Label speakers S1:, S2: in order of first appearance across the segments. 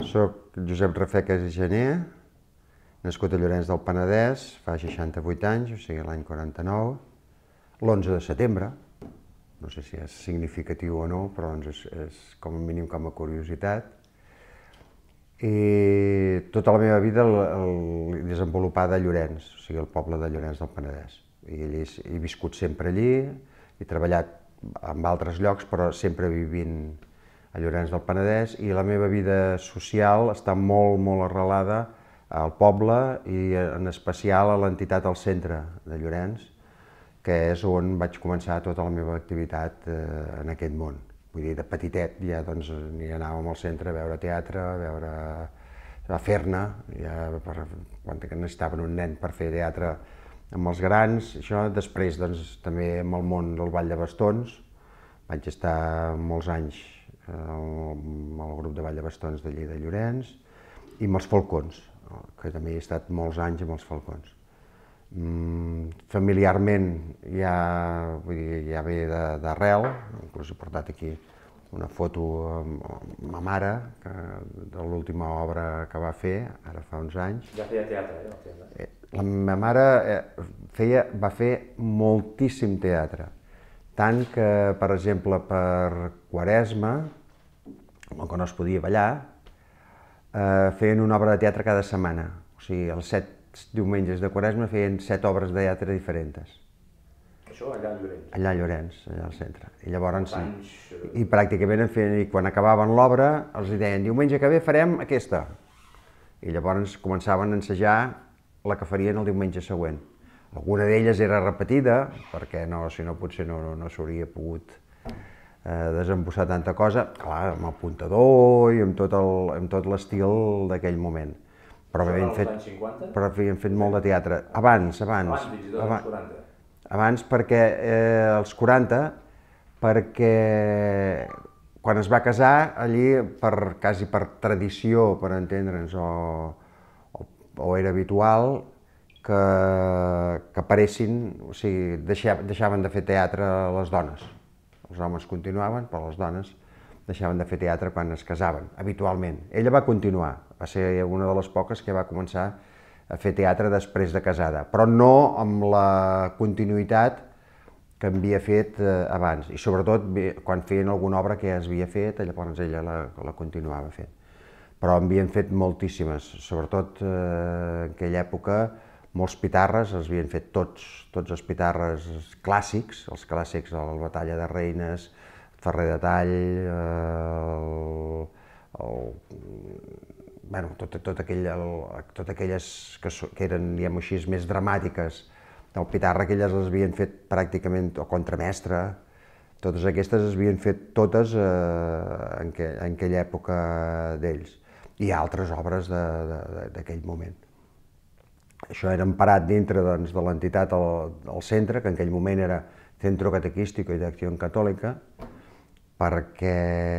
S1: Soc Josep Rafecas i Gené, nascut a Llorenç del Penedès fa 68 anys, o sigui l'any 49, l'11 de setembre. No sé si és significatiu o no, però és com a mínim com a curiositat. I tota la meva vida l'he desenvolupada a Llorenç, o sigui, el poble de Llorenç del Penedès. I he viscut sempre allí, he treballat en altres llocs, però sempre vivint a Llorenç del Penedès, i la meva vida social està molt, molt arrelada al poble i en especial a l'entitat al centre de Llorenç, que és on vaig començar tota la meva activitat en aquest món. Vull dir, de petitet ja doncs, hi anàvem al centre a veure teatre, a fer-ne, quan necessitaven un nen per fer teatre amb els grans. Això després doncs, també amb el món del ball de bastons. Vaig estar molts anys amb el grup de ball de bastons d'allí de Llorenç i amb els falcons, que també he estat molts anys amb els falcons. Familiarment ja ve d'arrel, inclús he portat aquí una foto amb ma mare de l'última obra que va fer, ara fa uns anys.
S2: Ja feia teatre,
S1: La meva mare va fer moltíssim teatre, tant que, per exemple, per Quaresma, quan no es podia ballar, feien una obra de teatre cada setmana. O sigui, els 7 diumenges de Quaresma feien 7 obres de teatre diferents.
S2: Això allà a Llorenç?
S1: Allà a Llorenç, allà al centre. I llavors, i pràcticament quan acabaven l'obra, els deien, diumenge que ve farem aquesta. I llavors començaven a ensejar la que farien el diumenge següent. Alguna d'elles era repetida, perquè si no potser no s'hauria pogut desembossar tanta cosa, clar, amb el puntador i amb tot l'estil d'aquell moment.
S2: Però als anys 50?
S1: Però havien fet molt de teatre. Abans,
S2: fins i tot als 40?
S1: Abans perquè als 40, perquè quan es va casar, allí, quasi per tradició, per entendre'ns, o era habitual que aparessin, o sigui, deixaven de fer teatre les dones. Els homes continuaven, però les dones deixaven de fer teatre quan es casaven, habitualment. Ella va continuar, va ser una de les poques que va començar a fer teatre després de casada, però no amb la continuïtat que havia fet abans, i sobretot quan feien alguna obra que ja s'havia fet, llavors ella la continuava fent. Però en havien fet moltíssimes, sobretot en aquella època, molts pitarres, els havien fet tots els pitarres clàssics, els clàssics de la Batalla de Reines, Ferrer de Tall, totes aquelles que eren, diguem-ho així, més dramàtiques del Pitarra, aquelles les havien fet pràcticament, o Contramestre, totes aquestes es havien fet totes en aquella època d'ells, i altres obres d'aquell moment. Això era emparat dintre de l'entitat al centre, que en aquell moment era Centro Catequístico y de Acción Católica, perquè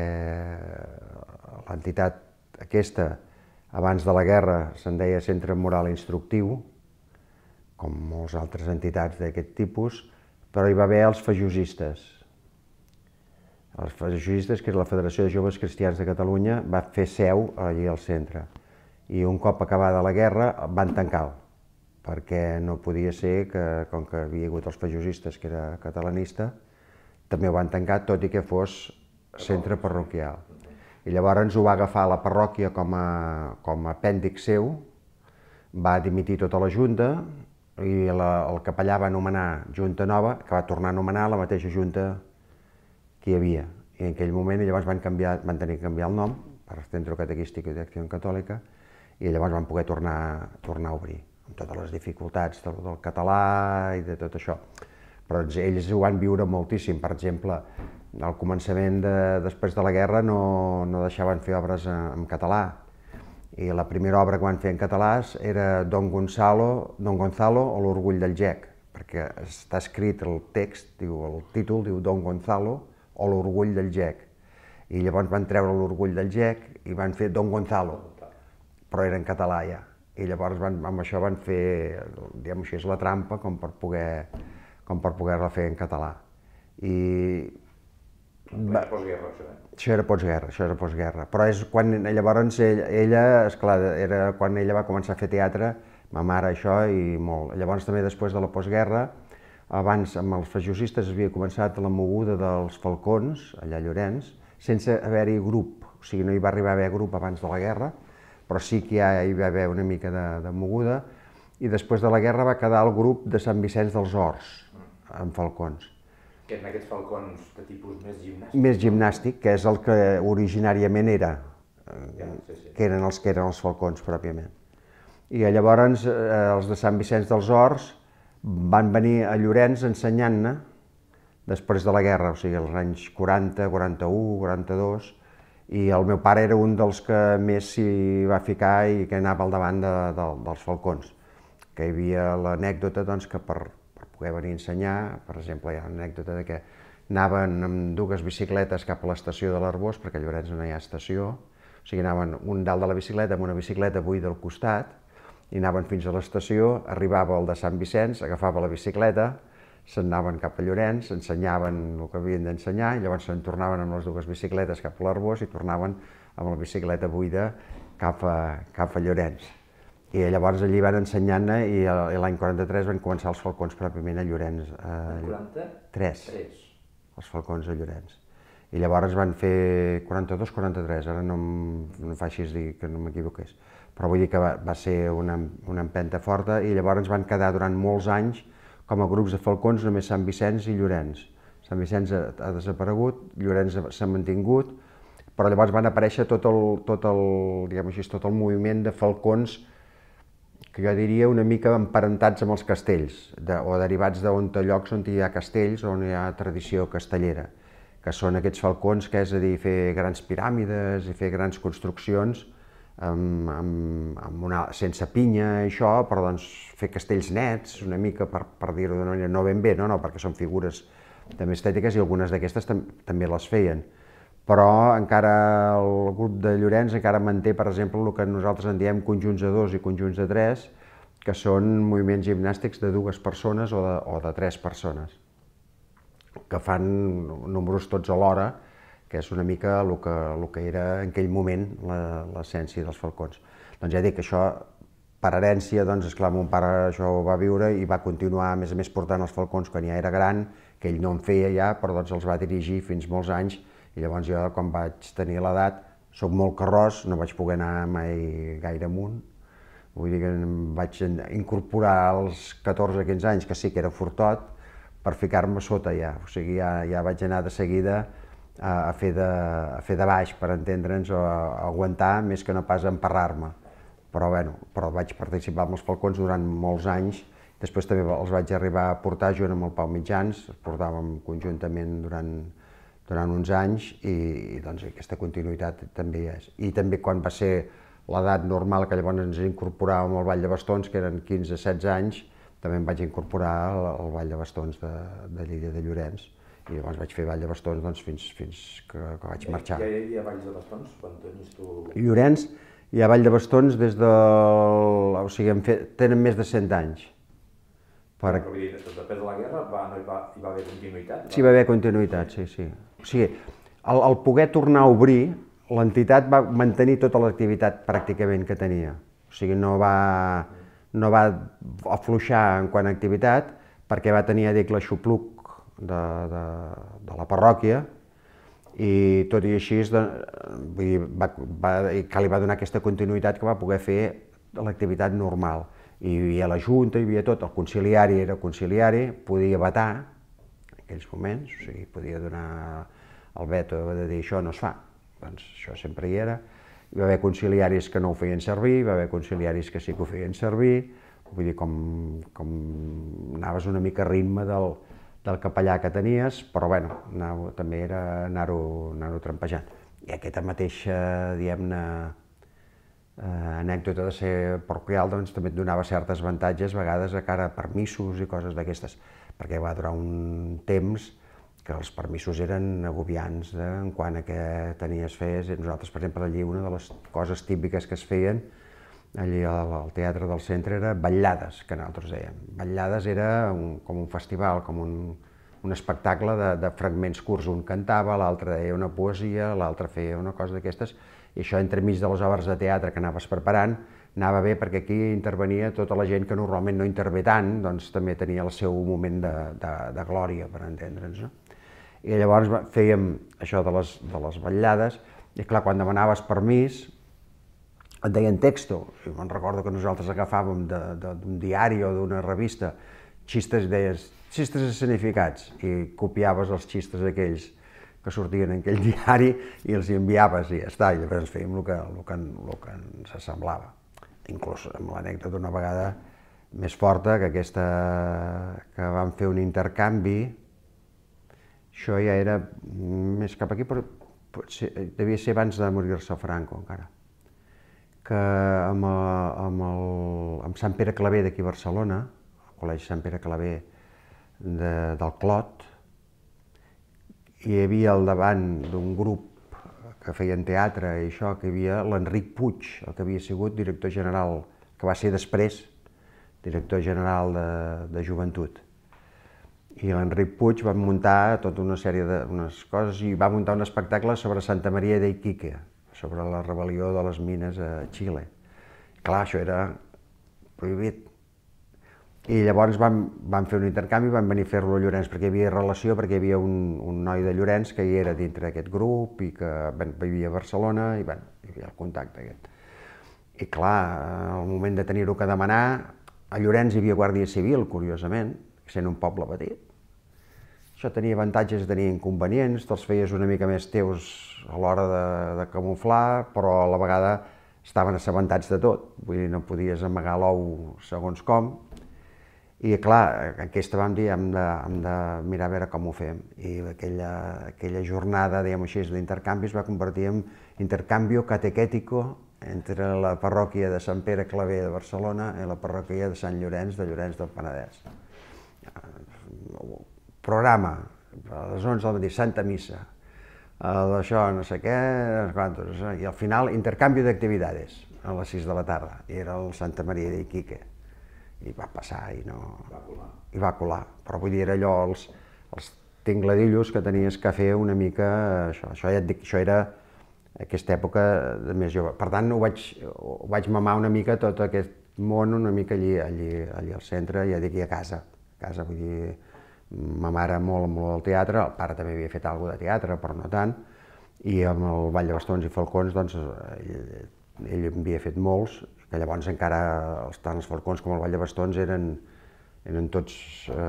S1: l'entitat aquesta, abans de la guerra, se'n deia Centre Moral Instructiu, com moltes altres entitats d'aquest tipus, però hi va haver els fajosistes. Els fajosistes, que és la Federació de Joves Cristians de Catalunya, va fer seu allí al centre. I un cop acabada la guerra van tancar-lo, perquè no podia ser que, com que havia hagut els fajosistes, que era catalanista, també ho van tancar, tot i que fos centre parroquial. I llavors ho va agafar la parròquia com a apèndix seu, va dimitir tota la junta, i el capellà va nomenar junta nova, que va tornar a nomenar la mateixa junta que hi havia. I en aquell moment llavors van tenir que canviar el nom per Centro Catequístico y de Acción Católica, i llavors van poder tornar a obrir, amb totes les dificultats del català i de tot això. Però ells ho van viure moltíssim. Per exemple, al començament, després de la guerra, no deixaven fer obres en català. I la primera obra que van fer en català era Don Gonzalo o l'Orgull del Gec, perquè està escrit el text, el títol diu Don Gonzalo o l'Orgull del Gec. I llavors van treure l'Orgull del Gec i van fer Don Gonzalo, però era en català ja. I llavors amb això van fer, diguem-ho així, la trampa com per poder-la fer en català. I
S2: Plena postguerra, això,
S1: Això era postguerra, però és quan llavors ella, esclar, era quan ella va començar a fer teatre, ma mare això i molt. Llavors també després de la postguerra, abans amb els feixosistes havia començat la moguda dels falcons, allà a Llorenç, sense haver-hi grup, o sigui, no hi va arribar a haver grup abans de la guerra, però sí que ja hi va haver una mica de moguda, i després de la guerra va quedar el grup de Sant Vicenç dels Horts, amb falcons.
S2: Que eren aquests falcons de tipus més gimnàstic?
S1: Més gimnàstic, que és el que originàriament era, que eren els falcons pròpiament. I llavors els de Sant Vicenç dels Horts van venir a Llorenç ensenyant-ne després de la guerra, o sigui, als anys 40, 41, 42, i el meu pare era un dels que més s'hi va ficar i que anava al davant dels falcons. Que hi havia l'anècdota doncs, que per poder venir a ensenyar, per exemple, hi ha una anècdota de que anaven amb dues bicicletes cap a l'estació de l'Arboç, perquè a Llorenç no hi ha estació, o sigui, anaven un dalt de la bicicleta amb una bicicleta buida al costat, i anaven fins a l'estació, arribava el de Sant Vicenç, agafava la bicicleta, se'n anaven cap a Llorenç, ensenyaven el que havien d'ensenyar, i llavors se'n tornaven amb les dues bicicletes cap a l'Arboç i tornaven amb la bicicleta buida cap a Llorenç. I llavors allí van ensenyant-ne i l'any 43 van començar els falcons pròpiament a Llorenç.
S2: L'any 43?
S1: Els falcons a Llorenç. I llavors van fer 42-43, ara no em facis dir que no m'equivoqués. Però vull dir que va ser una empenta forta i llavors van quedar durant molts anys com a grups de falcons només Sant Vicenç i Llorenç. Sant Vicenç ha desaparegut, Llorenç s'ha mantingut, però llavors van aparèixer tot el moviment de falcons que jo diria una mica emparentats amb els castells, o derivats de llocs on hi ha castells, on hi ha tradició castellera, que són aquests falcons, que és a dir, fer grans piràmides i fer grans construccions sense pinya i això, però doncs fer castells nets, una mica per dir-ho d'una manera, no ben bé, no, perquè són figures també estètiques i algunes d'aquestes també les feien. Però encara el grup de Llorenç encara manté, per exemple, el que nosaltres en diem conjunts de 2 i conjunts de 3, que són moviments gimnàstics de 2 persones o de 3 persones, que fan números tots alhora, que és una mica el que era en aquell moment l'essència dels falcons. Doncs ja dic que això, per herència, doncs, esclar, mon pare això ho va viure i va continuar, a més portant els falcons quan ja era gran, que ell no en feia ja, però doncs els va dirigir fins molts anys. I llavors jo, quan vaig tenir l'edat, soc molt carròs, no vaig poder anar mai gaire amunt. Vull dir que em vaig incorporar als 14-15 anys, que sí que era fortot, per ficar-me sota ja. O sigui, ja vaig anar de seguida a fer de baix, per entendre'ns, o a aguantar, més que no pas a emparrar-me. Però vaig participar amb els falcons durant molts anys. Després també els vaig arribar a portar junt amb el Pau Mitjans, els portàvem conjuntament durant uns anys i doncs aquesta continuïtat també hi és. I també quan va ser l'edat normal, que llavors ens incorporàvem al Ball de Bastons, que eren 15-16 anys, també em vaig incorporar al Ball de Bastons de Lleida de Llorenç. I llavors vaig fer Ball de Bastons fins que vaig marxar.
S2: Ja hi havia Balls de Bastons quan tenies tu...
S1: Llorenç hi ha Ball de Bastons des del... O sigui, tenen més de 100 anys.
S2: Però després de la guerra hi va haver continuïtat?
S1: Sí, va haver continuïtat, sí. O sigui, al poder tornar a obrir, l'entitat va mantenir tota l'activitat pràcticament que tenia. O sigui, no va afluixar en quant a activitat, perquè va tenir, dic, l'aixopluc de la parròquia, i tot i així que li va donar aquesta continuïtat que va poder fer l'activitat normal. I hi havia la Junta, hi havia tot, el conciliari era conciliari, podia vetar en aquells moments, o sigui, podia donar el veto de dir això no es fa, doncs això sempre hi era. Hi va haver conciliaris que no ho feien servir, hi va haver conciliaris que sí que ho feien servir, vull dir, com anaves una mica a ritme del capellà que tenies, però bueno, també era anar-ho trampejant. I aquesta mateixa, diguem-ne, anècdota de ser parroquial doncs també et donava certes avantatges a vegades a cara a permisos i coses d'aquestes, perquè va durar un temps que els permisos eren agobiants en quant a què tenies fes. Nosaltres, per exemple, allí una de les coses típiques que es feien allí al teatre del centre era vetllades, que nosaltres dèiem. Vetllades era com un festival, com un espectacle de fragments curts. Un cantava, l'altre deia una poesia, l'altre feia una cosa d'aquestes, i això entremig de les obres de teatre que anaves preparant anava bé perquè aquí intervenia tota la gent que normalment no intervé tant, doncs també tenia el seu moment de glòria, per entendre'ns, no? I llavors fèiem això de les vetllades, i clar, quan demanaves permís et deien texto. I me'n recordo que nosaltres agafàvem d'un diari o d'una revista xistes, deies xistes escenificats, i copiaves els xistes aquells que sortien en aquell diari i els enviaves i ja està, i llavors fèiem el que ens semblava. Inclús amb l'anècdota d'una vegada més forta, que aquesta que vam fer un intercanvi, això ja era més cap aquí, però devia ser abans de morir-se Franco encara, que amb Sant Pere Claver d'aquí a Barcelona, el Col·legi Sant Pere Claver del Clot, hi havia al davant d'un grup que feien teatre i això, que hi havia l'Enric Puig, el que havia sigut director general, que va ser després director general de Joventut. I l'Enric Puig va muntar tota una sèrie d'unes coses i va muntar un espectacle sobre Santa Maria de Iquique, sobre la rebel·lió de les mines a Xile. Clar, això era prohibit. I llavors vam fer un intercanvi, vam venir a fer-lo a Llorenç, perquè hi havia relació, perquè hi havia un noi de Llorenç que hi era dintre d'aquest grup i que vivia a Barcelona i hi havia el contacte aquest. I clar, al moment de tenir-ho que demanar, a Llorenç hi havia Guàrdia Civil, curiosament, sent un poble petit. Això tenia avantatges i tenia inconvenients, te'ls feies una mica més teus a l'hora de camuflar, però a la vegada estaven assabentats de tot, vull dir, no podies amagar l'ou segons com. I clar, aquesta vam dir, hem de mirar a veure com ho fem. I aquella jornada, diguem així, d'intercanvi es va convertir en intercanvio catequético entre la parròquia de Sant Pere Claver de Barcelona i la parròquia de Sant Llorenç del Penedès. Programa, a les 11 del matí, Santa Missa, d'això, no sé què, i al final intercanvi d'activitats a les 6 de la tarda, i era el Santa Maria de Iquique. I va passar i no... I va colar. Però vull dir, era allò, els tingladillos que tenies que fer una mica... Això ja et dic, això era aquesta època de més jove. Per tant, ho vaig mamar una mica tot aquest món, una mica allí al centre, ja dic, a casa. A casa, vull dir, ma mare molt del teatre, el pare també havia fet alguna cosa de teatre, però no tant, i amb el Ball de Bastons i Falcons, doncs, ell en havia fet molts, que llavors encara tant els Falcons com el Ball de Bastons eren tots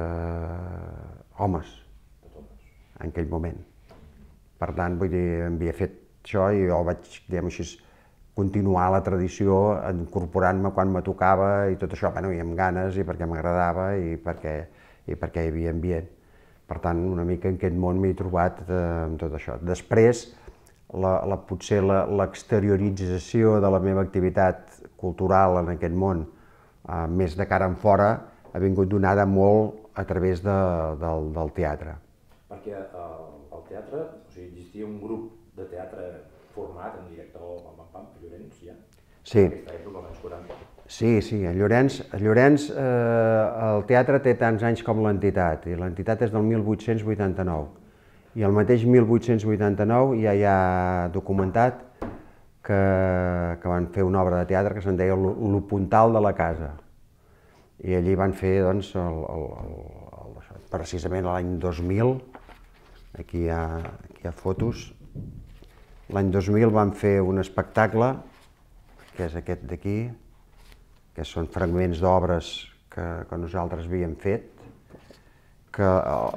S1: homes en aquell moment. Per tant, vull dir, havia fet això i jo vaig, diguem així, continuar la tradició incorporant-me quan me tocava i tot això, bueno, i amb ganes i perquè m'agradava i perquè hi havia ambient. Per tant, una mica en aquest món m'he trobat amb tot això. Després, potser l'exteriorització de la meva activitat cultural en aquest món, més de cara en fora, ha vingut donada molt a través del teatre.
S2: Perquè al teatre, o sigui, existia un grup de teatre format en director a Llorenç, ja?
S1: Sí.
S2: En aquesta època, als anys 40.
S1: Sí, a Llorenç el teatre té tants anys com l'entitat, i l'entitat és del 1889. I el mateix 1889 ja hi ha documentat que van fer una obra de teatre que se'n deia Lo Puntal de la Casa. I allí van fer, doncs, precisament l'any 2000, aquí hi ha fotos, l'any 2000 van fer un espectacle, que és aquest d'aquí, que són fragments d'obres que nosaltres havíem fet, que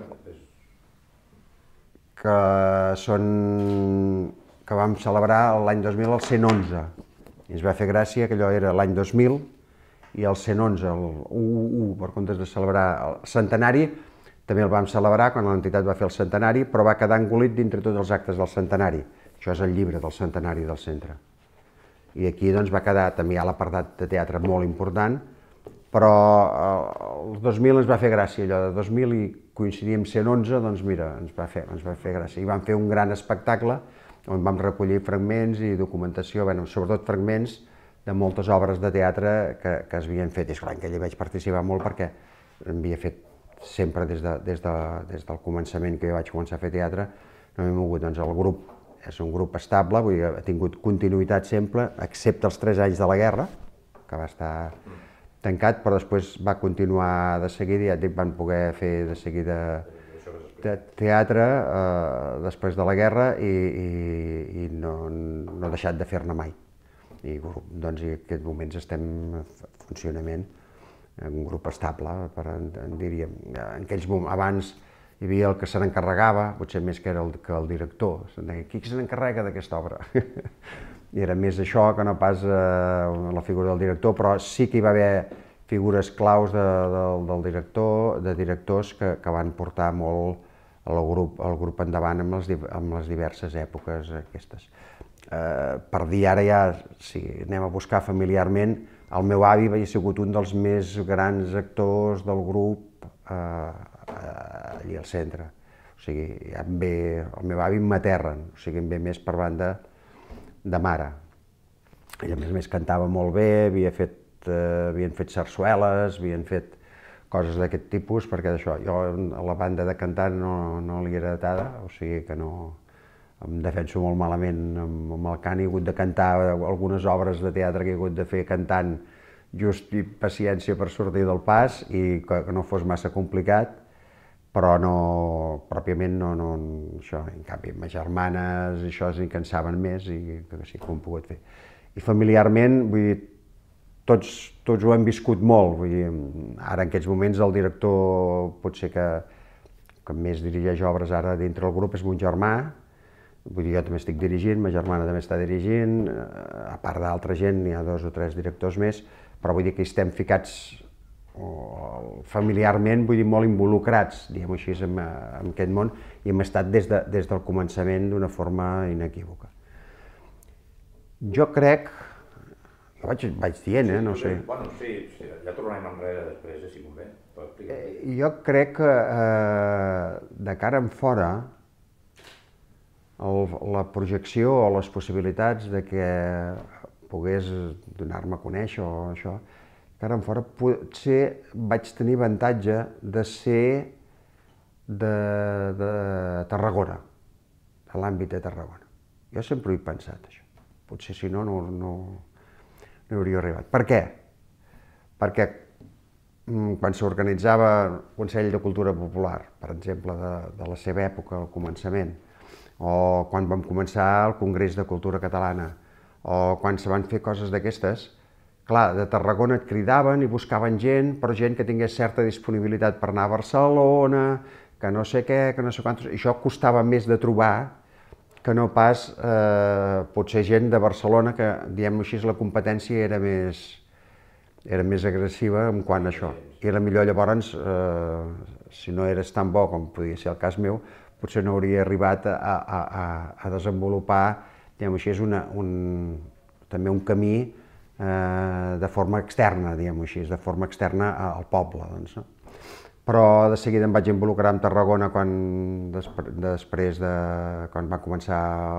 S1: vam celebrar l'any 2000 el 111. I ens va fer gràcia que allò era l'any 2000 i el 111, el 111, per comptes de celebrar el centenari, també el vam celebrar quan l'entitat va fer el centenari, però va quedar engolit dintre tots els actes del centenari. Això és el llibre del centenari del centre. I aquí doncs, va quedar, també hi ha l'apartat de teatre molt important, però el 2000 ens va fer gràcia, allò de 2000 i coincidir amb 111, doncs mira, ens va fer gràcia. I vam fer un gran espectacle on vam recollir fragments i documentació, sobretot fragments de moltes obres de teatre que es havien fet. I és clar que allà vaig participar molt perquè havia fet sempre des del començament que jo vaig començar a fer teatre, no m'he mogut. Doncs el grup és un grup estable, vull dir, ha tingut continuïtat sempre, excepte els 3 anys de la guerra, que va estar tancat, però després va continuar de seguida, ja et dic, van poder fer de seguida teatre després de la guerra i no he deixat de fer-ne mai. I doncs en aquests moments estem en funcionament, un grup estable, diríem. En aquells moments, abans hi havia el que se n'encarregava, potser més que el director. Se'n deia, qui se n'encarrega d'aquesta obra? I era més això que no pas la figura del director, però sí que hi va haver figures claus del director, de directors que van portar molt el grup endavant amb les diverses èpoques aquestes. Per dir ara ja, si anem a buscar familiarment, el meu avi havia sigut un dels més grans actors del grup allí al centre. O sigui, ja em ve, el meu avi m'aterren, o sigui, em ve més per banda de mare. Ell a més cantava molt bé, havien fet sarsueles, havien fet coses d'aquest tipus, perquè d'això, jo a la banda de cantar no li era datada, o sigui que no em defenso molt malament amb el cant. He hagut de cantar algunes obres de teatre que he hagut de fer cantant just i paciència per sortir del pas i que no fos massa complicat, però no, pròpiament no, això, en canvi, les germanes, això s'hi cansaven més i que sí que ho hem pogut fer. I familiarment, vull dir, tots ho hem viscut molt, vull dir, ara en aquests moments el director potser que més dirigeix obres ara dintre del grup és mon germà, vull dir, jo també estic dirigint, ma germana també està dirigint, a part d'altra gent n'hi ha 2 o 3 directors més, però vull dir que estem ficats familiarment, vull dir, molt involucrats, diguem-ho així, en aquest món, i hem estat des del començament d'una forma inequívoca. Jo crec, jo vaig dient, no sé.
S2: Bueno, sí, ja tornarem enrere després, si convé.
S1: Jo crec que de cara en fora, la projecció o les possibilitats de que pogués donar-me a conèixer o això, cara en fora, potser vaig tenir avantatge de ser de Tarragona, de l'àmbit de Tarragona. Jo sempre ho he pensat, això. Potser si no hi hauria arribat. Per què? Perquè quan s'organitzava el Consell de Cultura Popular, per exemple, de la seva època, al començament, o quan vam començar el Congrés de Cultura Catalana, o quan se van fer coses d'aquestes, clar, de Tarragona et cridaven i buscaven gent, però gent que tingués certa disponibilitat per anar a Barcelona, que no sé què, que no sé quantos... Això costava més de trobar que no pas potser gent de Barcelona, que, diguem-ho així, la competència era més agressiva en quant a això. I era millor llavors, si no eres tan bo com podia ser el cas meu, potser no hauria arribat a desenvolupar, diguem-ho així, també un camí de forma externa, diguem-ho així, de forma externa al poble. Doncs, no? Però de seguida em vaig involucrar amb Tarragona després quan va començar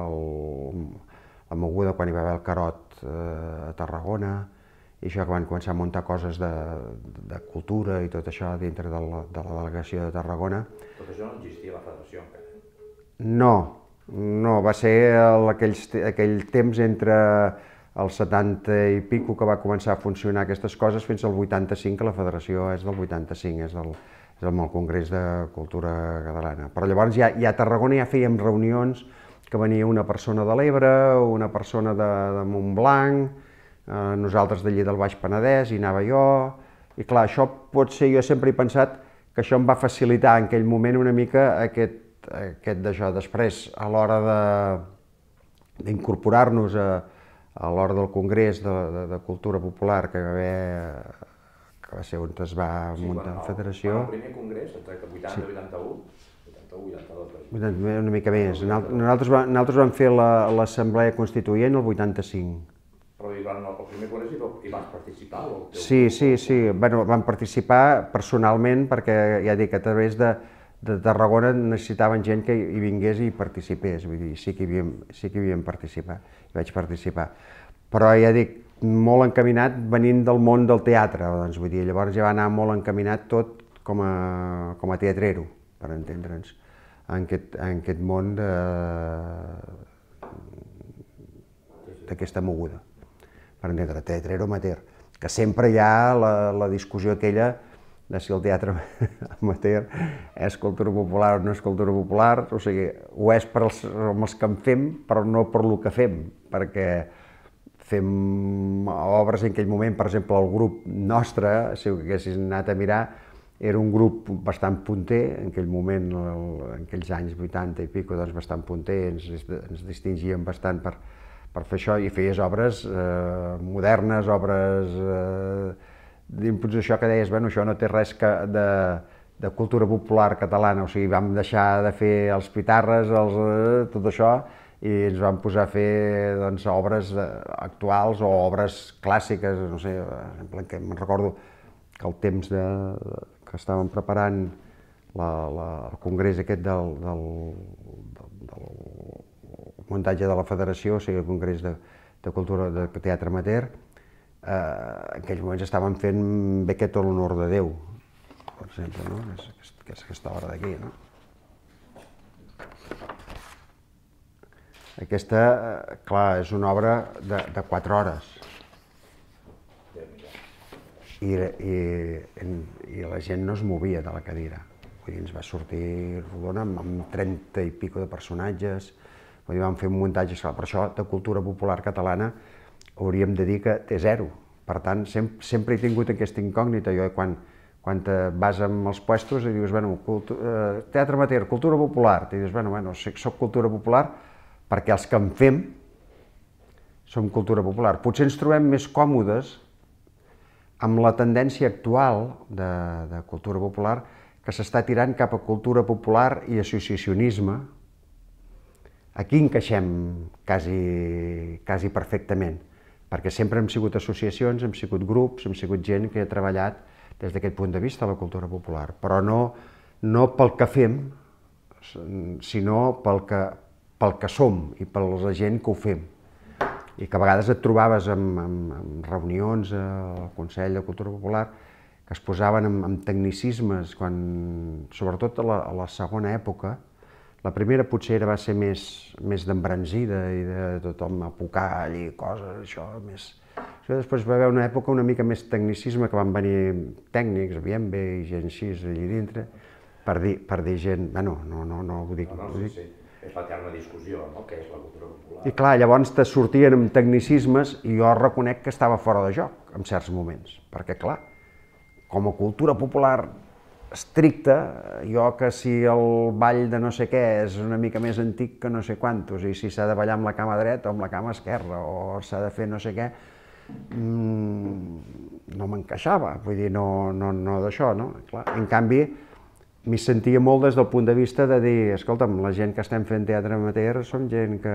S1: la moguda, quan hi va haver el Carot a Tarragona, i això que van començar a muntar coses de cultura i tot això dintre de la delegació de Tarragona.
S2: Tot això no existia a la federació encara?
S1: No, va ser aquell temps entre el 70 i pico que va començar a funcionar aquestes coses fins al 85, que la federació és del 85, és el Congrés de Cultura Catalana. Però llavors ja a Tarragona ja fèiem reunions que venia una persona de l'Ebre, una persona de Montblanc, nosaltres d'allí del Baix Penedès, hi anava jo, i clar, això potser jo sempre he pensat que això em va facilitar en aquell moment una mica aquest d'això. Després, a l'hora d'incorporar-nos a l'hora del Congrés de Cultura Popular que va ser on es va muntar la federació.
S2: El primer congrés, exacte, 80-81, 81-82.
S1: Una mica més. Nosaltres vam fer l'assemblea constituent el 85.
S2: Però durant el primer congrés hi vas participar?
S1: Sí. Bueno, vam participar personalment perquè, ja dic, a través de Tarragona necessitaven gent que hi vingués i hi participés, vull dir, sí que hi havíem participat, hi vaig participar. Però ja dic, molt encaminat venint del món del teatre, doncs vull dir, llavors ja va anar molt encaminat tot com a teatrero, per entendre'ns, en aquest món d'aquesta moguda, per entendre, teatrero amateur, que sempre hi ha la discussió aquella de si el teatre amateur és cultura popular o no és cultura popular, o sigui, ho és per els que en fem, però no per el que fem, perquè fem obres en aquell moment, per exemple, el grup nostre, si ho haguessis anat a mirar, era un grup bastant punter, en aquell moment, en aquells anys 80 i pico, doncs bastant punter, ens distingíem bastant per fer això, i feies obres modernes, obres d'inputs d'això que deies, bueno, això no té res de cultura popular catalana, o sigui, vam deixar de fer els pitarres, tot això, i ens vam posar a fer doncs, obres actuals o obres clàssiques, no sé, per exemple, que me'n recordo que el temps que estàvem preparant el congrés aquest del muntatge de la federació, o sigui, el congrés de cultura de teatre amateur, en aquells moments estàvem fent Becket a l'honor de Déu, per exemple, no? Que és aquesta obra d'aquí, no? Aquesta, clar, és una obra de 4 hores. I la gent no es movia de la cadira. Vull dir, ens va sortir rodona amb 30 i pico de personatges. Vull dir, vam fer un muntatge, per això, de cultura popular catalana, hauríem de dir que té 0. Per tant, sempre he tingut aquesta incògnita. Jo, quan vas amb els puestos i dius, bueno, teatre amateur, cultura popular, i dius, bueno, soc cultura popular, perquè els que en fem som cultura popular. Potser ens trobem més còmodes amb la tendència actual de cultura popular que s'està tirant cap a cultura popular i associacionisme. Aquí encaixem quasi perfectament, perquè sempre hem sigut associacions, hem sigut grups, hem sigut gent que ha treballat des d'aquest punt de vista la cultura popular, però no pel que fem, sinó pel que som i per la gent que ho fem. I que a vegades et trobaves en reunions al Consell de Cultura Popular que es posaven amb tecnicismes, sobretot a la segona època. La primera potser va ser més d'embranzida i de tothom apocall i coses, això, més... Després va haver una època una mica més tecnicisme, que van venir tècnics, Bienve i gent així allà dintre, per dir gent... Bueno, no ho dic.
S2: Sí. És l'eterna discussió, no?, què és la cultura popular.
S1: I clar, llavors te sortien amb tecnicismes i jo reconec que estava fora de joc en certs moments, perquè clar, com a cultura popular estricta, jo que si el ball de no sé què és una mica més antic que no sé quantos, i si s'ha de ballar amb la cama dreta o amb la cama esquerra, o s'ha de fer no sé què, no m'encaixava, vull dir, no d'això, no? Clar, en canvi, m'hi sentia molt des del punt de vista de dir, escolta'm, la gent que estem fent teatre amateur som gent que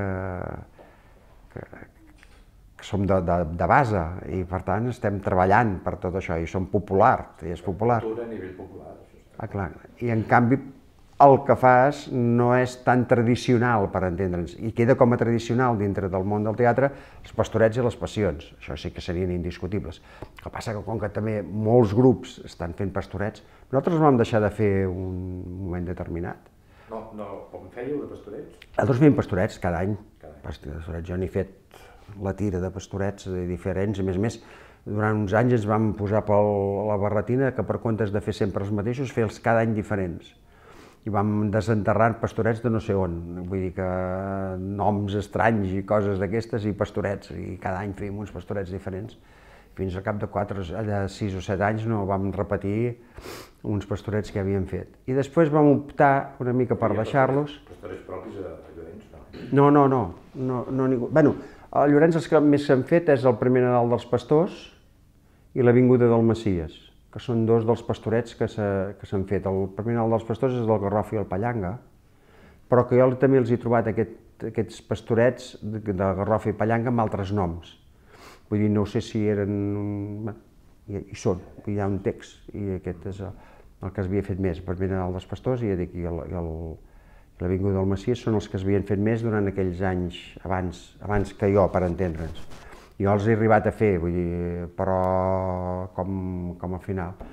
S1: som de base i per tant estem treballant per tot això i som popular, i és popular.
S2: Cultura a nivell popular.
S1: Clar, i en canvi el que fas no és tan tradicional, per entendre'ns, i queda com a tradicional dintre del món del teatre els pastorets i les passions, això sí que serien indiscutibles. El que passa que com que també molts grups estan fent pastorets, nosaltres vam deixar de fer un moment determinat.
S2: Com fèieu de pastorets?
S1: Nosaltres fèiem pastorets cada any. Jo n'he fet la tira de pastorets diferents, a més, durant uns anys ens vam posar per la barretina que per comptes de fer sempre els mateixos, fer-los cada any diferents. I vam desenterrar pastorets de no sé on, vull dir que noms estranys i coses d'aquestes i pastorets, i cada any fèiem uns pastorets diferents. Fins al cap de 6 o 7 anys no vam repetir uns pastorets que havíem fet. I després vam optar una mica per deixar-los.
S2: Pastorets propis a Llorenç,
S1: no? No, ningú. Bueno, a Llorenç els que més s'han fet és el primer Nadal dels Pastors i l'Avinguda del Messies, que són dos dels pastorets que s'han fet. El primer Nadal dels Pastors és del Garrof i el Pallanga, però que jo també els he trobat aquests pastorets de Garrof i Pallanga amb altres noms. Vull dir, no sé si eren... Hi són, hi ha un text, i aquest és el que s'havia fet més. El primer Nadal dels Pastors i l'Avinguda del Messies són els que s'havien fet més durant aquells anys abans que jo, per entendre'ns. Jo els he arribat a fer, vull dir, però com a final.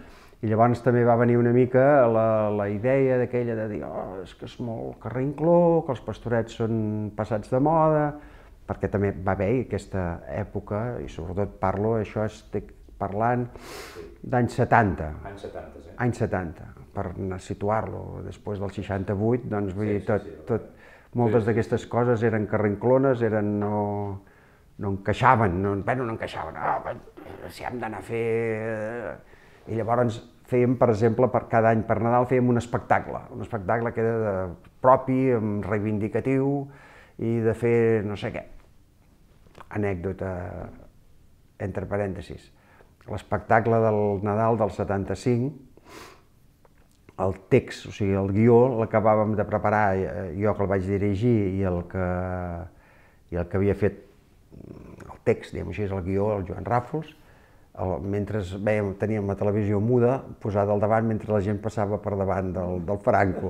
S1: I llavors també va venir una mica la idea d'aquella de dir és que és molt carrincló, que els pastorets són passats de moda, perquè també va haver aquesta època, i sobretot això estic parlant d'anys 70.
S2: Anys 70, sí.
S1: Anys 70, per situar-lo. Després del 68, doncs vull dir, moltes d'aquestes coses eren carrinclones, no encaixaven, no encaixaven, si hem d'anar a fer... I llavors fèiem, per exemple, cada any per Nadal fèiem un espectacle que era propi, reivindicatiu, i de fer no sé què. Anècdota, entre parèntesis. L'espectacle del Nadal del 75, el text, o sigui, el guió, l'acabàvem de preparar, jo que el vaig dirigir i el que havia fet el text, diguem així, el guió, el Joan Ràfols, mentre teníem la televisió muda posada al davant mentre la gent passava per davant del Franco.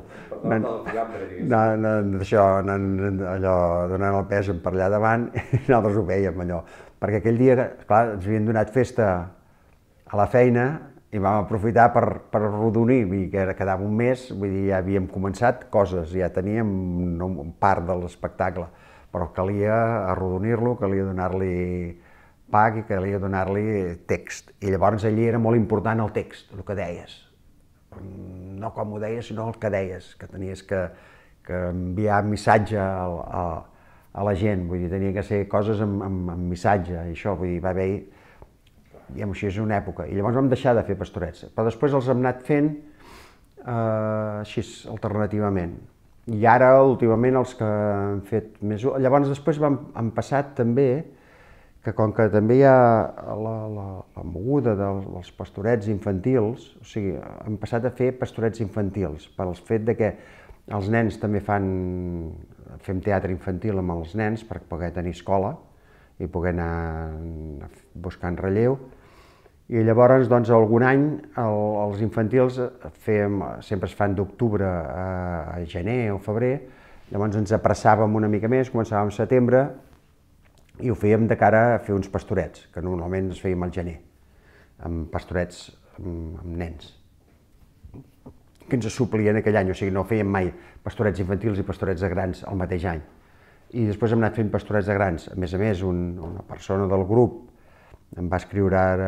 S1: D'això, allò, donant el pes per allà davant, i nosaltres ho vèiem, allò. Perquè aquell dia, clar, ens havien donat festa a la feina i vam aprofitar per arrodonir, vull dir que quedava un mes, vull dir, ja havíem començat coses, ja teníem part de l'espectacle, però calia arrodonir-lo, calia donar-li pack i calia donar-li text. I llavors allí era molt important el text, el que deies. No com ho deies, sinó el que deies, que tenies que enviar missatge a la gent, vull dir, tenia que ser coses amb missatge, i això, vull dir, va haver, diguem així, és una època. I llavors vam deixar de fer pastorets, però després els hem anat fent així, alternativament. I ara, últimament, els que han fet més... Llavors després han passat també que com que també hi ha la moguda dels pastorets infantils, o sigui, hem passat a fer pastorets infantils, pel fet que els nens també fem teatre infantil amb els nens per poder tenir escola i poder anar buscant relleu. I llavors, doncs, algun any, els infantils sempre es fan d'octubre a gener o febrer, llavors ens apressàvem una mica més, començàvem al setembre, i ho fèiem de cara a fer uns pastorets, que normalment es fèiem al gener, amb pastorets amb nens, que ens suplien aquell any, o sigui, no fèiem mai pastorets infantils i pastorets de grans al mateix any. I després hem anat fent pastorets de grans. A més, una persona del grup em va escriure ara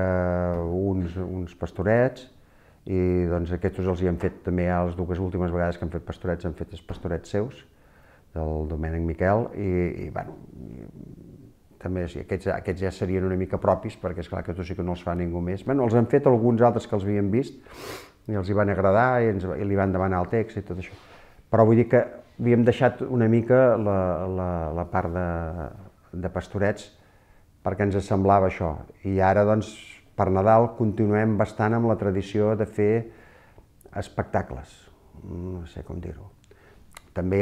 S1: uns pastorets, i doncs aquests els hi hem fet també a les dues últimes vegades que hem fet pastorets, han fet els pastorets seus, del Domènec Miquel, i bueno, també aquests ja serien una mica propis, perquè és clar que tots sí que no els fa ningú més. Bé, els han fet alguns altres que els havien vist i els hi van agradar i li van demanar el text i tot això. Però vull dir que havíem deixat una mica la part de pastorets perquè ens semblava això. I ara, doncs, per Nadal continuem bastant amb la tradició de fer espectacles, no sé com dir-ho. També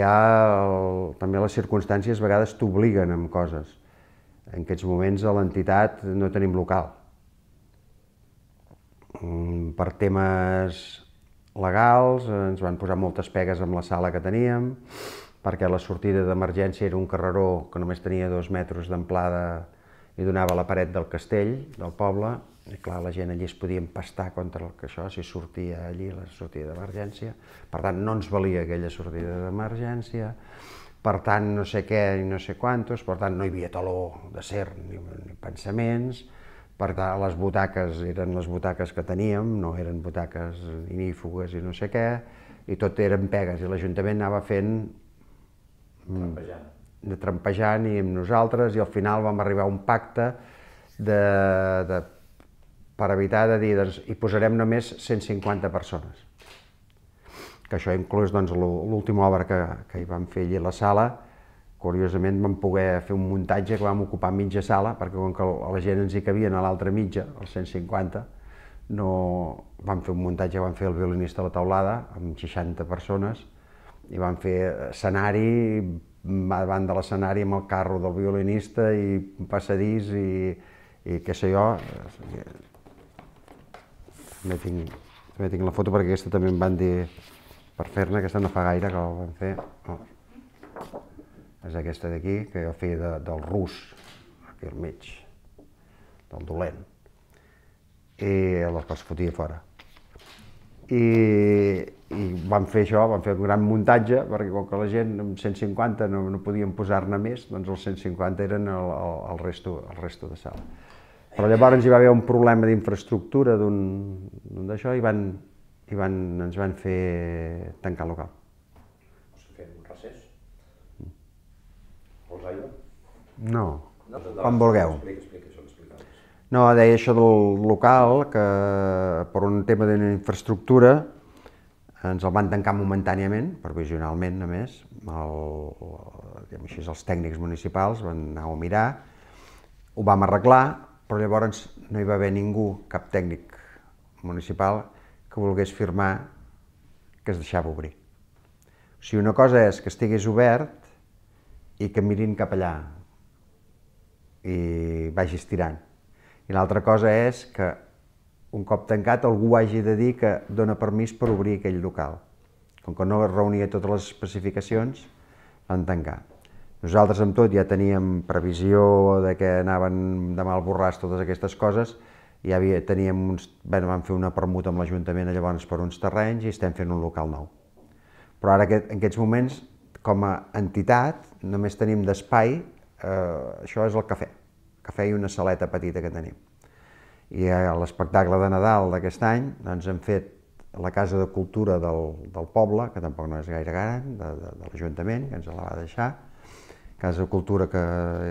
S1: les circumstàncies a vegades t'obliguen amb coses. En aquests moments a l'entitat no tenim local. Per temes legals ens van posar moltes pegues amb la sala que teníem, perquè la sortida d'emergència era un carreró que només tenia 2 metres d'amplada i donava a la paret del castell, del poble, i clar, la gent allí es podia empastar contra això si sortia allí la sortida d'emergència. Per tant, no ens valia aquella sortida d'emergència. Per tant, no sé què i no sé quantos, per tant, no hi havia taló de ser ni pensaments, per tant, les butaques eren les butaques que teníem, no eren butaques inífugues i no sé què, i tot eren pegues, i l'Ajuntament anava fent... trampejant i amb nosaltres, i al final vam arribar a un pacte per evitar de dir, doncs, hi posarem només 150 persones. Que això inclús l'última obra que hi vam fer allà a la sala, curiosament vam poder fer un muntatge que vam ocupar mitja sala, perquè com que la gent ens hi cabien a l'altra mitja, els 150, vam fer un muntatge, vam fer el violinista a la taulada, amb 60 persones, i vam fer escenari, davant de l'escenari amb el carro del violinista i un passadís i què sé jo. També tinc la foto perquè aquesta també em van dir per fer-ne, aquesta no fa gaire que la vam fer. És aquesta d'aquí, que jo feia del rus, aquí al mig, del dolent, i el que els fotia fora. i vam fer això, vam fer un gran muntatge, perquè com que la gent amb 150 no podien posar-ne més, doncs els 150 eren el resto de sala. Però llavors hi va haver un problema d'infraestructura d'això i ens van fer tancar el local.
S2: Fem un recés? Vols aigua?
S1: No, quan vulgueu.
S2: Explica això, explica.
S1: No, deia això del local, que per un tema d'infraestructura ens el van tancar momentàniament, provisionalment només, els tècnics municipals van anar-ho a mirar, ho vam arreglar, però llavors no hi va haver ningú, cap tècnic municipal, que volgués firmar que es deixava obrir. O sigui, una cosa és que estigués obert i que mirin cap allà i vagis tirant. I l'altra cosa és que un cop tancat algú hagi de dir que dona permís per obrir aquell local. Com que no reunia totes les especificacions, van tancar. Nosaltres amb tot ja teníem previsió de que anaven de mal borràs totes aquestes coses, ja vam fer una permuta amb l'Ajuntament llavors per uns terrenys i estem fent un local nou. Però ara en aquests moments, com a entitat, només tenim d'espai, això és el cafè i una saleta petita que tenim. I a l'espectacle de Nadal d'aquest any doncs hem fet la Casa de Cultura del poble, que tampoc no és gaire gran, de l'Ajuntament, que ens la va deixar, Casa de Cultura que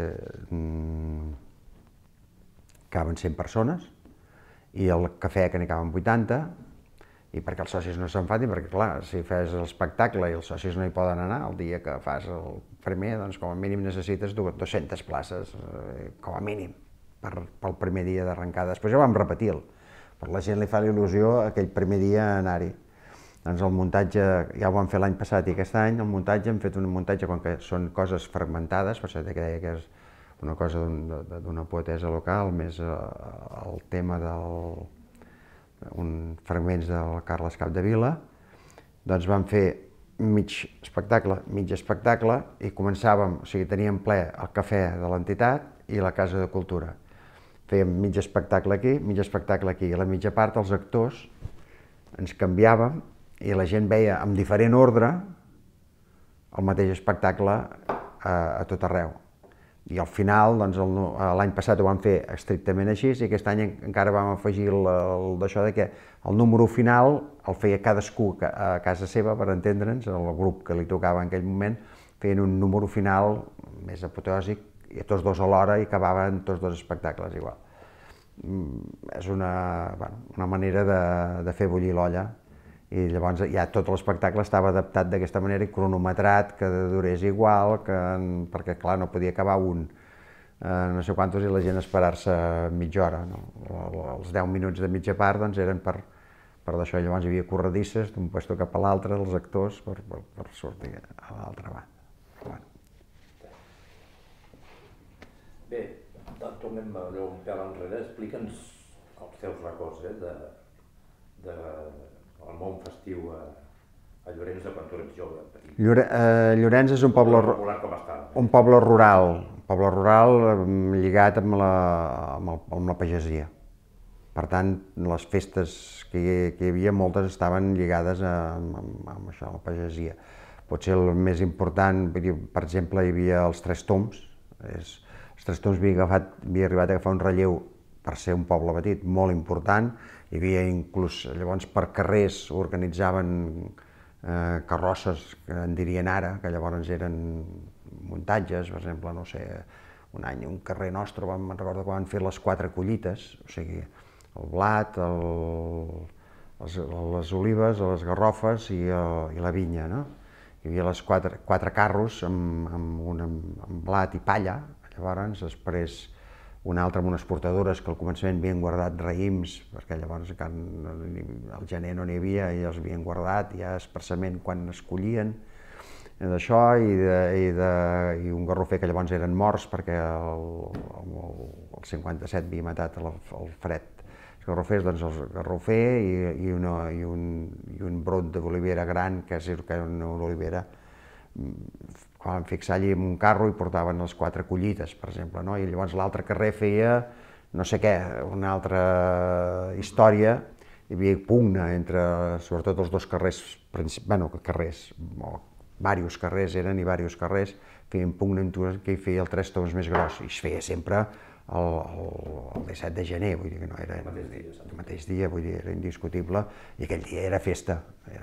S1: caben 100 persones, i el cafè que n'hi caben 80, i perquè els socis no s'enfadin, perquè clar, si fes l'espectacle i els socis no hi poden anar, el dia que fas el primer, doncs com a mínim necessites 200 places, com a mínim, pel primer dia d'arrencada. Després ja vam repetir-lo, però a la gent li fa il·lusió aquell primer dia anar-hi. Doncs el muntatge, ja ho vam fer l'any passat i aquest any, el muntatge, hem fet un muntatge, com que són coses fragmentades, per això que deia que és una cosa d'una poetessa local, més el tema fragments del Carles Capdevila, doncs vam fer mig espectacle, i començàvem, o sigui, teníem ple el cafè de l'entitat i la Casa de Cultura. Fèiem mig espectacle aquí, i a la mitja part els actors ens canviàvem i la gent veia amb diferent ordre el mateix espectacle a tot arreu. I al final, doncs, l'any passat ho vam fer estrictament així, i aquest any encara vam afegir d'això que el número final el feia cadascú a casa seva, per entendre'ns, el grup que li tocava en aquell moment, feien un número final més apoteòsic, i tots dos alhora, i acabaven tots dos espectacles igual. És una manera de fer bullir l'olla, i llavors ja tot l'espectacle estava adaptat d'aquesta manera i cronometrat, que durés igual, perquè clar, no podia acabar no sé quantos, i la gent esperar-se mitja hora. Els 10 minuts de mitja part eren per d'això. Llavors hi havia corredisses d'un lloc cap a l'altre, dels actors, per sortir a l'altra banda.
S2: Bé, tornem un pèl enrere, explica'ns els teus records del món festiu a Llorenç de quan tu eres jove, petit.
S1: Llorenç és un poble rural lligat amb la pagesia. Per tant, les festes que hi havia, moltes estaven lligades amb això, a la pagesia. Potser el més important, per exemple, hi havia els Tres Tombs. Els Tres Tombs havia arribat a agafar un relleu, per ser un poble petit, molt important. Hi havia inclús, llavors, per carrers organitzaven carrosses, que en dirien ara, que llavors eren muntatges, per exemple, no sé, un any, un carrer nostre, me'n recordo que van fer les 4 collites, o sigui, el blat, les olives, les garrofes i la vinya, no? Hi havia les 4 carros amb blat i palla, llavors, després un altre amb unes portadores que al començament havien guardat raïms, perquè llavors al gener no n'hi havia i els havien guardat ja expressament quan es collien d'això, i un garrofer que llavors eren morts perquè el 57 havia matat el fred. Els garrofers, doncs el garrofer i un brot d'olivera gran, que és una olivera, quan vam fixar allí en un carro i portaven les 4 collites, per exemple, no? I llavors l'altre carrer feia no sé què, una altra història, hi havia pugna entre, sobretot els dos carrers, carrers, diversos carrers eren i diversos carrers, feien pugna entre qui feia el 3 toms més gros, i es feia sempre el 17 de gener, vull dir que no era el mateix dia, vull dir, era indiscutible, i aquell dia era festa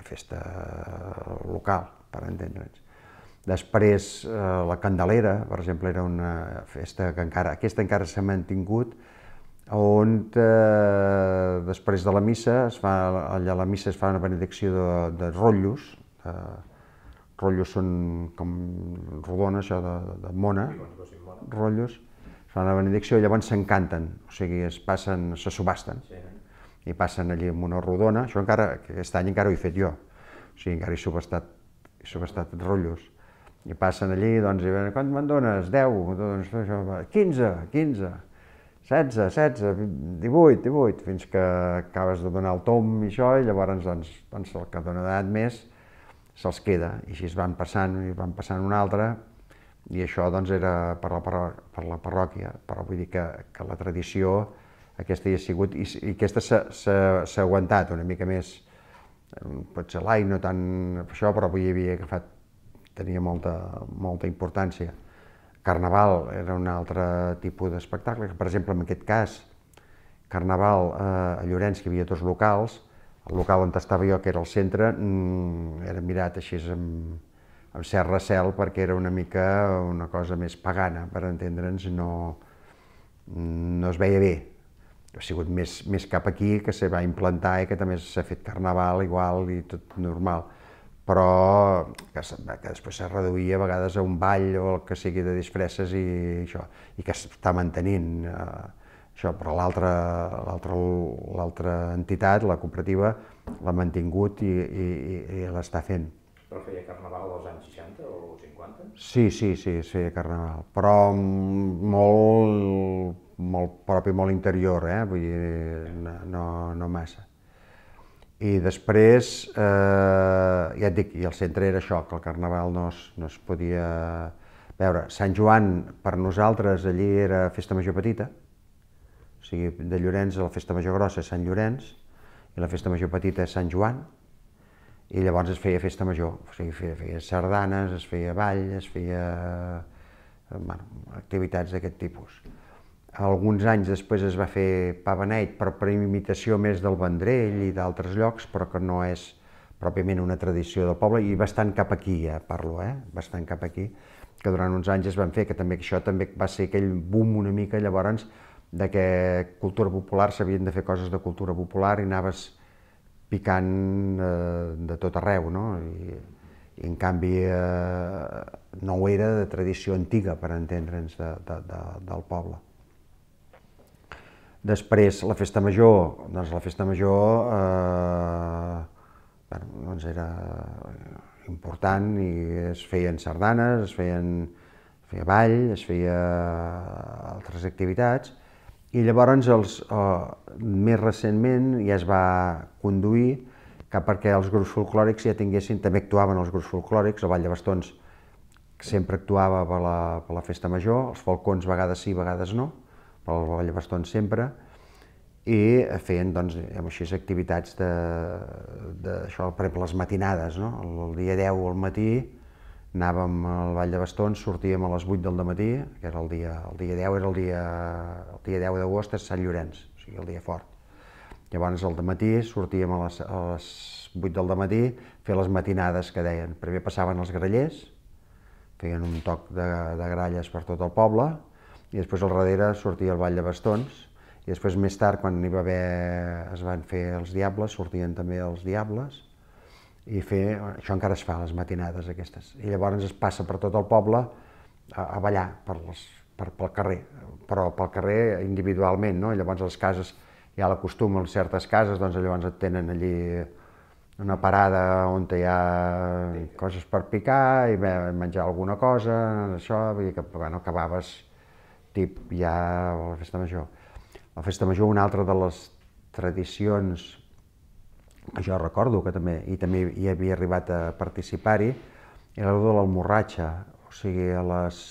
S1: local, per entendre'ns. Després, la Candelera, per exemple, era una festa que aquesta s'ha mantingut, on després de la missa, allà a la missa es fa una benedicció de rotllos. Rotllos són com rodones, això de mona, rotllos. Es fa una benedicció i llavors s'encanten, o sigui, se subasten. I passen allí amb una rodona, això aquest any encara ho he fet jo, o sigui, encara he subestat rotllos. I passen allí, doncs, i diuen, quant me'n dones? 10, doncs, 15, 15, 16, 18, fins que acabes de donar el tom i això, i llavors, doncs, el que dona edat més se'ls queda, i així van passant un altre, i això, doncs, era per la parròquia, però vull dir que la tradició aquesta hi ha sigut, i aquesta s'ha aguantat una mica més, potser l'any no tant això, però avui tenia molta importància. Carnaval era un altre tipus d'espectacle, per exemple, en aquest cas, Carnaval a Llorenç, que hi havia dos locals, el local on estava jo, que era el centre, era mirat així amb cert recel, perquè era una mica una cosa més pagana, per entendre'ns, no es veia bé. Ha sigut més cap aquí, que se va implantar i que també s'ha fet Carnaval igual i tot normal, però que després se reduïa a vegades a un ball o el que sigui de disfresses i això, i que s'està mantenint això, però l'altra entitat, la cooperativa, l'ha mantingut i l'està fent.
S2: Però feia Carnaval als anys 60 o 50?
S1: Sí, es feia Carnaval, però molt propi, molt interior, vull dir, no massa. I després, ja et dic, i el centre era això, que el Carnaval no es podia veure. Sant Joan, per nosaltres, allí era festa major petita, o sigui, de Llorenç la festa major grossa és Sant Llorenç, i la festa major petita és Sant Joan, i llavors es feia festa major, o sigui, feia sardanes, es feia ball, es feia activitats d'aquest tipus. Alguns anys després es va fer pa beneit per imitació més del Vendrell i d'altres llocs, però que no és pròpiament una tradició del poble, i bastant cap aquí ja parlo, bastant cap aquí, que durant uns anys es van fer, que això també va ser aquell boom una mica llavors de que cultura popular s'havien de fer coses de cultura popular i anaves picant de tot arreu, no? I en canvi no ho era de tradició antiga, per entendre'ns, del poble. Després, la festa major, doncs era important i es feien sardanes, es feia ball, es feia altres activitats, i llavors més recentment ja es va conduir cap perquè els grups folclòrics ja tinguessin, també actuaven els grups folclòrics, el Ball de Bastons sempre actuava per la festa major, els falcons vegades sí, vegades no, però el Ball de Bastons sempre, i feien doncs així activitats d'això, per exemple les matinades, no? El dia 10 al matí anàvem al Ball de Bastons, sortíem a les 8 del matí, que era el dia 10, era el dia 10 d'agost, és Sant Llorenç, o sigui, el dia fort. Llavors al matí sortíem a les 8 del matí a fer les matinades que deien. Primer passaven els grallers, feien un toc de gralles per tot el poble, i després al darrere sortia el Ball de Bastons, i després més tard, quan es van fer els diables, sortien també els diables, i això encara es fa, les matinades aquestes. I llavors es passa per tot el poble a ballar pel carrer, però pel carrer individualment, no? Llavors les cases, hi ha la costum en certes cases, doncs llavors et tenen allí una parada on hi ha coses per picar i menjar alguna cosa, això, vull dir que acabaves ja a la festa major. La festa major, una altra de les tradicions que jo recordo, que també hi havia arribat a participar-hi, era el de l'almorratxa, o sigui, a les...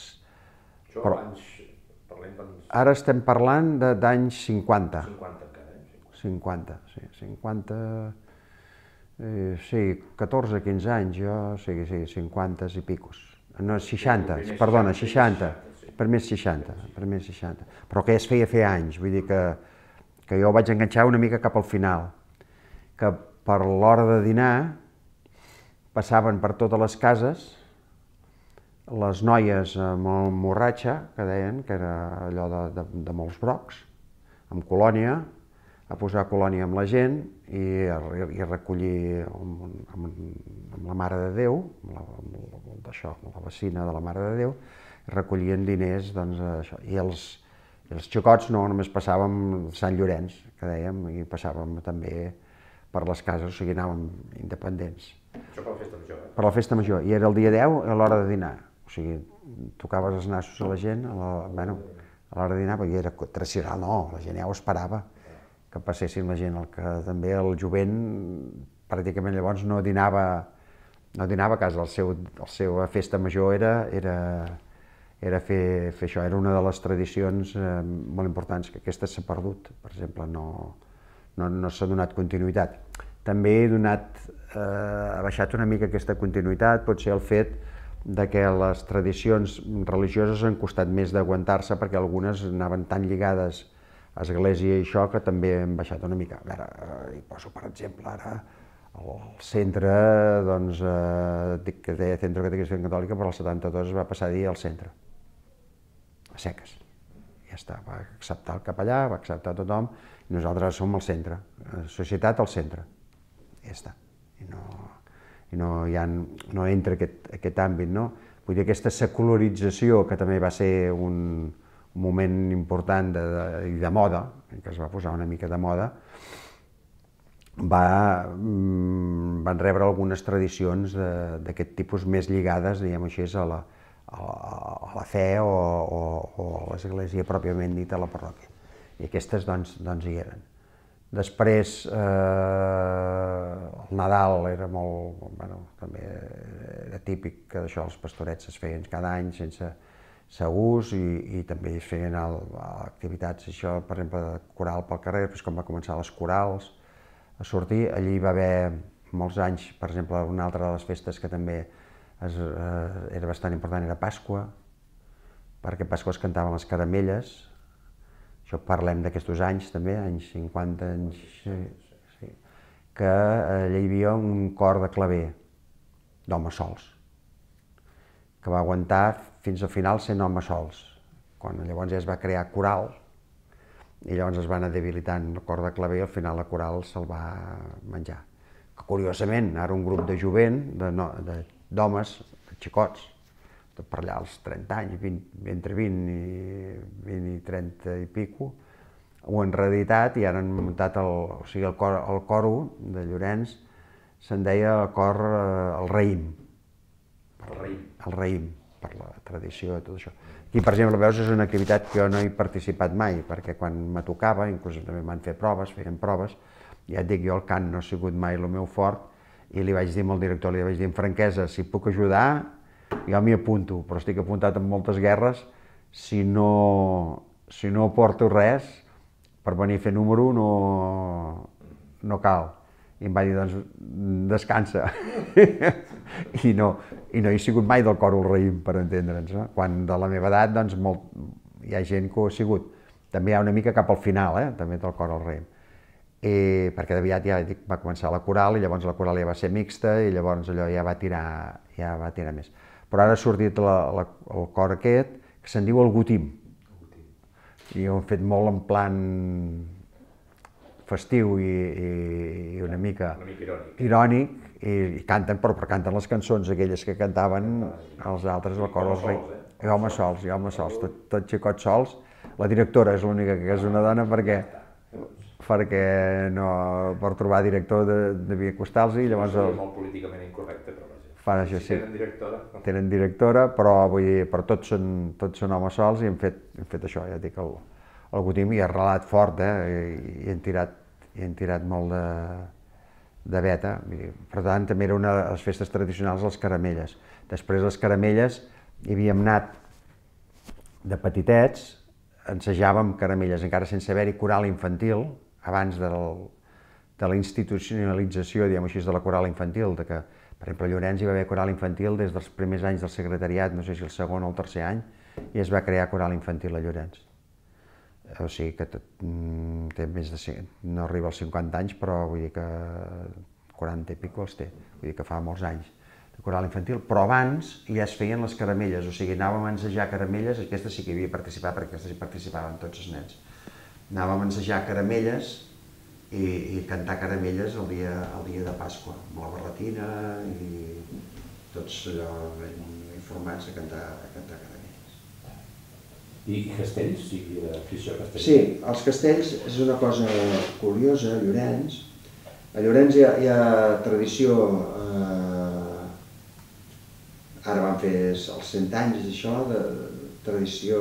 S2: Això abans parlem...
S1: Ara estem parlant d'anys 50.
S2: 50 encara,
S1: 50, sí, 50... sí, 14, 15 anys, jo, sí, 50 i picos. No, 60, perdona, 60, per més 60, Però que ja es feia fer anys, vull dir que jo vaig enganxar una mica cap al final, que per l'hora de dinar passaven per totes les cases les noies amb el morratxa, que deien, que era allò de molts brocs, amb colònia, a posar colònia amb la gent i recollir amb la Mare de Déu, amb la vecina de la Mare de Déu, recollien diners, doncs, això. I els xicots no, només passàvem Sant Llorenç, que dèiem, i passàvem també per les cases, o sigui, anàvem independents.
S2: Això per la festa major, eh?
S1: Per la festa major, i era el dia 10 a l'hora de dinar, o sigui, tocaves els nassos a la gent, a l'hora de dinar, perquè era tradicional, no, la gent ja ho esperava, que passessin la gent, el que també el jovent pràcticament llavors no dinava a casa, la seva festa major era fer això, era una de les tradicions molt importants, que aquesta s'ha perdut, per exemple, no s'ha donat continuïtat. També ha baixat una mica aquesta continuïtat, pot ser el fet de que les tradicions religioses han costat més d'aguantar-se perquè algunes anaven tan lligades a església i això que també han baixat una mica. Ara, hi poso per exemple, ara el centre, doncs, que deia Centro de Catequesis Catòlica, però el 72 es va passar a dir el centre, a seques. Ja està, va acceptar el capellà, va acceptar tothom, i nosaltres som el centre, societat al centre, ja està. I no entra aquest àmbit, no? Vull dir, aquesta secularització, que també va ser un moment important de moda, que es va posar una mica de moda, van rebre algunes tradicions d'aquest tipus més lligades, diguem així, a la fe o a l'església pròpiament dita, a la parròquia. I aquestes, doncs, hi eren. Després, el Nadal era molt, també era típic que això, els pastorets es feien cada any sense segurs i també es feien activitats, això, per exemple, de coral pel carrer, després quan va començar les corals a sortir, allí hi va haver molts anys, per exemple, una altra de les festes que també era bastant important era Pasqua, perquè a Pasqua es cantaven les caramelles. Això parlem d'aquests anys també, anys 50, que allà hi havia un cor de claver d'homes sols, que va aguantar fins al final sent homes sols. Quan llavors ja es va crear coral, i llavors es va anar debilitant el cor de claver i al final la coral se'l va menjar. Que curiosament, ara un grup de jovent, d'homes, xicots, per allà als 30 anys, entre 20 i 30 i pico, ho han reeditat i ara han muntat el coro de Llorenç, se'n deia el cor el Raïm. El Raïm, per la tradició i tot això. Aquí, per exemple, veus, és una activitat que jo no he participat mai, perquè quan me tocava, inclús també m'han fet proves, feien proves, ja et dic, jo el cant no ha sigut mai el meu fort, i li vaig dir al director, li vaig dir amb franquesa, si puc ajudar, jo m'hi apunto, però estic apuntat en moltes guerres, si no porto res, per venir a fer número no cal. I em va dir, doncs, descansa. I no he sigut mai del cor al Raïm, per entendre'ns. Quan de la meva edat, doncs, hi ha gent que ho ha sigut. També hi ha una mica cap al final, també del cor al Raïm. Perquè d'aviat ja va començar la coral, i llavors la coral ja va ser mixta, i llavors allò ja va tirar més. Però ara ha sortit el cor aquest, que se'n diu el Gutim. I ho han fet molt en plan festiu i una mica irònic, i canten, però canten les cançons aquelles que cantaven els altres, el cor dels Reis. I homes sols, tots xicots sols. La directora és l'única que és una dona perquè per trobar director devia costar-los i llavors...
S2: És molt políticament incorrecte, però
S1: fan això, sí.
S2: Tenen
S1: directora, però vull dir, tots són homes sols i hem fet això, ja dic, el Gutim, i ha relat fort, i han tirat molt de veta. Per tant, també era una de les festes tradicionals, les caramelles. Després les caramelles hi havíem anat de petitets, ensejàvem caramelles, encara sense haver-hi coral infantil, abans de la institucionalització, diguem així, de la coral infantil, que, per exemple, a Llorenç hi va haver coral infantil des dels primers anys del secretariat, no sé si el segon o el tercer any, i es va crear coral infantil a Llorenç. O sigui que té més de... no arriba als 50 anys, però vull dir que 40 i pico els té, vull dir que fa molts anys de coral infantil, però abans ja es feien les caramelles, o sigui, anàvem a ensejar caramelles, aquesta sí que hi havia participat perquè aquestes hi participaven tots els nens. Anàvem a ensejar caramelles i cantar caramelles el dia de Pasqua, amb la barretina i tots allò informats a cantar caramelles.
S2: I castells? Sí, afició a castells?
S1: Sí, els castells és una cosa curiosa a Llorenç. A Llorenç hi ha tradició, ara van fer els 100 anys d'això, de tradició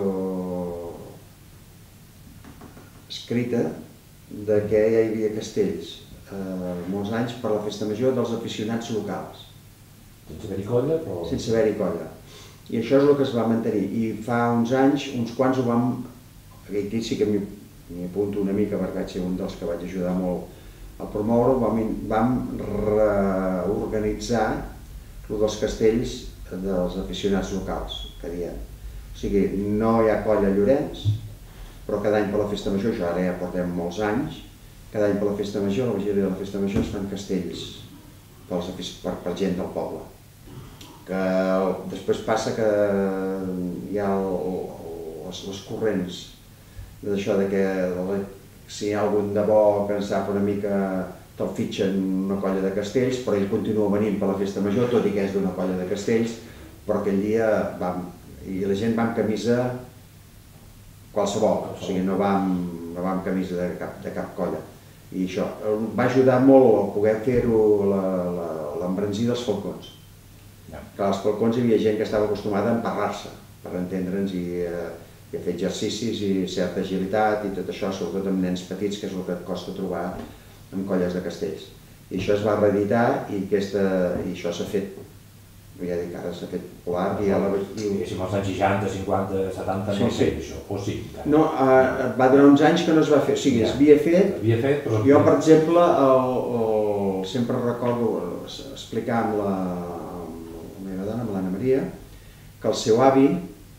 S1: escrita de que ja hi havia castells molts anys per la festa major dels aficionats locals.
S2: Sense haver-hi colla, però...
S1: Sense haver-hi colla. I això és el que es va mantenir. I fa uns anys, uns quants ho vam... Aquí sí que m'hi apunto una mica perquè vaig ser un dels que vaig ajudar molt a promoure, vam reorganitzar el dels castells dels aficionats locals, que diem. O sigui, no hi ha colla a Llorenç, però cada any per la festa major, això ara ja portem molts anys, cada any per la festa major, a la vigília de la festa major, es fan castells per gent del poble. Que després passa que hi ha les corrents d'això de que si hi ha algun de bo que en sap una mica te'l fitxen una colla de castells, però ell continua venint per la festa major, tot i que és d'una colla de castells, però aquell dia i la gent va amb camisa qualsevol, o sigui, no va amb camisa de cap colla. I això va ajudar molt a poder fer-ho l'embranzir dels falcons. Que als falcons hi havia gent que estava acostumada a emparrar-se, per entendre'ns, i a fer exercicis i certa agilitat i tot això, sobretot amb nens petits, que és el que et costa trobar en colles de castells. I això es va reeditar i això s'ha fet, ja dic, ara s'ha fet popular.
S2: Diguéssim, als anys 60, 50, 70 no has fet això, o sí?
S1: No, va durar uns anys que no es va fer, o sigui, es havia fet. Jo, per exemple, sempre recordo explicar amb la meva dona, amb l'Anna Maria, que el seu avi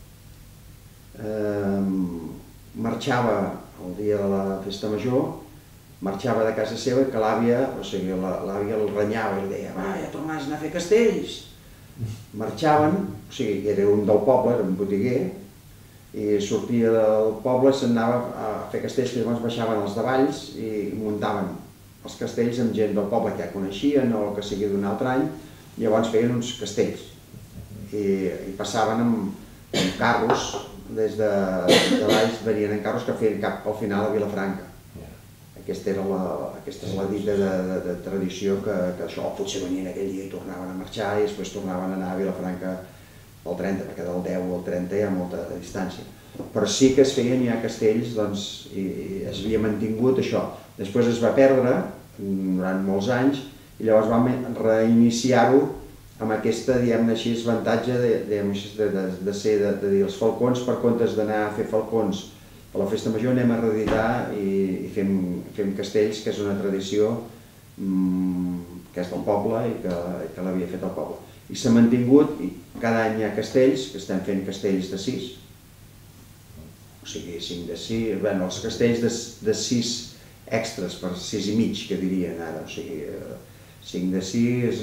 S1: marxava el dia de la festa major, marxava de casa seva i que l'àvia, o sigui, l'àvia el renyava i li deia: va, ja tornaràs a anar a fer castells. Marxaven, o sigui, era un del poble, era un botiguer, i sortia del poble i se'n anava a fer castells, que llavors baixaven els davalls i muntaven els castells amb gent del poble que ja coneixien o que sigui d'un altre any, i llavors feien uns castells i passaven amb carros des de baix, venien en carros que feien cap al final a Vilafranca. Aquesta és la dita de tradició, que això potser venien aquell dia i tornaven a marxar i després tornaven a anar a Vilafranca pel 30, perquè del 10 al 30 hi ha molta distància. Però sí que es feien ja castells, doncs, i es havia mantingut això. Després es va perdre durant molts anys i llavors vam reiniciar-ho amb aquesta, diguem-ne així, avantatge de dir els falcons, per comptes d'anar a fer falcons a la festa major, anem a reeditar i fem castells, que és una tradició que és del poble i que l'havia fet el poble. I s'ha mantingut, i cada any hi ha castells, que estem fent castells de 6, o sigui, 5 de 6, bé, els castells de 6 extras, per 6 i mig, que dirien ara, o sigui, 5 de 6,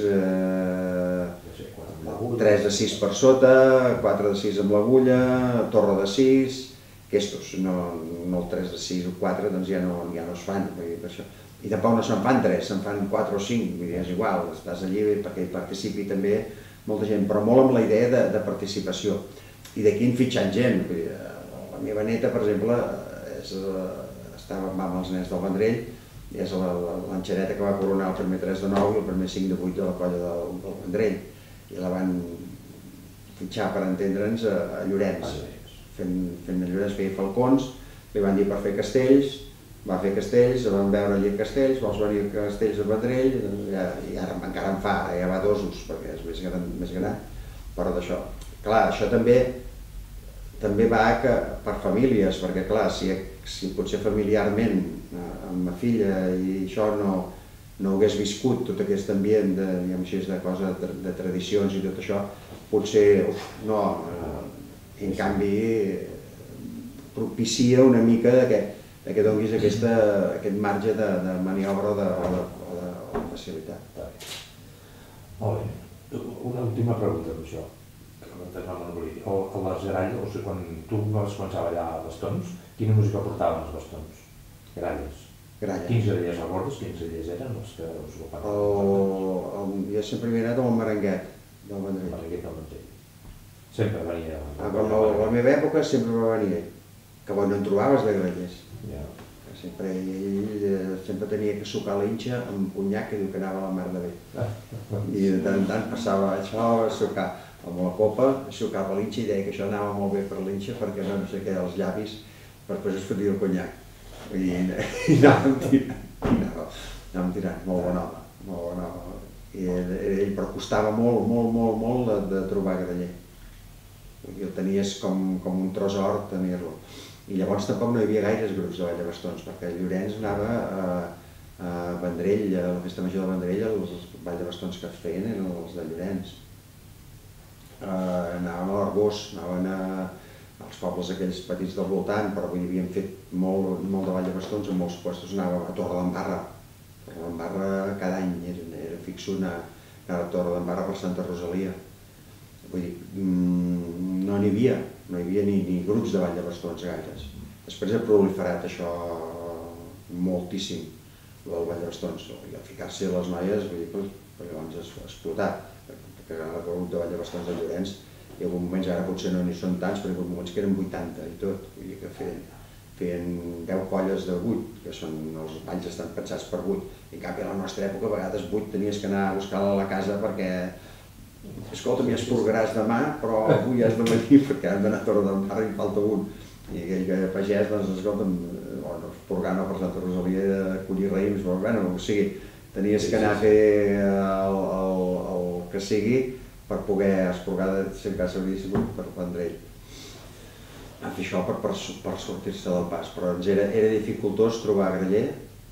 S1: 3 de 6 per sota, 4 de 6 amb l'agulla, torre de 6, aquests, no el 3 de 6 o 4, doncs ja no es fan, per això. I tampoc no se'n fan 3, se'n fan 4 o 5, vull dir, és igual, estàs allí perquè hi participi també molta gent, però molt amb la idea de participació. I d'aquí en fitxant gent, la meva neta, per exemple, estava amb els nens del Vendrell, és l'enxaneta que va coronar el primer 3 de 9 i el primer 5 de 8 de la colla del Vendrell, i la van fitxar, per entendre'ns, a Llorenç, fent a Llorenç, feia falcons, li van dir per fer castells, va fer castells, van veure allí castells, vols venir a castells al Vendrell, i ara encara en fa, ja va dosos, perquè és més gran, però d'això. Clar, això també va per famílies, perquè clar, si si potser familiarment amb ma filla i això no hagués viscut tot aquest ambient de coses, de tradicions i tot això, potser no, en canvi propicia una mica que donguis aquest marge de maniobra o de facilitat.
S2: Molt bé. Una última pregunta per això. A les gralles, o sigui, quan tu vas començar a ballar bastons, quina música portaven els bastons? Gralles. Quins grallers recordes? Quins grallers eren els que us ho parlaven?
S1: Jo sempre havia anat amb el merenguet del Vendrell.
S2: Merenguet del Vendrell. Sempre venia...
S1: A la meva època sempre va venir ell, que no en trobaves de grallers. Ell sempre tenia que sucar l'Inxa amb punyac, que diu que anava a la mar de bé. I de tant en tant passava això a sucar amb la copa, sucava l'Inxa i deia que això anava molt bé per l'Inxa perquè no sé què, els llavis, per després es fotia el conyac. I anàvem tirant, molt bon home. Ell però costava molt de trobar graller. I el tenies com un tresor tenir-lo. I llavors tampoc no hi havia gaires grups de ball de bastons, perquè Llorenç anava a Vendrell, a la festa major de Vendrell, els ball de bastons que es feien eren els de Llorenç. Anaven a l'Arboç, anaven als pobles aquells petits del voltant, però avui havien fet molt de ball de bastons en molts puestos. Anàvem a Torredembarra. Torredembarra cada any era fixo anar a Torredembarra per Santa Rosalia. Vull dir, no n'hi havia ni grups de ball de bastons gaires. Després ha proliferat això moltíssim, del ball de bastons. I al ficar-s'hi les noies, vull dir, llavors ha explotat. Perquè el grup de ball de bastons de Llorenç, hi ha hagut moments, ara potser no n'hi són tants, però hi ha hagut moments que eren 80 i tot. Vull dir que feien 10 colles de 8, que són, els balls estan pensats per 8. I en canvi a la nostra època a vegades 8 tenies que anar a buscar-la a la casa perquè escolta'm, ja esporgaràs demà, però avui has de venir perquè hem d'anar a Torredembarra i en falta un. I aquell que pagès, doncs, escolta'm, esporgar no per Santa Rosalia de collir raïms, però bueno, o sigui, tenies que anar a fer el que sigui per poder esporgar de cercar sigut per Vendrell. A fer això per sortir-se del pas, però era dificultós trobar graller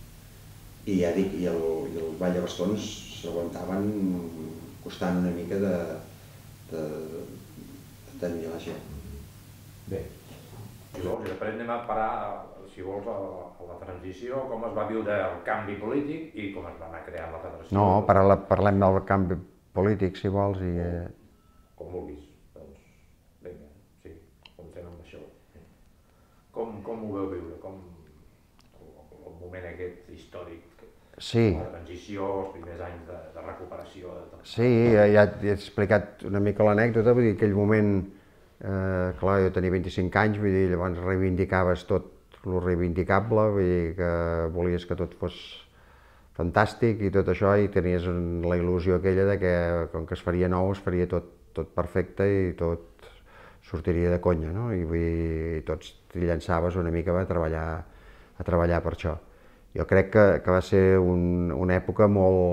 S1: i ja dic, i el ball de bastons s'aguantaven costant una mica de tenir la gent.
S2: Bé, després anem a parar, si vols, a la transició, com es va viure el canvi polític i com es va anar creant la federació.
S1: No, parlem del canvi polític, si vols, i...
S2: Com vulguis, doncs, vinga, sí, comencem amb això. Com ho veu viure, el moment aquest històric?
S1: Sí.
S2: La transició, els primers anys de recuperació de tot.
S1: Sí, ja he explicat una mica l'anècdota, vull dir, aquell moment, clar, jo tenia 25 anys, vull dir, llavors reivindicaves tot el reivindicable, vull dir, que volies que tot fos fantàstic i tot això, i tenies la il·lusió aquella de que, com que es faria nou, es faria tot perfecte i tot sortiria de conya, no? I vull dir, tots t'hi llançaves una mica a treballar per això. Jo crec que va ser una època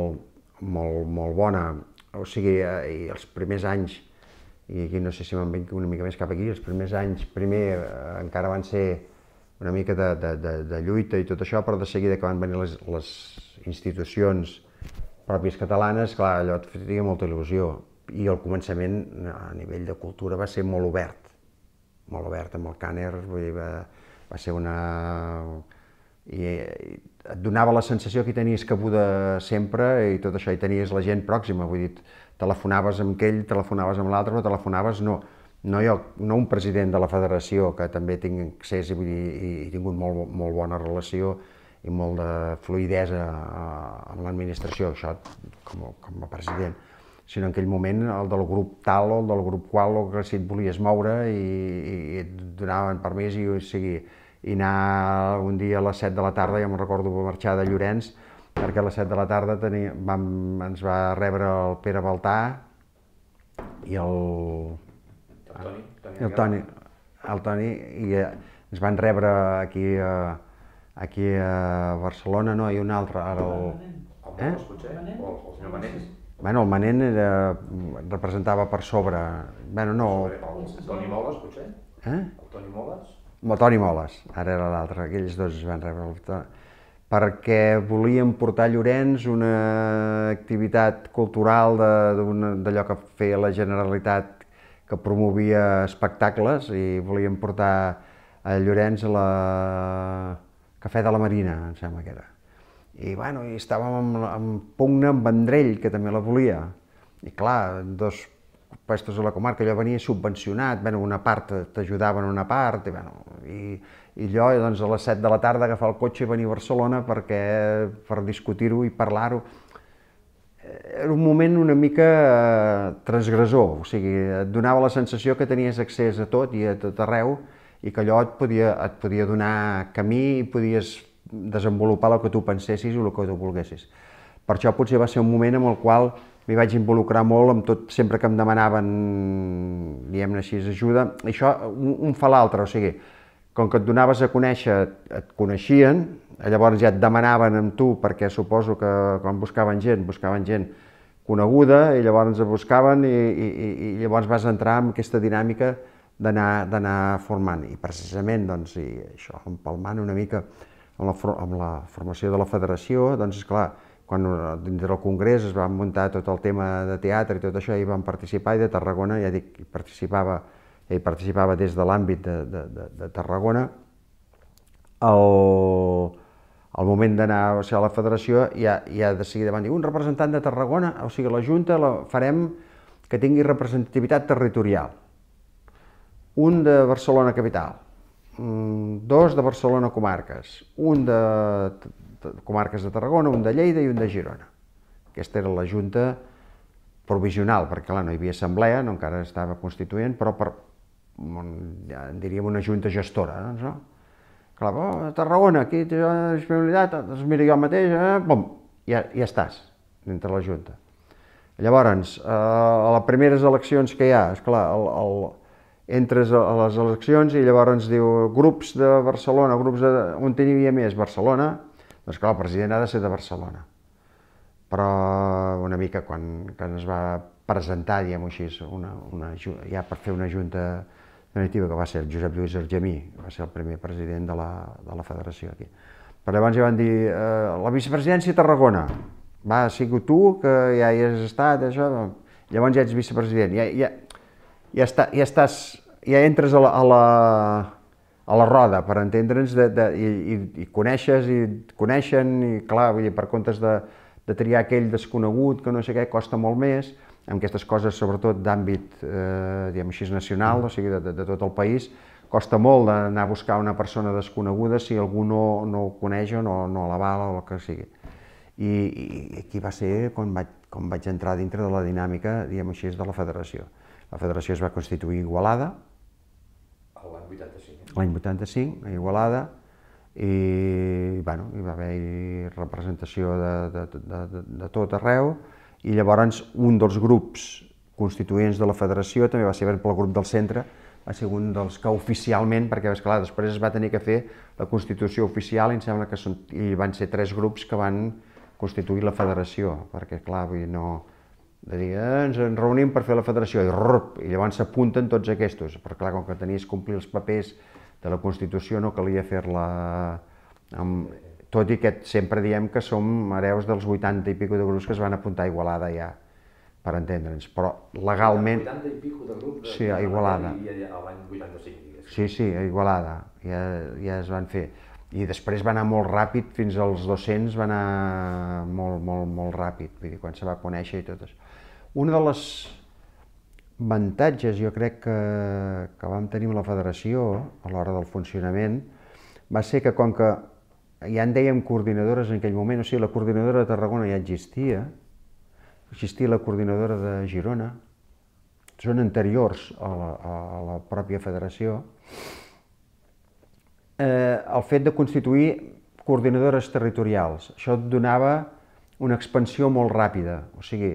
S1: molt bona, o sigui, i els primers anys, i aquí no sé si me'n vinc una mica més cap aquí, els primers anys primer encara van ser una mica de lluita i tot això, però de seguida que van venir les institucions pròpies catalanes, clar, allò et feia molta il·lusió. I al començament, a nivell de cultura, va ser molt obert amb el càner, vull dir, va ser una... i et donava la sensació que hi tenies cabuda sempre i tot això, i tenies la gent pròxima, vull dir, telefonaves amb aquell, telefonaves amb l'altre, però telefonaves no un president de la federació, que també tinc accés i he tingut molt bona relació i molt de fluïdesa amb l'administració, això com a president, sinó en aquell moment el del grup tal o el del grup qual, o que si et volies moure i et donaven permís i anar un dia a les 7 de la tarda, ja me'n recordo, va marxar de Llorenç, perquè a les 7 de la tarda ens va rebre el Pere Baltà i el Toni, i ens van rebre aquí a Barcelona, no, i un altre, ara el...
S2: El Moles, potser? O el senyor Manent?
S1: Bueno, el Manent representava per sobre, bueno, no...
S2: El Toni Moles, potser?
S1: El
S2: Toni Moles?
S1: Toni Moles, ara era l'altre, aquells dos es van rebre perquè volien portar a Llorenç una activitat cultural d'allò que feia la Generalitat, que promovia espectacles, i volien portar a Llorenç a la Cafè de la Marina, em sembla que era. I bueno, i estàvem en pugna amb Vendrell, que també la volia. I clar, dos puestos a la comarca, allò venia subvencionat, bueno, una part t'ajudaven una part, i allò, doncs, a les 7 de la tarda agafar el cotxe i venir a Barcelona per discutir-ho i parlar-ho. Era un moment una mica transgressor, o sigui, et donava la sensació que tenies accés a tot i a tot arreu, i que allò et podia donar camí i podies desenvolupar el que tu pensessis o el que tu volguessis. Per això potser va ser un moment en el qual m'hi vaig involucrar molt amb tot, sempre que em demanaven, diguem-ne així, ajuda. Això un fa l'altre, o sigui, com que et donaves a conèixer, et coneixien, llavors ja et demanaven amb tu, perquè suposo que quan buscaven gent coneguda, i llavors ens buscaven i llavors vas entrar en aquesta dinàmica d'anar formant. I precisament, doncs, i això, empalmant una mica amb la formació de la federació, doncs, esclar, quan dintre del Congrés es va muntar tot el tema de teatre i tot això, hi vam participar, i de Tarragona, ja dic, hi participava des de l'àmbit de Tarragona. Al moment d'anar a la federació, ja de seguida van dir, un representant de Tarragona, o sigui, la Junta la farem que tingui representativitat territorial. Un de Barcelona capital, dos de Barcelona comarques, un de comarques de Tarragona, un de Lleida i un de Girona. Aquesta era la Junta provisional, perquè clar, no hi havia assemblea, no encara estava constituent, però diríem una junta gestora, no? Clar, a Tarragona, aquí tens disponibilitat, doncs mira jo mateix, bom, ja estàs dintre la junta. Llavors, a les primeres eleccions que hi ha, esclar, entres a les eleccions i llavors diu grups de Barcelona, grups on hi havia més, Barcelona, doncs clar, el president ha de ser de Barcelona. Però una mica quan es va presentar, diguem-ho així, ja per fer una junta definitiva, que va ser el Josep Lluís Argemí, que va ser el primer president de la federació aquí. Però llavors ja van dir, la vicepresidència a Tarragona, va, sigui tu, que ja hi has estat, això, llavors ja ets vicepresident, ja entres a la roda, per entendre'ns, i coneixes, i et coneixen, i clar, per comptes de triar aquell desconegut, que no sé què, costa molt més, amb aquestes coses, sobretot d'àmbit, diguem així, nacional, o sigui, de tot el país, costa molt d'anar a buscar una persona desconeguda si algú no ho coneix o no l'avala o el que sigui. I aquí va ser quan vaig entrar dintre de la dinàmica, diguem així, de la federació. La federació es va constituir a Igualada, l'any 85, a Igualada, i hi va haver representació de tot arreu, i llavors un dels grups constituents de la federació també va ser pel grup del centre, va ser un dels que oficialment, perquè esclar, després es va tenir que fer la constitució oficial, i em sembla que van ser 3 grups que van constituir la federació, perquè clar, de dir, ens reunim per fer la federació, i llavors s'apunten tots aquests, però clar, com que tenies que complir els papers de la Constitució no calia fer-la, tot i que sempre diem que som hereus dels 80 i pico de grups que es van apuntar a Igualada ja, per entendre'ns, però legalment...
S2: 80 i pico de grups
S1: sí, a Igualada.
S2: L'any 85,
S1: Sí, a Igualada, ja es van fer. I després va anar molt ràpid, fins als 200 va anar molt ràpid, vull dir, quan se va conèixer i tot això. Un dels avantatges, jo crec, que vam tenir amb la federació a l'hora del funcionament, va ser que com que ja en dèiem coordinadores en aquell moment, o sigui, la coordinadora de Tarragona ja existia la coordinadora de Girona, són anteriors a la pròpia federació, el fet de constituir coordinadores territorials, això et donava una expansió molt ràpida, o sigui,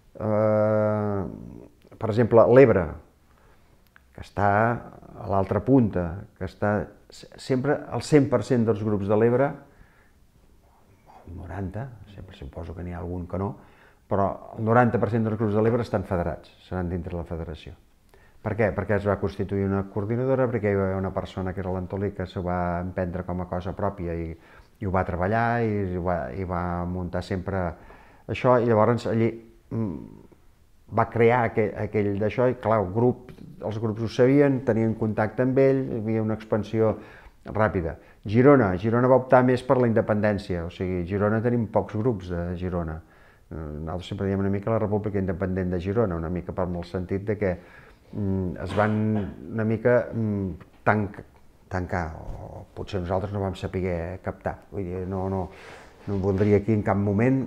S1: per exemple, l'Ebre, que està a l'altra punta, que està sempre el 100% dels grups de l'Ebre, el 90%, sempre suposo que n'hi ha algun que no, però el 90% dels grups de l'Ebre estan federats, seran dintre la federació. Per què? Perquè es va constituir una coordinadora, perquè hi va haver una persona que era l'Antolí que s'ho va emprendre com a cosa pròpia i ho va treballar i va muntar sempre això, i llavors allí va crear aquell d'això, i clar, els grups ho sabien, tenien contacte amb ell, hi havia una expansió ràpida. Girona va optar més per la independència, o sigui, a Girona tenim pocs grups de Girona. Nosaltres sempre diem una mica la República Independent de Girona, una mica per el sentit de que es van una mica tancar, o potser nosaltres no vam saber captar. Vull dir, no voldria aquí en cap moment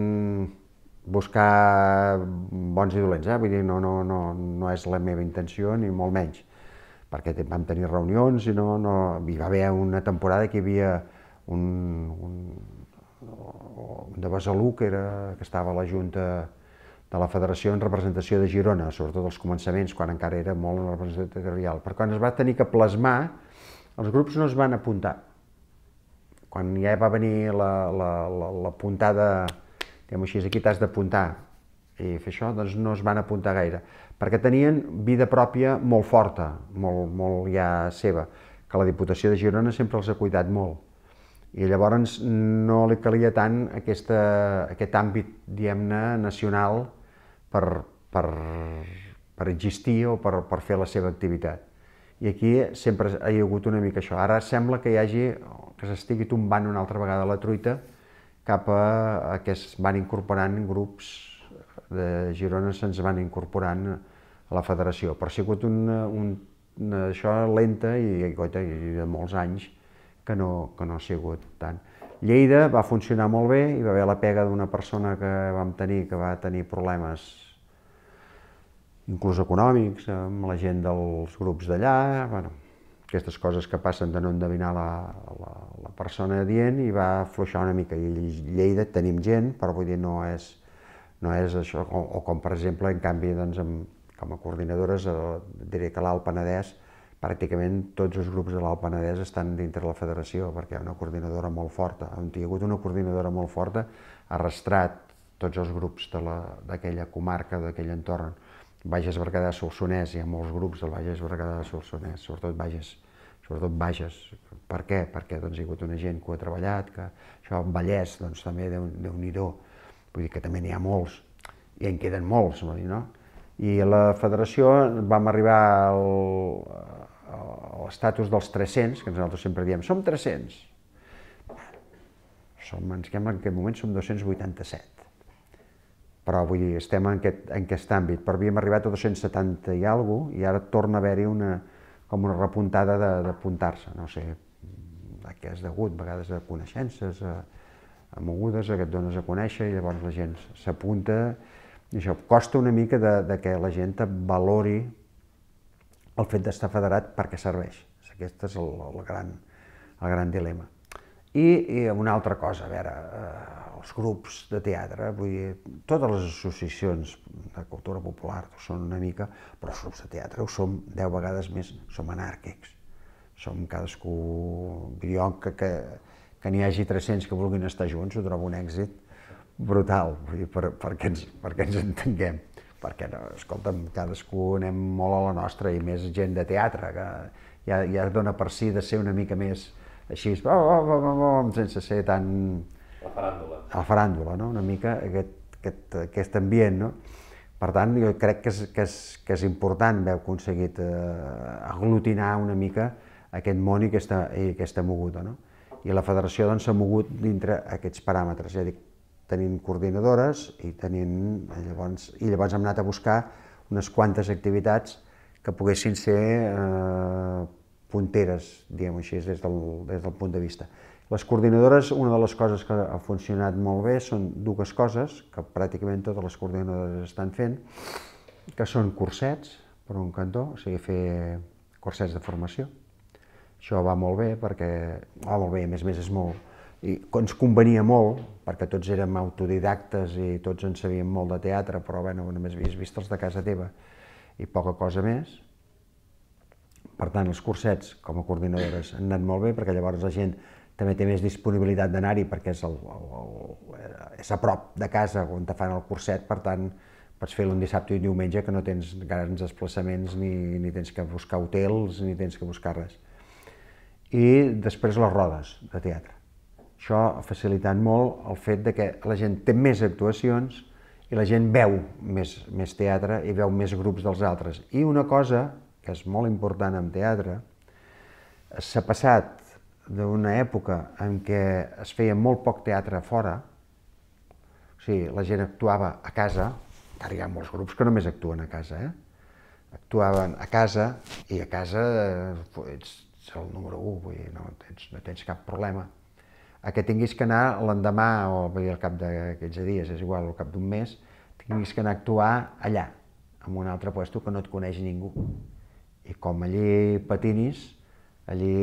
S1: buscar bons i dolents, vull dir, no és la meva intenció, ni molt menys, perquè vam tenir reunions i hi va haver una temporada que hi havia un de Besalú, que estava a la Junta de la Federació en representació de Girona, sobretot als començaments, quan encara era molt una representació territorial. Però quan es va tenir que plasmar, els grups no es van apuntar. Quan ja va venir la puntada, diguem-ho així, aquí t'has d'apuntar i fer això, doncs no es van apuntar gaire, perquè tenien vida pròpia molt forta, molt ja seva, que la Diputació de Girona sempre els ha cuidat molt. I llavors no li calia tant aquest àmbit, diguem-ne, nacional per existir o per fer la seva activitat. I aquí sempre hi ha hagut una mica això. Ara sembla que s'estigui tombant una altra vegada la truita cap a que es van incorporant grups de Girona, se'ns van incorporant a la federació. Però ha sigut això lenta i de molts anys que no ha sigut tant. Lleida va funcionar molt bé, hi va haver la pega d'una persona que vam tenir que va tenir problemes inclús econòmics amb la gent dels grups d'allà, aquestes coses que passen de no endevinar la persona dient, i va afluixar una mica. I a Lleida tenim gent, però vull dir, no és això, o com per exemple, en canvi, com a coordinadores, diré que l'Alt Penedès, pràcticament tots els grups de l'Alt Penedès estan dintre la federació, perquè hi ha una coordinadora molt forta. On hi ha hagut una coordinadora molt forta, ha arrastrat tots els grups d'aquella comarca, d'aquell entorn. Bages, Berguedà, Solsonès, hi ha molts grups del Bages, Berguedà, Solsonès, sobretot Bages. Per què? Perquè hi ha hagut una gent que ho ha treballat, que això, Vallès, també, Déu-n'hi-do, vull dir que també n'hi ha molts, i en queden molts, no? I a la federació vam arribar a l'estatus dels 300, que nosaltres sempre diem, som 300. En aquest moment som 287. Però vull dir, estem en aquest àmbit, però havíem arribat a 270 i alguna cosa, i ara torna a haver-hi com una repuntada d'apuntar-se, no sé a què és degut, a vegades a coneixences, a mogudes, que et dones a conèixer, i llavors la gent s'apunta, i això costa una mica que la gent valori el fet d'estar federat perquè serveix. Aquest és el gran dilema. I una altra cosa, a veure, els grups de teatre, vull dir, totes les associacions de cultura popular són una mica, però els grups de teatre ho som 10 vegades més, som anàrquics. Som cadascú, jo que n'hi hagi 300 que vulguin estar junts, ho trobo un èxit brutal, perquè ens entenguem. Perquè, escolta'm, cadascú anem molt a la nostra, i més gent de teatre, que ja dona per si de ser una mica més així, sense ser tan... La faràndula, no? Una mica aquest ambient, no? Per tant, jo crec que és important haver aconseguit aglutinar una mica aquest món i aquesta moguda, no? I la federació s'ha mogut dintre aquests paràmetres, ja dic, tenint coordinadores i llavors hem anat a buscar unes quantes activitats que poguessin ser punteres, diguem-ho així, des del punt de vista. Les coordinadores, una de les coses que ha funcionat molt bé són dues coses que pràcticament totes les coordinadores estan fent, que són cursets, per un cantó, o sigui, fer cursets de formació. Això va molt bé, a més és molt... I ens convenia molt, perquè tots érem autodidactes i tots en sabíem molt de teatre, però només havies vist els de casa teva i poca cosa més. Per tant, els cursets, com a coordinadores, han anat molt bé, perquè llavors la gent també té més disponibilitat d'anar-hi, perquè és a prop de casa on te fan el curset, per tant, Pots fer-lo un dissabte i un diumenge que no tens grans desplaçaments, ni tens que buscar hotels, ni tens que buscar res. I després les rodes de teatre. Això ha facilitat molt el fet de que la gent té més actuacions i la gent veu més teatre i veu més grups dels altres. I una cosa que és molt important en teatre, s'ha passat d'una època en què es feia molt poc teatre a fora, o sigui, la gent actuava a casa, encara hi ha molts grups que només actuen a casa, actuaven a casa i a casa ets el número 1, vull dir, no tens cap problema. A que tinguis que anar l'endemà o al cap de 15 dies, és igual, al cap d'un mes, tinguis que anar a actuar allà, en un altre lloc que no et coneix ningú. I com allí patinis, allí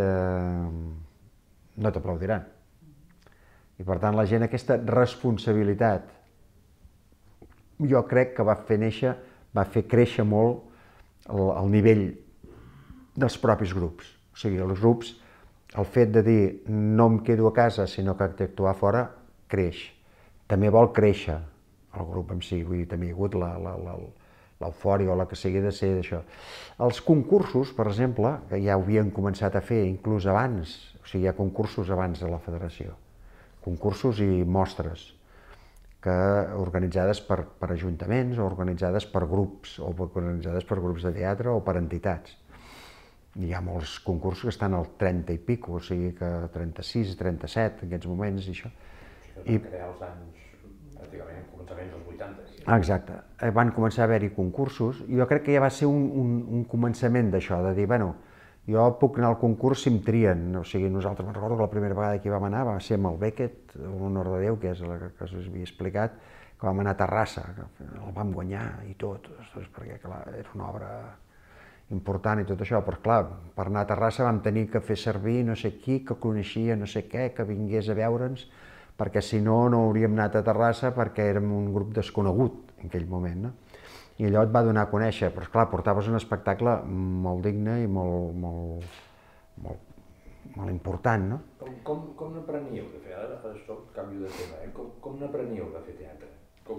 S1: no t'aplaudiran. I per tant la gent aquesta responsabilitat jo crec que va fer créixer molt el nivell dels propis grups. O sigui, els grups, el fet de dir no em quedo a casa sinó que haig d'actuar fora, creix. També vol créixer el grup en si, vull dir, també hi ha hagut l'eufòria o la que sigui de ser d'això. Els concursos, per exemple, que ja ho havien començat a fer inclús abans, o sigui, hi ha concursos abans de la federació, concursos i mostres organitzades per ajuntaments o organitzades per grups o organitzades per grups de teatre o per entitats. Hi ha molts concursos que estan al 30 i pico, o sigui que 36, 37 en aquests moments i això.
S2: I van crear els anys, pràcticament, començaments dels 80.
S1: Exacte. Van començar a haver-hi concursos i jo crec que ja va ser un començament d'això, de dir, bueno, jo puc anar al concurs si em trien, o sigui, nosaltres, me'n recordo que la primera vegada que hi vam anar va ser amb el Beckett, l'honor de Déu, que és la que us havia explicat, que vam anar a Terrassa, que el vam guanyar i tot, perquè clar, era una obra important i tot això, però clar, per anar a Terrassa vam tenir que fer servir no sé qui, que coneixia no sé què, que vingués a veure'ns, perquè si no, no hauríem anat a Terrassa perquè érem un grup desconegut en aquell moment, no? I allò et va donar a conèixer, però esclar, portaves un espectacle molt digne i molt important, no?
S2: Com n'apreníeu de fer? Ara això canvio de tema, com n'apreníeu de fer teatre?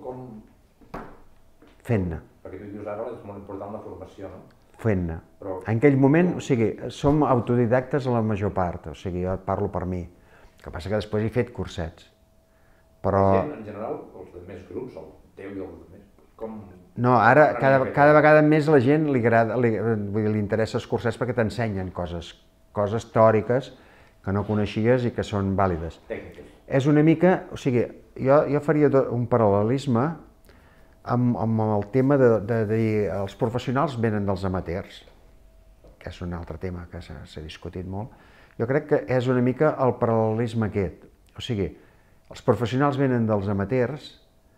S1: Fent-ne.
S2: Perquè tu dius ara és molt important la formació, no?
S1: Fent-ne. En aquell moment, o sigui, som autodidactes a la major part, o sigui, jo parlo per mi. El que passa que després he fet cursets. Però...
S2: La gent, en general, els de més grups, el teu i els de més, com...
S1: No, ara cada vegada més la gent li interessa els cursets perquè t'ensenyen coses teòriques que no coneixies i que són vàlides.
S2: Tècniques.
S1: És una mica, o sigui, jo faria un paral·lelisme amb el tema de dir els professionals venen dels amateurs, que és un altre tema que s'ha discutit molt. Jo crec que és una mica el paral·lelisme aquest, o sigui, els professionals venen dels amateurs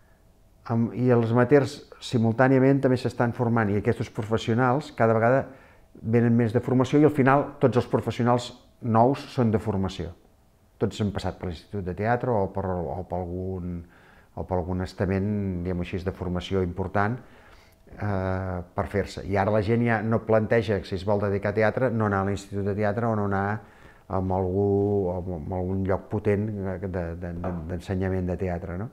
S1: i els amateurs simultàniament també s'estan formant i aquests professionals cada vegada venen més de formació i al final tots els professionals nous són de formació. Tots han passat per l'Institut de Teatre o per algun estament, diguem-ho així, de formació important per fer-se. I ara la gent ja no planteja, si es vol dedicar a teatre, no anar a l'Institut de Teatre o no anar a algun lloc potent d'ensenyament de teatre, no?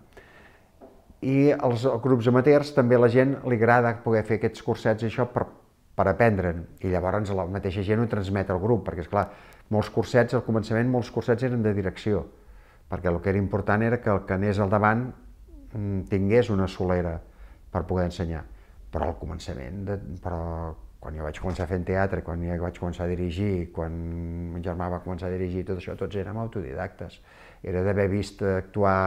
S1: I als grups amateurs també a la gent li agrada poder fer aquests cursets i això per aprendre'n, i llavors la mateixa gent ho transmet al grup, perquè esclar, molts cursets, al començament molts cursets eren de direcció, perquè el que era important era que el que anés al davant tingués una solera per poder ensenyar, però al començament, quan jo vaig començar fent teatre, quan jo vaig començar a dirigir, quan mon germà va començar a dirigir, tot això, tots érem autodidactes, era d'haver vist actuar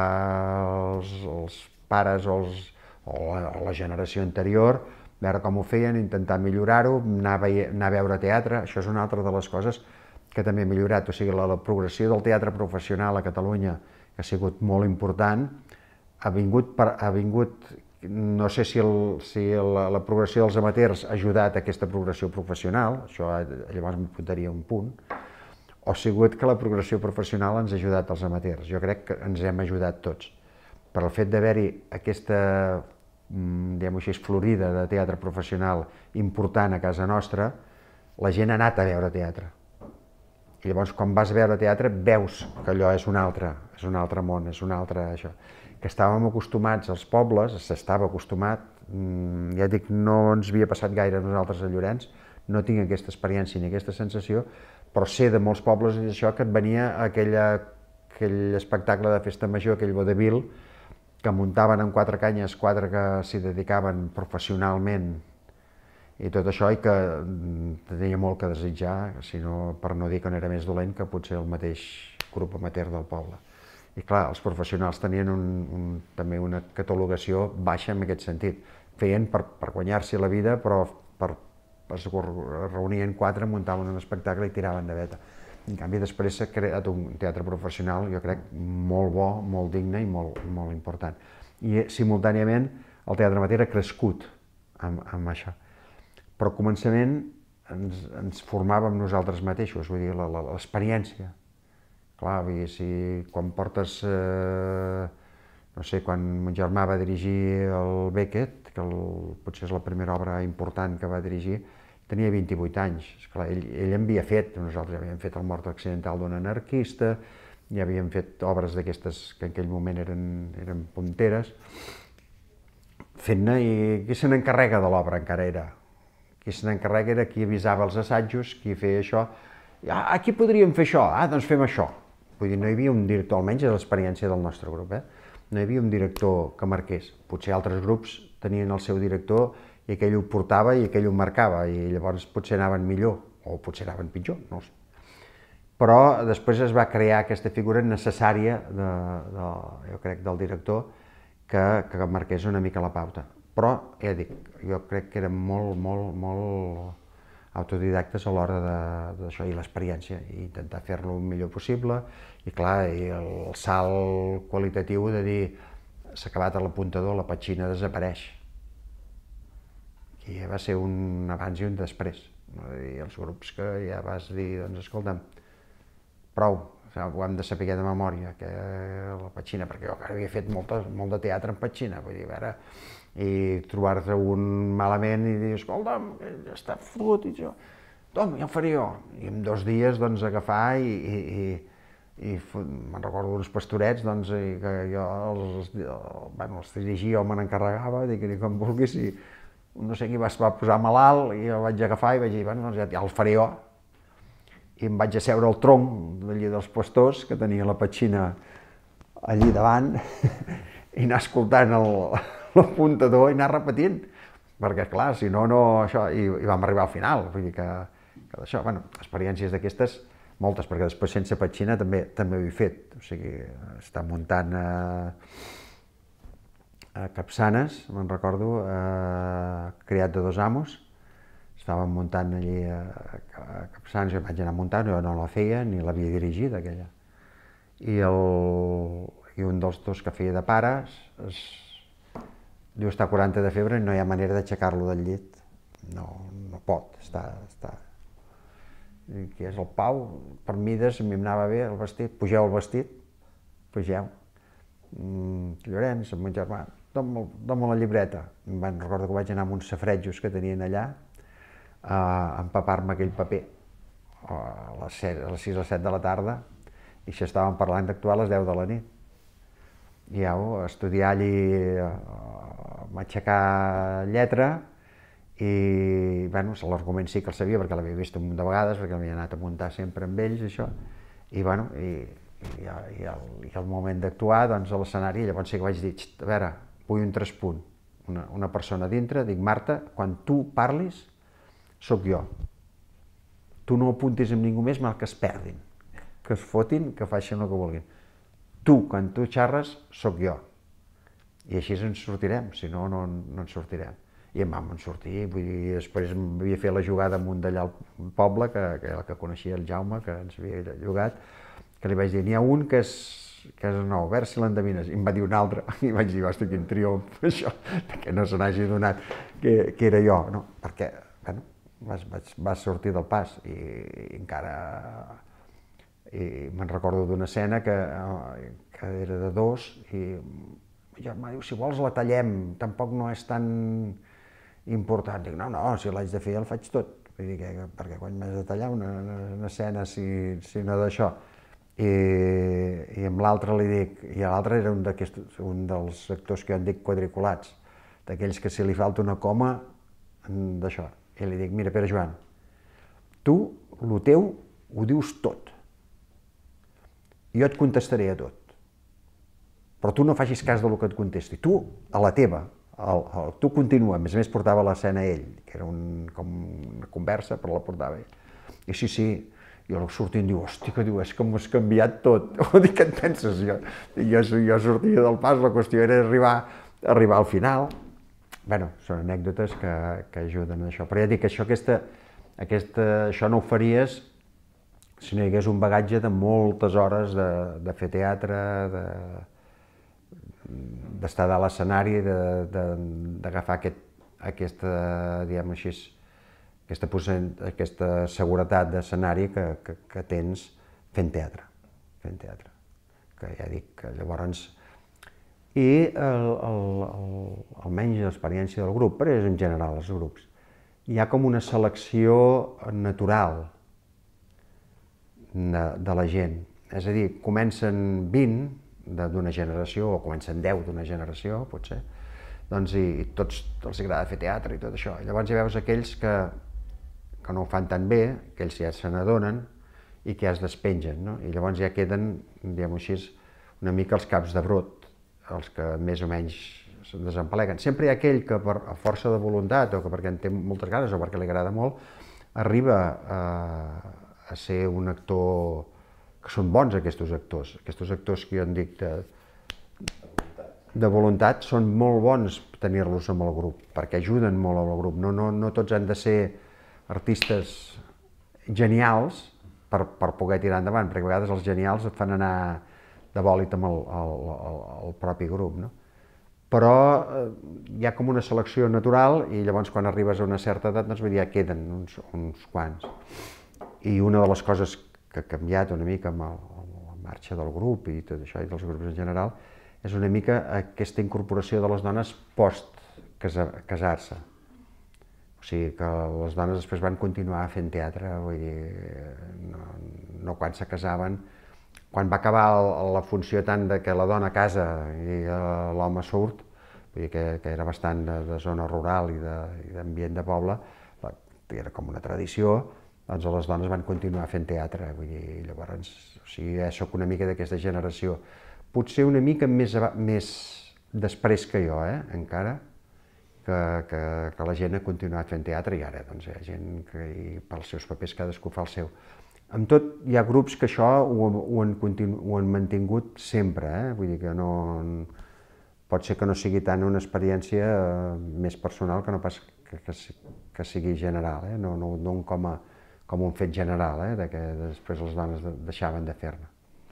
S1: els pares o la generació anterior, veure com ho feien, intentar millorar-ho, anar a veure teatre. Això és una altra de les coses que també ha millorat, o sigui, la progressió del teatre professional a Catalunya, que ha sigut molt important, ha vingut, no sé si la progressió dels amateurs ha ajudat a aquesta progressió professional, això llavors m'hi apuntaria un punt, o ha sigut que la progressió professional ens ha ajudat als amateurs. Jo crec que ens hem ajudat tots. Per el fet d'haver-hi aquesta, diguem-ho així, florida de teatre professional important a casa nostra, la gent ha anat a veure teatre. I llavors, quan vas a veure teatre, veus que allò és un altre món, és un altre això. que estàvem acostumats als pobles, s'estava acostumat, ja dic, no ens havia passat gaire a nosaltres a Llorenç, no tinc aquesta experiència ni aquesta sensació, però sé de molts pobles i això que et venia aquell espectacle de festa major, aquell vodevil, que muntaven en 4 canyes, 4 que s'hi dedicaven professionalment i tot això, i que tenia molt que desitjar, per no dir que no era més dolent que potser el mateix grup amateur del poble. I clar, els professionals tenien també una catalogació baixa en aquest sentit. Feien per guanyar-s'hi la vida, però es reunien 4, muntaven un espectacle i tiraven de veta. En canvi, després s'ha creat un teatre professional, jo crec, molt bo, molt digne i molt important. I simultàniament el teatre amateur ha crescut amb això. Però al començament ens formàvem nosaltres mateixos, vull dir, l'experiència. Clar, quan portes, no sé, quan mon germà va dirigir el Beckett, que potser és la primera obra important que va dirigir, tenia 28 anys. Esclar, ell en havia fet, nosaltres havíem fet El mort accidental d'un anarquista, ja havíem fet obres d'aquestes que en aquell moment eren punteres, fent-ne, i qui se n'encarrega de l'obra encara era. Qui se n'encarrega era qui avisava els assajos, qui feia això. Aquí podríem fer això, doncs fem això. Vull dir, no hi havia un director, almenys és l'experiència del nostre grup, no hi havia un director que marqués. Potser altres grups tenien el seu director i aquell ho portava i aquell ho marcava, i llavors potser anaven millor, o potser anaven pitjor, no ho sé. Però després es va crear aquesta figura necessària, jo crec, del director, que marqués una mica la pauta. Però, ja dic, jo crec que érem molt autodidactes a l'hora d'això, i l'experiència, i intentar fer-lo el millor possible, i clar, i el salt qualitatiu de dir s'ha acabat l'apuntador, la petxina desapareix. I va ser un abans i un després. I els grups que ja vas dir, doncs escolta'm, prou, ho hem de saber de memòria, que la petxina, perquè jo havia fet molt de teatre en petxina, vull dir, a veure, i trobar-te un malament i dir, escolta'm, està fotut i jo, tom, ja ho faré jo. I en 2 dies, doncs, agafar i me'n recordo d'uns pastorets, doncs, que jo els dirigia o me n'encarregava, dic, com vulguis, i no sé qui va posar malalt, i el vaig agafar i vaig dir, bueno, ja el faré jo. I em vaig asseure al tronc d'allí dels pastors, que tenia la petxina allí davant, i anar escoltant l'apuntador i anar repetint, perquè clar, si no, això, i vam arribar al final, vull dir que d'això, bueno, experiències d'aquestes, moltes, perquè després sense petxina també ho he fet, o sigui, estar muntant a Capçanes, me'n recordo, Criat de 2 amos, estàvem muntant allí a Capçanes, jo vaig anar muntant, jo no la feia, ni l'havia dirigit aquella. I un dels 2 que feia de pares diu, està a 40 de febre i no hi ha manera d'aixecar-lo del llit. No pot, està. Qui és el Pau? Per mides, a mi em anava bé el vestit. Pugeu el vestit, pugeu. Llorenç, el meu germà, dóna la llibreta. Em recordo que vaig anar amb uns safretjos que tenien allà a empapar-me aquell paper a les 6 o 7 de la tarda, i això estàvem parlant d'actuar a les 10 de la nit. I a estudiar allí, m'aixecar lletra, i bueno, l'argument sí que el sabia perquè l'havia vist un munt de vegades, perquè l'havia anat a muntar sempre amb ells, això, i bueno, i al moment d'actuar, doncs a l'escenari, llavors sí que vaig dir, a veure, vull un traspunt, una persona dintre, dic, Marta, quan tu parlis, sóc jo. Tu no apuntis amb ningú més, mal que es perdin, que es fotin, que facin el que vulguin. Tu, quan tu xerres, sóc jo. I així ens sortirem, si no, no ens sortirem. I em vam sortir, vull dir, després m'havia fet la jugada amunt d'allà al poble, que coneixia el Jaume, que ens havia llogat, que li vaig dir, n'hi ha un que és nou, a veure si l'endevines. I em va dir un altre, i vaig dir, hosti, quin triomf, això, que no se n'hagi donat que era jo, no? Perquè, bueno, vas sortir del pas, i encara... I me'n recordo d'una escena que era de 2, i el germà diu, si vols la tallem, tampoc no és tan important. Dic, no, si l'haig de fer el faig tot, perquè quan m'has de tallar una escena, si no d'això. I amb l'altre li dic, i l'altre era un dels actors que jo en dic quadriculats, d'aquells que si li falta una coma, d'això. I li dic, mira, Pere Joan, tu, el teu, ho dius tot. Jo et contestaré a tot. Però tu no facis cas del que et contesti. Tu, a la teva, tu continua. A més portava l'escena ell, que era com una conversa, però la portava ell. I sí, jo sortint diu, hòstia, que diu, és que m'ho has canviat tot. Dic, què et penses? Jo sortia del pas, la qüestió era arribar al final. Bé, són anècdotes que ajuden a això. Però ja dic que això no ho faries si no hi hagués un bagatge de moltes hores de fer teatre, d'estar a l'escenari, d'agafar aquesta, diguem així, aquesta seguretat d'escenari que tens fent teatre. Que ja dic que llavors... I almenys l'experiència del grup, però és en general els grups, hi ha com una selecció natural de la gent. És a dir, comencen 20 d'una generació, o comencen 10 d'una generació, potser, doncs i tots els agrada fer teatre i tot això. I llavors hi veus aquells que no ho fan tan bé, aquells ja se n'adonen i que ja es despengen, no? I llavors ja queden, diguem-ho així, una mica els caps de brot, els que més o menys se'n desempaleguen. Sempre hi ha aquell que a força de voluntat, o que perquè en té moltes ganes, o perquè li agrada molt, arriba a ser un actor, que són bons aquests actors que jo en dic de voluntat, són molt bons tenir-los amb el grup, perquè ajuden molt al grup. No tots han de ser artistes genials per poder tirar endavant, perquè a vegades els genials et fan anar de bòlit amb el propi grup, no? Però hi ha com una selecció natural i llavors quan arribes a una certa edat doncs ja queden uns quants. I una de les coses que ha canviat una mica amb la marxa del grup i tot això, i dels grups en general, és una mica aquesta incorporació de les dones post-casar-se. O sigui que les dones després van continuar fent teatre, vull dir, no quan se casaven. Quan va acabar la funció tant que la dona casa i l'home surt, vull dir que era bastant de zona rural i d'ambient de poble, era com una tradició, doncs les dones van continuar fent teatre, vull dir, llavors, o sigui, soc una mica d'aquesta generació. Potser una mica més després que jo, encara, que la gent ha continuat fent teatre i ara doncs hi ha gent que pels seus papers cadascú fa el seu. Amb tot, hi ha grups que això ho han mantingut sempre, vull dir que no... Pot ser que no sigui tant una experiència més personal que no pas que sigui general, no com un fet general, que després les dones deixaven de fer-ne.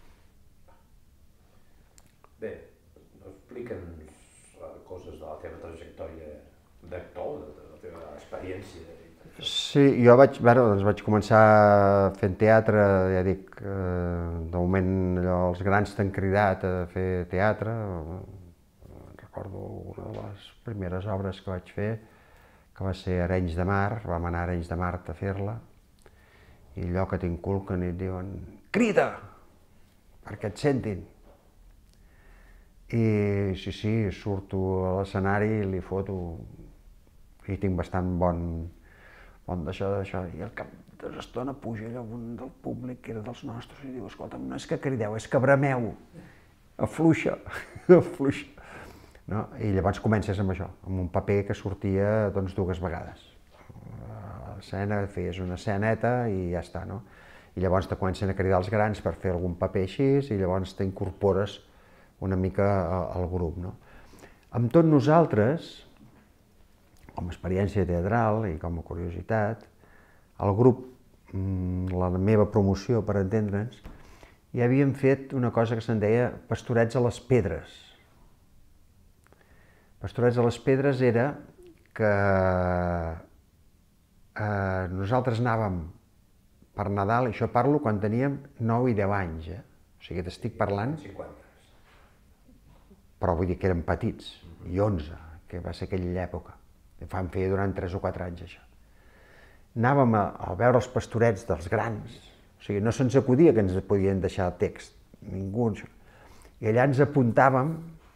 S2: Bé, explica'ns coses de la teva trajectòria d'actor, de la teva experiència.
S1: Sí, jo vaig començar fent teatre, ja dic, de moment els grans t'han cridat a fer teatre. Recordo una de les primeres obres que vaig fer, que va ser Arenys de Mar, vam anar a Arenys de Mar a fer-la, i allò que t'inculquen i et diuen crida, perquè et sentin. I sí, surto a l'escenari i li foto, i tinc bastant bon d'això, i al cap d'una estona puja allò un del públic, que era dels nostres, i diu, escolta'm, no és que crideu, és que brameu, afluixa. I llavors comences amb això, amb un paper que sortia doncs 2 vegades. L'escena, feies una esceneta i ja està, no? I llavors te comencen a cridar els grans per fer algun paper així, i llavors t'incorpores una mica al grup, no? Amb tot nosaltres, com a experiència teatral i com a curiositat, el grup, la meva promoció, per entendre'ns, ja havíem fet una cosa que se'n deia Pastorets a les Pedres. Pastorets a les Pedres era que nosaltres anàvem per Nadal, i això parlo quan teníem 9 i 10 anys, o sigui, t'estic parlant...
S2: 50.
S1: Però vull dir que érem petits, i 11, que va ser aquella època. Vam fer durant 3 o 4 anys, això. Anàvem a veure els pastorets dels grans, O sigui, no se'ns acudia que ens podien deixar text, ningú. I allà ens apuntàvem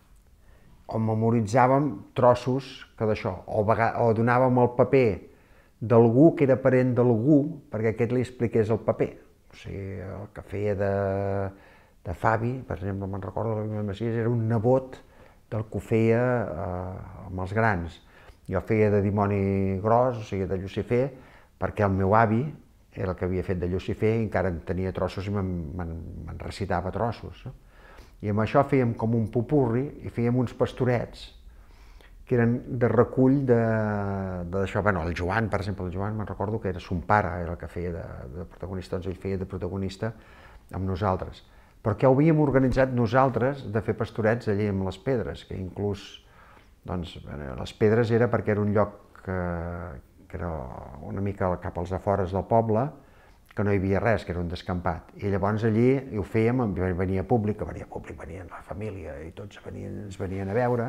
S1: o memoritzàvem trossos que d'això, o donàvem el paper d'algú que era parent d'algú perquè aquest li expliqués el paper. O sigui, el que feia de Fabi, per exemple, me'n recordo, la Messies, era un nebot del que ho feia amb els grans. Jo feia de dimoni gros, o sigui, de Llucifer, perquè el meu avi era el que havia fet de Llucifer i encara en tenia trossos i me'n recitava trossos. I amb això fèiem com un popurri i fèiem uns pastorets que eren de recull d'això. Bueno, el Joan, per exemple, el Joan me'n recordo que era son pare, era el que feia de protagonista, doncs ell feia de protagonista amb nosaltres. Però que ho havíem organitzat nosaltres de fer pastorets allà amb les Pedres, que inclús, doncs, les Pedres era perquè era un lloc que era una mica cap als afores del poble, que no hi havia res, que era un descampat. I llavors allí ho fèiem, venia públic, venien la família i tots ens venien a veure,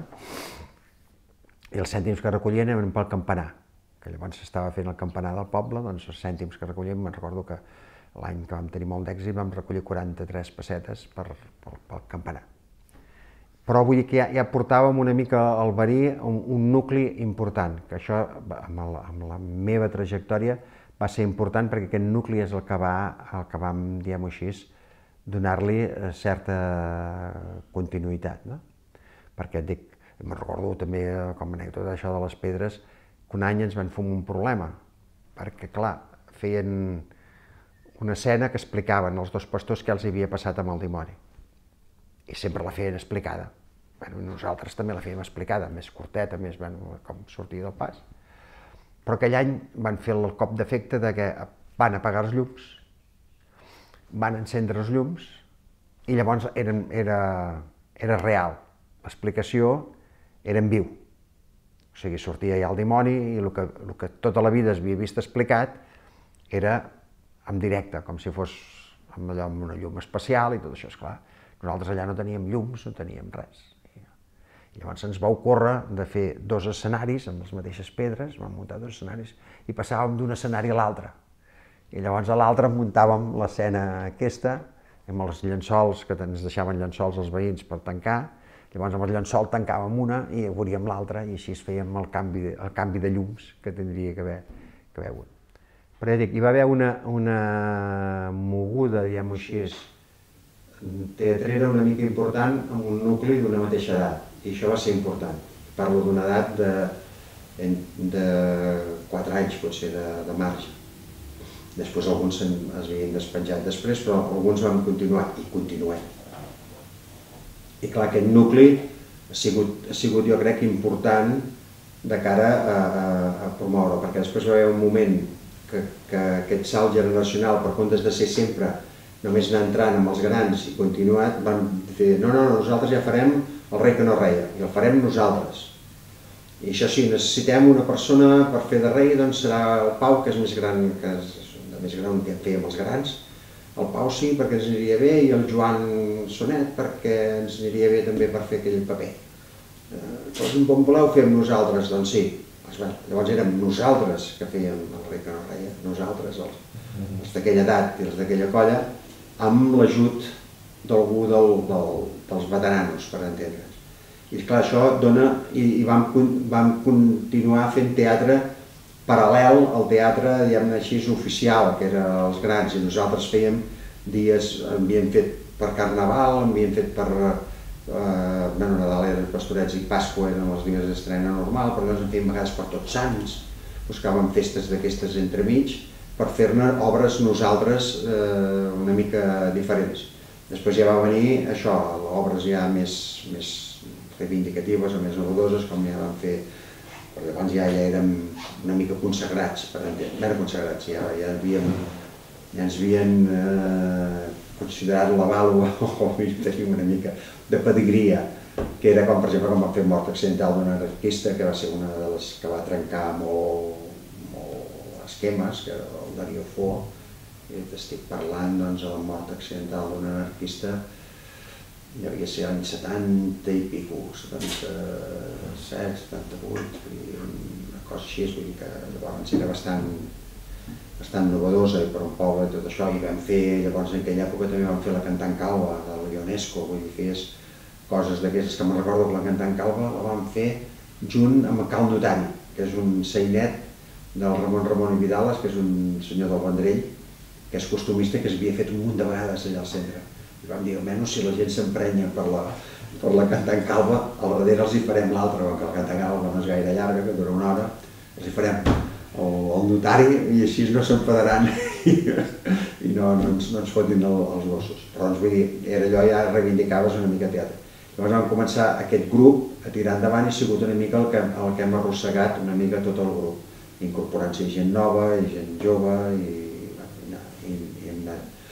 S1: i els cèntims que recollien eren pel campanar, que llavors s'estava fent el campanar del poble, doncs els cèntims que recollien, me'n recordo que l'any que vam tenir molt d'èxit vam recollir 43 pessetes pel campanar. Però vull dir que ja portàvem una mica al verí un nucli important, que això amb la meva trajectòria va ser important perquè aquest nucli és el que vam, diguem-ho així, donar-li certa continuïtat. Perquè et dic, me'n recordo també com a anècdota això de les Pedres, que un any ens van fer un problema, perquè clar, feien una escena que explicaven els dos pastors què els havia passat amb el dimoni. I sempre la feien explicada. Nosaltres també la fèiem explicada, més curteta, més com sortir del pas. Però aquell any van fer el cop d'efecte de que van apagar els llums, van encendre els llums, i llavors era real. L'explicació era en viu. O sigui, sortia ja el dimoni i el que tota la vida es havia vist explicat era en directe, com si fos amb una llum especial i tot això, esclar. Nosaltres allà no teníem llums, no teníem res. I llavors ens va ocórrer de fer 2 escenaris amb les mateixes pedres, vam muntar 2 escenaris i passàvem d'un escenari a l'altre. I llavors a l'altre muntàvem l'escena aquesta, amb els llençols, que ens deixaven llençols els veïns per tancar, llavors amb el llençol tancàvem una i obríem l'altra i així fèiem el canvi de llums que tindria que haver hagut. Però ja dic, hi va haver una moguda, diguem-ho així, teatrera una mica important amb un nucli d'una mateixa edat, i això va ser important. Parlo d'una edat de 4 anys, potser, de marge. Després alguns es havien despenjat després, però alguns vam continuar, i continuem. I clar, aquest nucli ha sigut jo crec, important de cara a promoure, perquè després va haver un moment que aquest salt generacional, per comptes de ser sempre només anar entrant amb els grans i continuat, van dir, no, nosaltres ja farem el rei que no reia, i el farem nosaltres. I això sí, necessitem una persona per fer de rei, doncs serà el Pau, que és més gran, que fèiem els grans. El Pau sí, perquè ens aniria bé, i el Joan Sonet, perquè ens aniria bé també per fer aquell paper. Com voleu fer amb nosaltres? Doncs sí. Llavors érem nosaltres que fèiem el rei que no reia, nosaltres, els d'aquella edat i els d'aquella colla, amb l'ajut d'algú dels veteranos, per entendre's. I clar, això dona, i vam continuar fent teatre paral·lel al teatre, diguem-ne així, oficial, que era els grans, i nosaltres fèiem dies, havíem fet per Carnaval, havíem fet per Nadal eren Pastorets i Pasqua eren els dies d'estrena normal, però llavors en fèiem vegades per Tots Sants, buscàvem festes d'aquestes entremig per fer-ne obres nosaltres una mica diferents. Després ja va venir això, obres ja més reivindicatives o més novedoses, com ja vam fer, però llavors ja érem una mica consagrats, ja ens havien considerat la vàlua o tenim una mica de pedigria, que era com, per exemple, com va fer Mort accidental d'un anarquista, que va ser una de les que va trencar molt esquemes, que era el Darío Fo, i t'estic parlant de la mort accidental d'un anarquista, ja havia ser l'any 70 i pico, 77, 78, una cosa així, vull dir que llavors era bastant bastant novedosa i per un poble i tot això, i vam fer, llavors en aquella època també vam fer la Cantant Calba de la Ionesco, vull dir, feies coses d'aquestes que me'n recordo que la Cantant Calba la vam fer junt amb Cal Notari, que és un sainet del Ramon i Vidales, que és un senyor del Vendrell, que és costumista, que s'havia fet un munt de vegades allà al centre. I vam dir, almenys si la gent s'emprenya per la Cantant Calba, al darrere els hi farem l'altra, perquè la Cantant Calba no és gaire llarga, que dura una hora, els hi farem el notari i així no s'enfadaran i no ens fotin els gossos. Però doncs, vull dir, era allò, ja reivindicaves una mica teatre. Llavors vam començar aquest grup a tirar endavant i ha sigut una mica el que hem arrossegat una mica tot el grup, incorporant-s'hi gent nova i gent jove i hem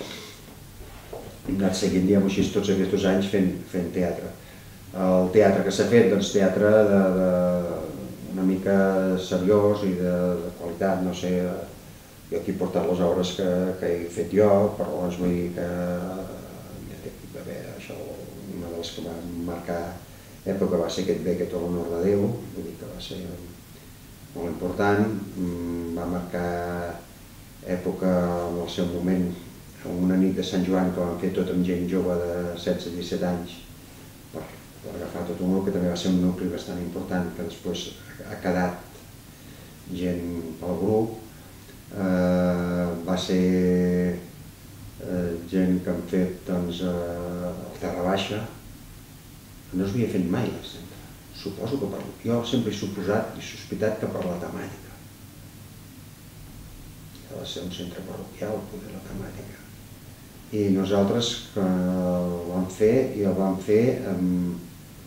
S1: anat seguint, diguem-ho així, tots aquests anys fent teatre. El teatre que s'ha fet, doncs teatre una mica seriós i de qualitat, no sé, jo aquí he portat les obres que he fet jo, però doncs vull dir que va haver això, una de les que va marcar època va ser aquest Becket a l'honor de Déu, vull dir que va ser molt important, va marcar època en el seu moment, una nit de Sant Joan que vam fer tot amb gent jove de 16-17 anys, per agafar tot un grup, que també va ser un nucli bastant important, que després ha quedat gent pel grup. Va ser gent que han fet el Terra Baixa. No s'havia fet mai al centre. Suposo que jo sempre he suposat i sospitat que per la temàtica. Ha de ser un centre parroquial, poder la temàtica. I nosaltres el vam fer i el vam fer amb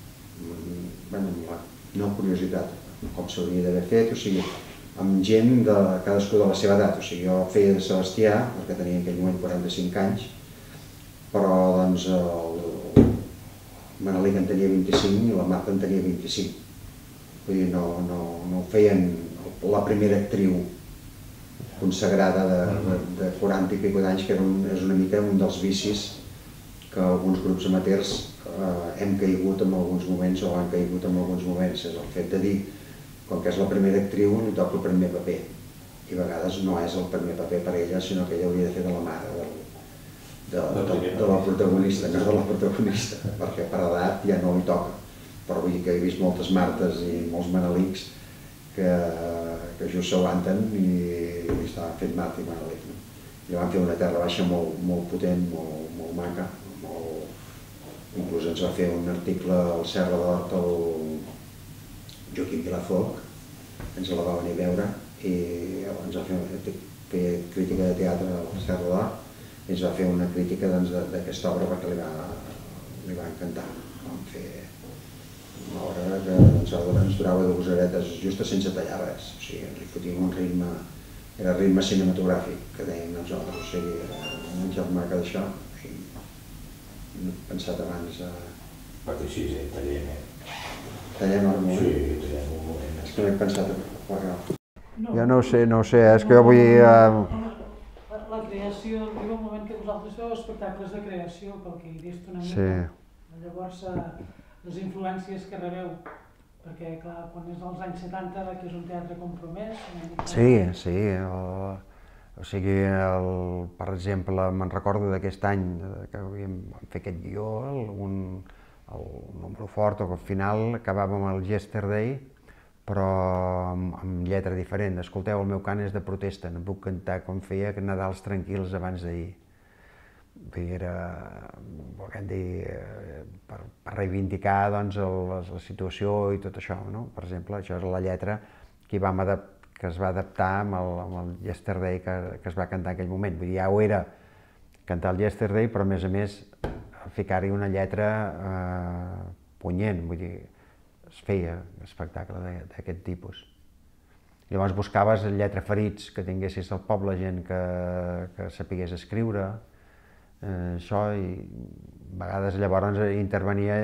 S1: no curiositat, com s'hauria d'haver fet, o sigui, amb gent de cadascú de la seva edat. O sigui, jo feia de Sebastià, perquè tenia en aquell moment 45 anys, però doncs el Manelic en tenia 25 i la Marta en tenia 25. Vull dir, no feien la primera actriu consagrada de 40 i pico d'anys, que és una mica un dels vicis que alguns grups amateurs hem caigut en alguns moments o han caigut en alguns moments. És el fet de dir, com que és la primera actriu, li toca el primer paper. I a vegades no és el primer paper per ella, sinó que ella hauria de fer de la mare de la protagonista, no de la protagonista, perquè per edat ja no li toca. Però vull dir que he vist moltes Martes i molts Manelics que just s'aguanten i estaven fent Marta i Manelic. I van fer una Terra Baixa molt potent, molt maca. Inclús ens va fer un article al Serra d'Hort el Joaquim Vilafoc, ens la va venir a veure i ens va fer crítica de teatre al Serra d'Hort i ens va fer una crítica d'aquesta obra perquè li va encantar. Vam fer una obra que ens durava 2 horetes justes sense tallar res, o sigui, li fotíem un ritme, era ritme cinematogràfic, que dèiem nosaltres, o sigui, era un joc maca d'això. No he pensat abans
S2: Perquè sí, tallem.
S1: Tallem el moment?
S2: Sí, tallem un moment.
S1: És que no he pensat a plegar. Jo no ho sé, és que jo vull...
S3: La creació, arriba un moment que vosaltres feu espectacles de creació, pel que he vist una mica.
S1: Sí.
S3: Llavors, les influències que rebeu, perquè clar, quan és als anys 70, que és un teatre compromès...
S1: Sí. O sigui, per exemple, me'n recordo d'aquest any que vam fer aquest guió, el número fort, o que al final acabàvem el Yesterday, però amb lletra diferent. Escolteu, el meu cant és de protesta, no puc cantar com feia Nadals tranquils abans d'ahir. Era, volem dir, per reivindicar doncs, la situació i tot això, no? Per exemple, això és la lletra que es va adaptar amb el Yesterday que es va cantar en aquell moment. Vull dir, ja ho era cantar el Yesterday, però a més ficar-hi una lletra punyent, vull dir, es feia espectacle d'aquest tipus. Llavors buscaves lletra ferits que tinguessis al poble, gent que sapigués escriure, això, i a vegades llavors intervenia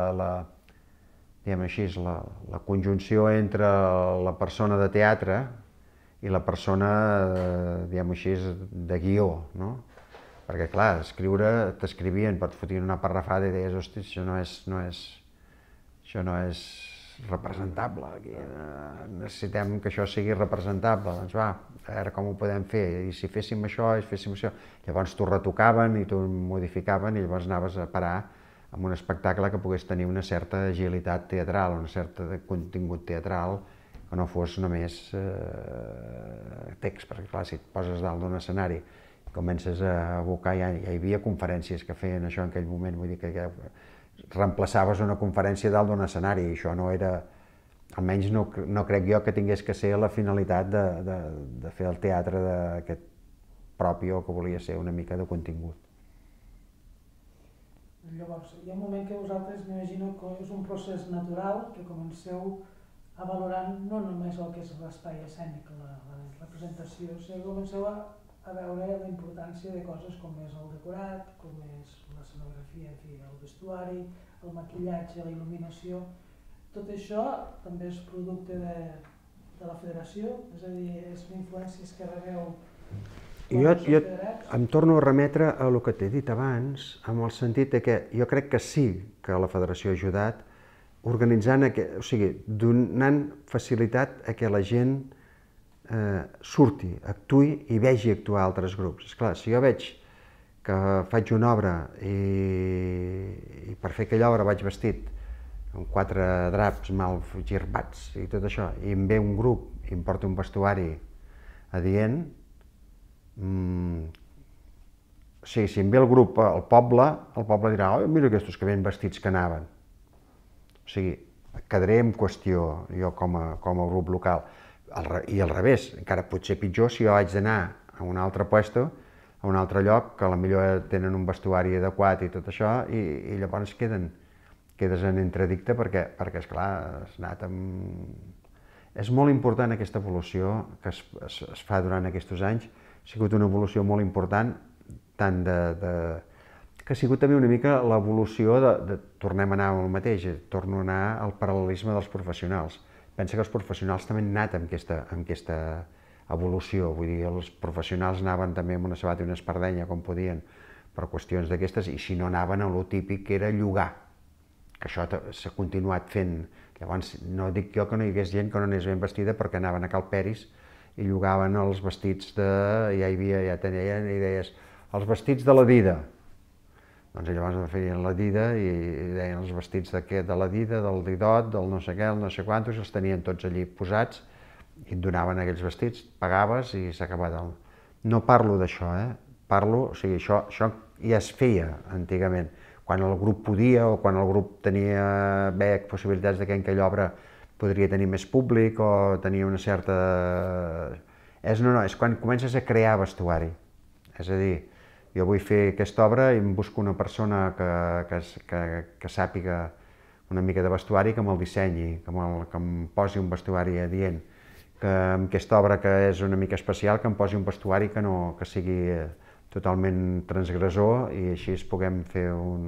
S1: diguem així, la conjunció entre la persona de teatre i la persona, diguem així, de guió, no? Perquè, clar, escriure, t'escrivien, però et fotien una parrafada i deies, hosti, això no és representable. Aquí, necessitem que això sigui representable. Doncs va, a veure com ho podem fer. I si féssim això, Llavors t'ho retocaven i t'ho modificaven i llavors anaves a parar amb un espectacle que pogués tenir una certa agilitat teatral, una certa contingut teatral, que no fos només text, perquè clar, si et poses dalt d'un escenari i comences a abocar, ja hi havia conferències que feien això en aquell moment, vull dir que ja reemplaçaves una conferència dalt d'un escenari, i això no era, almenys no crec jo que tingués que ser la finalitat de fer el teatre d'aquest propi, o que volia ser una mica de contingut.
S3: Llavors, hi ha un moment que vosaltres, m'imagino que és un procés natural, que comenceu a valorar no només el que és l'espai escènic, la representació, sinó que comenceu a veure la importància de coses com és el decorat, com és l'escenografia, el vestuari, el maquillatge, la il·luminació. Tot això també és producte de la federació, és a dir, és influències que rebeu.
S1: Jo em torno a remetre a el que t'he dit abans, amb el sentit que jo crec que sí que la federació ha ajudat organitzant, o sigui, donant facilitat a que la gent surti, actuï i vegi actuar altres grups. Esclar, si jo veig que faig una obra i per fer aquella obra vaig vestit amb 4 draps mal girbats i tot això, i em ve un grup i em porta un vestuari adient, o sigui, si em ve el grup al poble dirà, oh, mira aquests que ben vestits que anaven. O sigui, quedaré en qüestió jo com a grup local. I al revés, encara pot ser pitjor si jo haig d'anar a un altre puesto, a un altre lloc, que potser tenen un vestuari adequat i tot això, i llavors quedes en entredicte perquè esclar, has anat amb... És molt important aquesta evolució que es fa durant aquests anys, ha sigut una evolució molt important, tant que ha sigut també una mica l'evolució tornem a anar al mateix, torno a anar al paral·lelisme dels professionals. Pensa que els professionals també han anat amb aquesta evolució, vull dir, els professionals anaven també amb una sabata i una espardenya com podien, per qüestions d'aquestes, i si no anaven a lo típic que era llogar, que això s'ha continuat fent. Llavors, no dic jo que no hi hagués gent que no anés ben vestida perquè anaven a Cal Peris i llogaven els vestits ja tenien idees, els vestits de la Dida. Doncs llavors feien la Dida i deien els vestits de la Dida, del Didot, del no sé què, el no sé quantos, els tenien tots allí posats i et donaven aquells vestits, pagaves i s'ha acabat. No parlo d'això, parlo, o sigui, això ja es feia antigament, quan el grup podia o quan el grup veia possibilitats que en aquella obra podria tenir més públic o tenia una certa... És quan comences a crear vestuari, és a dir, jo vull fer aquesta obra i em busco una persona que sàpiga una mica de vestuari, que me'l dissenyi, que em posi un vestuari adient, que en aquesta obra que és una mica especial, que em posi un vestuari que sigui totalment transgressor i així puguem fer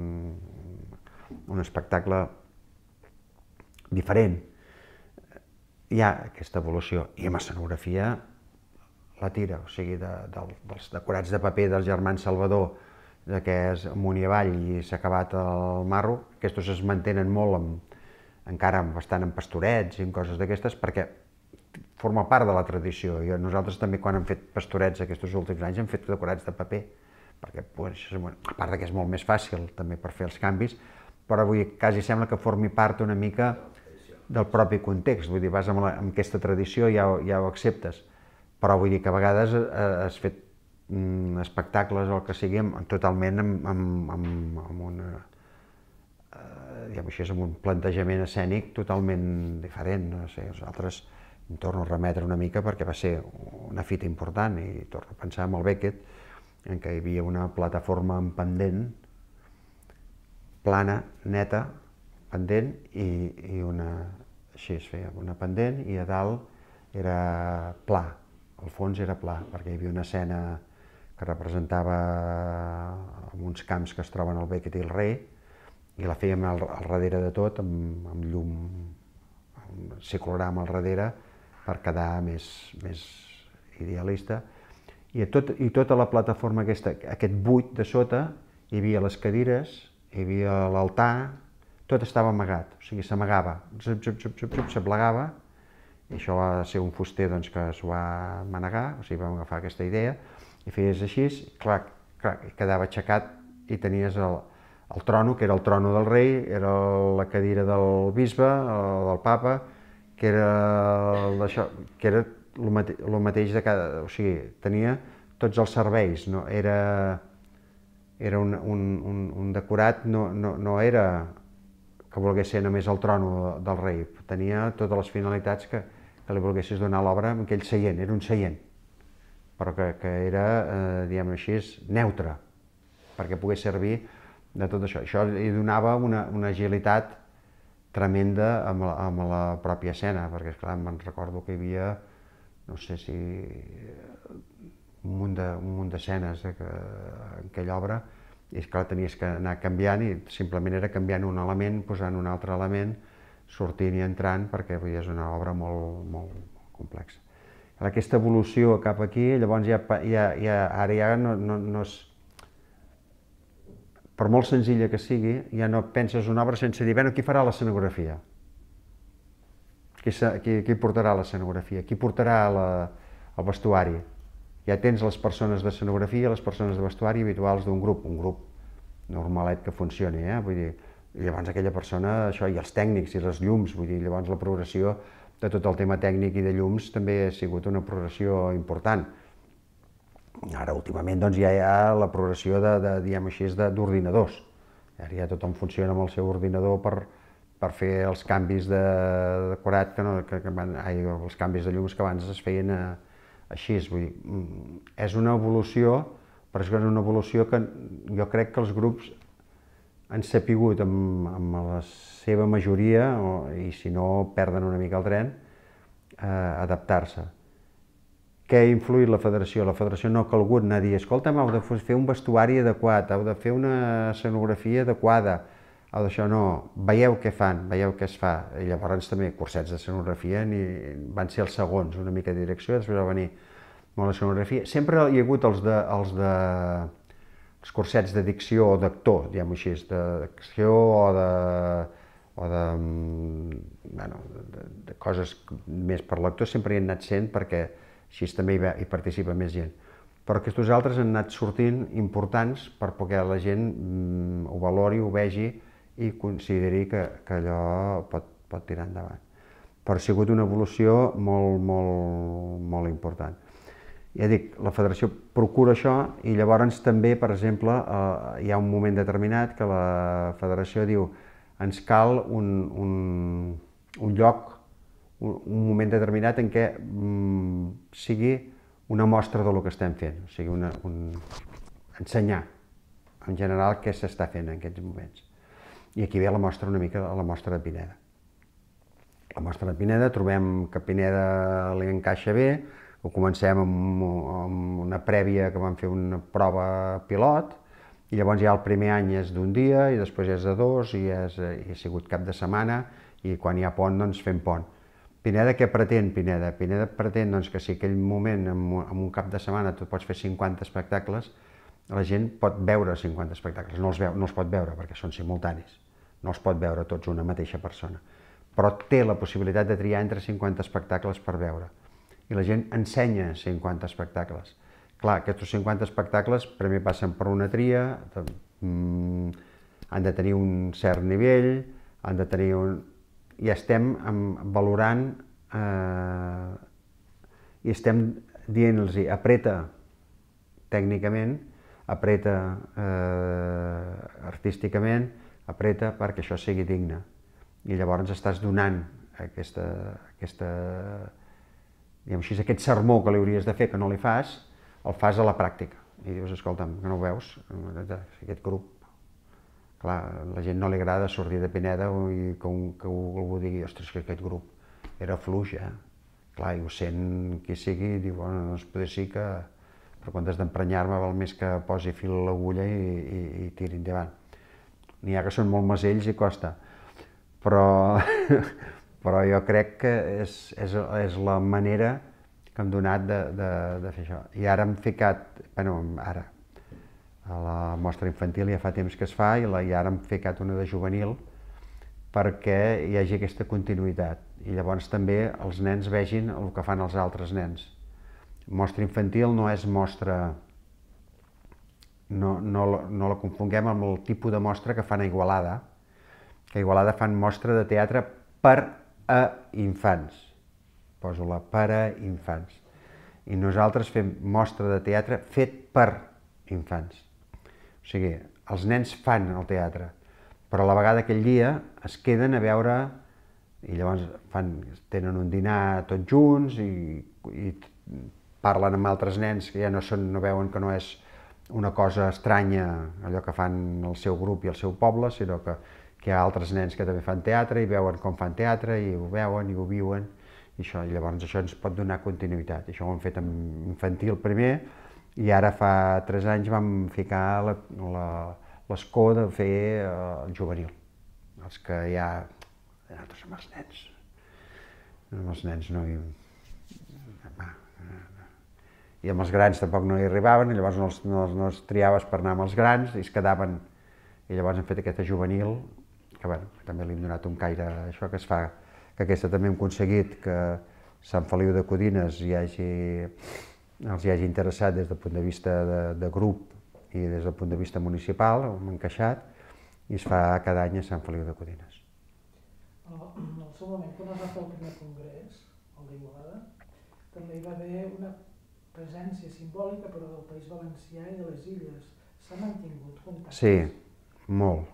S1: un espectacle diferent. Hi ha aquesta evolució, i amb escenografia la tira, o sigui, dels decorats de paper dels germans Salvador, que és amunt i avall i s'ha acabat el marro, aquests es mantenen molt, encara bastant en pastorets i en coses d'aquestes, perquè forma part de la tradició. Nosaltres també, quan hem fet pastorets aquests últims anys, hem fet decorats de paper, perquè a part que és molt més fàcil també per fer els canvis, però quasi sembla que formi part una mica del propi context, vull dir, vas amb aquesta tradició i ja ho acceptes. Però vull dir que a vegades has fet espectacles o el que sigui totalment amb un plantejament escènic totalment diferent. Nosaltres em torno a remetre una mica perquè va ser una fita important i torno a pensar en el Beckett, en què hi havia una plataforma en pendent, plana, neta, pendent, i així es feia, una pendent, i a dalt era pla. Al fons era pla, perquè hi havia una escena que representava uns camps que es troben al Beckett i el Rei, i la fèiem al darrere de tot, amb llum, un ciclorama al darrere, per quedar més idealista. I tota la plataforma aquesta, aquest buit de sota, hi havia les cadires, hi havia l'altar, tot estava amagat, o sigui, s'amagava, s'aplegava, i això va ser un fuster doncs, que s'ho va manegar, o sigui, vam agafar aquesta idea, i feies així, clac, clac, i quedava aixecat, i tenies el trono, que era el trono del rei, era la cadira del bisbe, del papa, que era el mateix de cada... O sigui, tenia tots els serveis, no? Era un decorat, no era que volgués ser només el trono del rei, tenia totes les finalitats que li volguessis donar a l'obra amb aquell seient, era un seient, però que era, diguem-ho així, neutre, perquè pogués servir de tot això. Això li donava una agilitat tremenda amb la pròpia escena, perquè esclar, me'n recordo que hi havia, no sé si un munt d'escenes en aquella obra, i esclar, tenies que anar canviant, i simplement era canviant un element, posant un altre element, sortint i entrant, perquè és una obra molt complexa. Aquesta evolució cap aquí, llavors ara ja no és... Per molt senzilla que sigui, ja no penses una obra sense dir, bueno, qui farà l'escenografia? Qui portarà l'escenografia? Qui portarà el vestuari? Ja tens les persones d'escenografia, les persones de vestuari habituals d'un grup, un grup normalet que funcioni, vull dir, llavors aquella persona, això, i els tècnics i les llums, vull dir, llavors la progressió de tot el tema tècnic i de llums també ha sigut una progressió important. Ara, últimament, doncs, ja hi ha la progressió diguem així, d'ordinadors. Ara ja tothom funciona amb el seu ordinador per fer els canvis de decorat, els canvis de llums que abans es feien així. Vull dir, és una evolució, però és una evolució que jo crec que els grups han sapigut, amb la seva majoria, i si no perden una mica el tren, adaptar-se. Què ha influït la federació? La federació no ha calgut anar a dir, escolta'm, heu de fer un vestuari adequat, heu de fer una escenografia adequada, heu d'això, no, veieu què fan, veieu què es fa. I llavors també cursets d'escenografia van ser els segons, una mica de direcció, després va venir molt l'escenografia. Sempre hi ha hagut els cursets de dicció o d'actor, diguem-ho així, d'acció o de coses més per l'actor, sempre hi han anat sent perquè així també hi participa més gent. Però aquests altres han anat sortint importants perquè la gent ho valori, ho vegi i consideri que allò pot tirar endavant. Però ha sigut una evolució molt important. Ja dic, la federació procura això i llavors també, per exemple, hi ha un moment determinat que la federació diu ens cal un lloc, un moment determinat en què sigui una mostra del que estem fent, o sigui, ensenyar en general què s'està fent en aquests moments. I aquí ve la mostra una mica, la mostra de Pineda. La mostra de Pineda, trobem que Pineda li encaixa bé, ho comencem amb una prèvia que vam fer una prova pilot, i llavors ja el primer any és d'un dia, i després és de dos, i ha sigut cap de setmana, i quan hi ha pont, doncs fem pont. Pineda què pretén, Pineda? Pineda pretén que si aquell moment, en un cap de setmana, tu pots fer 50 espectacles, la gent pot veure 50 espectacles, no els pot veure perquè són simultanis, no els pot veure tots una mateixa persona, però té la possibilitat de triar entre 50 espectacles per veure, i la gent ensenya 50 espectacles. Clar, aquests 50 espectacles primer passen per una tria, han de tenir un cert nivell, han de tenir i estem valorant i estem dient-los apreta tècnicament, apreta artísticament, apreta perquè això sigui digne. I llavors estàs donant aquest sermó que li hauries de fer, que no li fas, el fas a la pràctica. I dius, escolta'm, que no ho veus? Aquest grup. Clar, la gent no li agrada sortir de Pineda i que algú digui, ostres, que aquest grup era fluix, Clar, i ho sent qui sigui i diu, bueno, doncs potser sí que per comptes d'emprenyar-me val més que posi fil a l'agulla i tiri endavant. N'hi ha que són molt masells i costa, però jo crec que és la manera que hem donat de fer això. I ara hem ficat, ara, a la mostra infantil ja fa temps que es fa i ara hem ficat una de juvenil, perquè hi hagi aquesta continuïtat i llavors també els nens vegin el que fan els altres nens. Mostra infantil no és mostra, no la confonguem amb el tipus de mostra que fan a Igualada, que a Igualada fan mostra de teatre per a infants, poso la per a infants, i nosaltres fem mostra de teatre fet per infants. O sigui, els nens fan el teatre, però a la vegada aquell dia es queden a veure i llavors tenen un dinar tots junts i parlen amb altres nens que ja no veuen que no és una cosa estranya allò que fan el seu grup i el seu poble, sinó que hi ha altres nens que també fan teatre i veuen com fan teatre i ho veuen i ho viuen i llavors això ens pot donar continuïtat. Això ho hem fet amb infantil primer i ara fa 3 anys vam ficar l'escó de fer el juvenil. Els que ja... Nosaltres amb els nens. Amb els nens no hi... I amb els grans tampoc no hi arribaven, i llavors no els triaves per anar amb els grans i es quedaven. I llavors hem fet aquesta juvenil, que bueno, també li hem donat un caire a això que es fa, que aquesta també hem aconseguit que Sant Feliu de Codines els hi hagi interessat des del punt de vista de grup i des del punt de vista municipal, hem encaixat, i es fa cada any a Sant Feliu de Codines.
S3: En el seu moment, quan es va fer el primer congrés, el d'Igualada, també hi va haver una presència simbòlica, però del País Valencià i de les Illes. S'ha mantingut contactes?
S1: Sí, molt.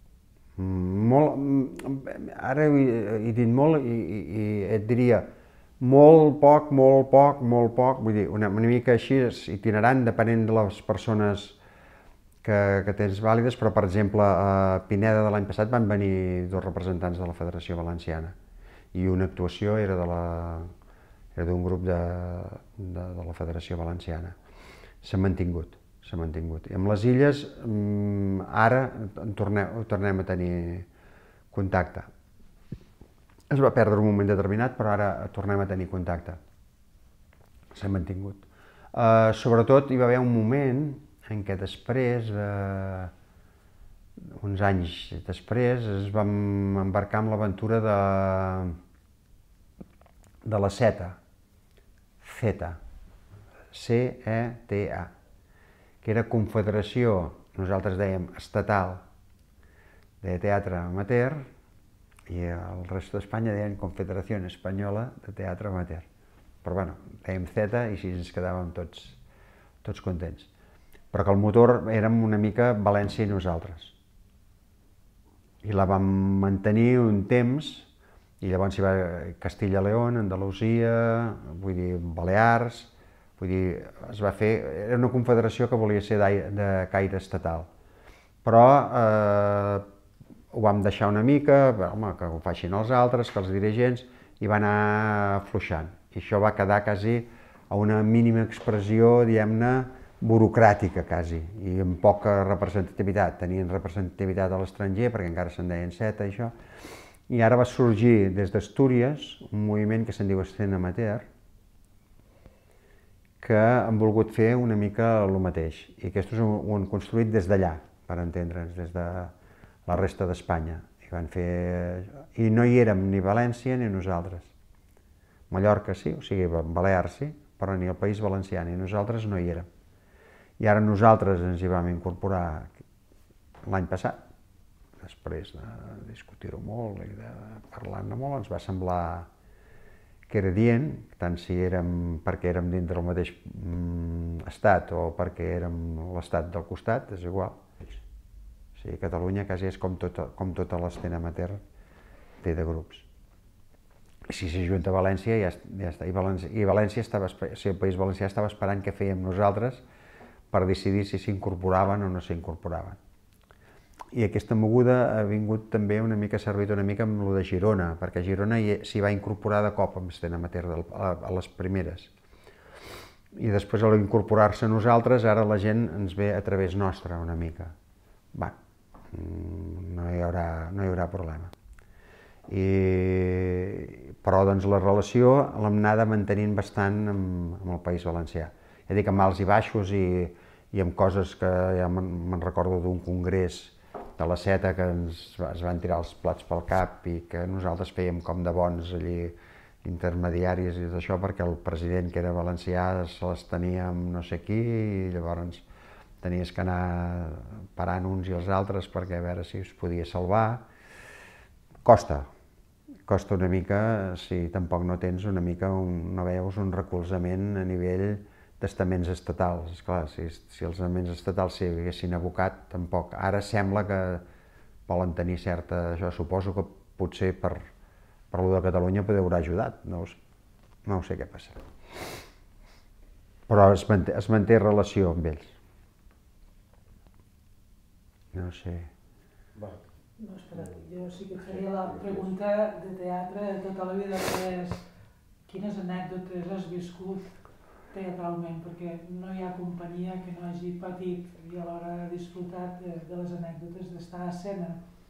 S1: Ara he dit molt i et diria molt poc, vull dir, una mica així itinerant, depenent de les persones que tens vàlides, però per exemple a Pineda de l'any passat van venir 2 representants de la Federació Valenciana i una actuació era d'un grup de la Federació Valenciana. S'ha mantingut. I amb les Illes ara tornem a tenir contacte. Es va perdre un moment determinat, però ara tornem a tenir contacte. S'ha mantingut. Sobretot hi va haver un moment en què després, uns anys després, es vam embarcar en l'aventura de la CETA, CETA, que era Confederació, nosaltres dèiem estatal, de teatre amateur, i el resto d'Espanya deien Confederació Espanyola de Teatre Amateur. Però bueno, dèiem CETA i així ens quedàvem tots contents. Però que el motor érem una mica València i nosaltres. I la vam mantenir un temps, i llavors hi va Castilla-León, Andalusia, vull dir, Balears, vull dir, es va fer, era una confederació que volia ser de caire estatal. Però ho vam deixar una mica, home, que ho facin els altres, que els dirigents, i va anar afluixant. I això va quedar quasi a una mínima expressió, diguem-ne, burocràtica quasi, i amb poca representativitat. Tenien representativitat a l'estranger, perquè encara se'n deien CETA i això. I ara va sorgir des d'Astúries un moviment que se'n diu Escena Amateur, que han volgut fer una mica el mateix. I aquests ho han construït des d'allà, per entendre'ns, des de la resta d'Espanya. I no hi érem ni València ni nosaltres. Mallorca sí, o sigui, Balears sí, però ni el País Valencià ni nosaltres no hi érem. I ara nosaltres ens hi vam incorporar l'any passat, després de discutir-ho molt i de parlar-ne molt, ens va semblar que era dient, tant si érem perquè érem dintre del mateix estat o perquè érem l'estat del costat, és igual. O sigui, Catalunya quasi és com tota l'escena amateur té de grups. Si s'ajunta València, ja està. I València estava, o sigui, el País Valencià estava esperant què fèiem nosaltres per decidir si s'incorporaven o no s'incorporaven. I aquesta moguda ha vingut també una mica, ha servit una mica amb el de Girona, perquè Girona s'hi va incorporar de cop amb escena amateur a les primeres. I després a l'incorporar-se nosaltres, ara la gent ens ve a través nostra una mica. Va, no hi haurà problema. Però doncs la relació l'hem anada mantenint bastant amb el País Valencià. Ja dic, amb alts i baixos i amb coses que ja me'n recordo d'un congrés de la seta que es van tirar els plats pel cap i que nosaltres fèiem com de bons allí intermediaris i tot això perquè el president, que era valencià, se les tenia amb no sé qui i llavors tenies que anar parant uns i els altres perquè a veure si es podia salvar. Costa una mica, si tampoc no tens una mica, no veus un recolzament a nivell d'estaments estatals. Esclar, si els estaments estatals s'hi haguessin abocat, tampoc. Ara sembla que volen tenir certa... Això suposo que potser per lo de Catalunya poder haurà ajudat, no ho sé què passa. Però es manté relació amb ells. No sé...
S3: No, espera, jo sí que faria la pregunta de teatre de tota la vida, que és quines anècdotes has viscut teatralment, perquè no hi ha companyia que no hagi patit i alhora disfrutat de les anècdotes d'estar a escena.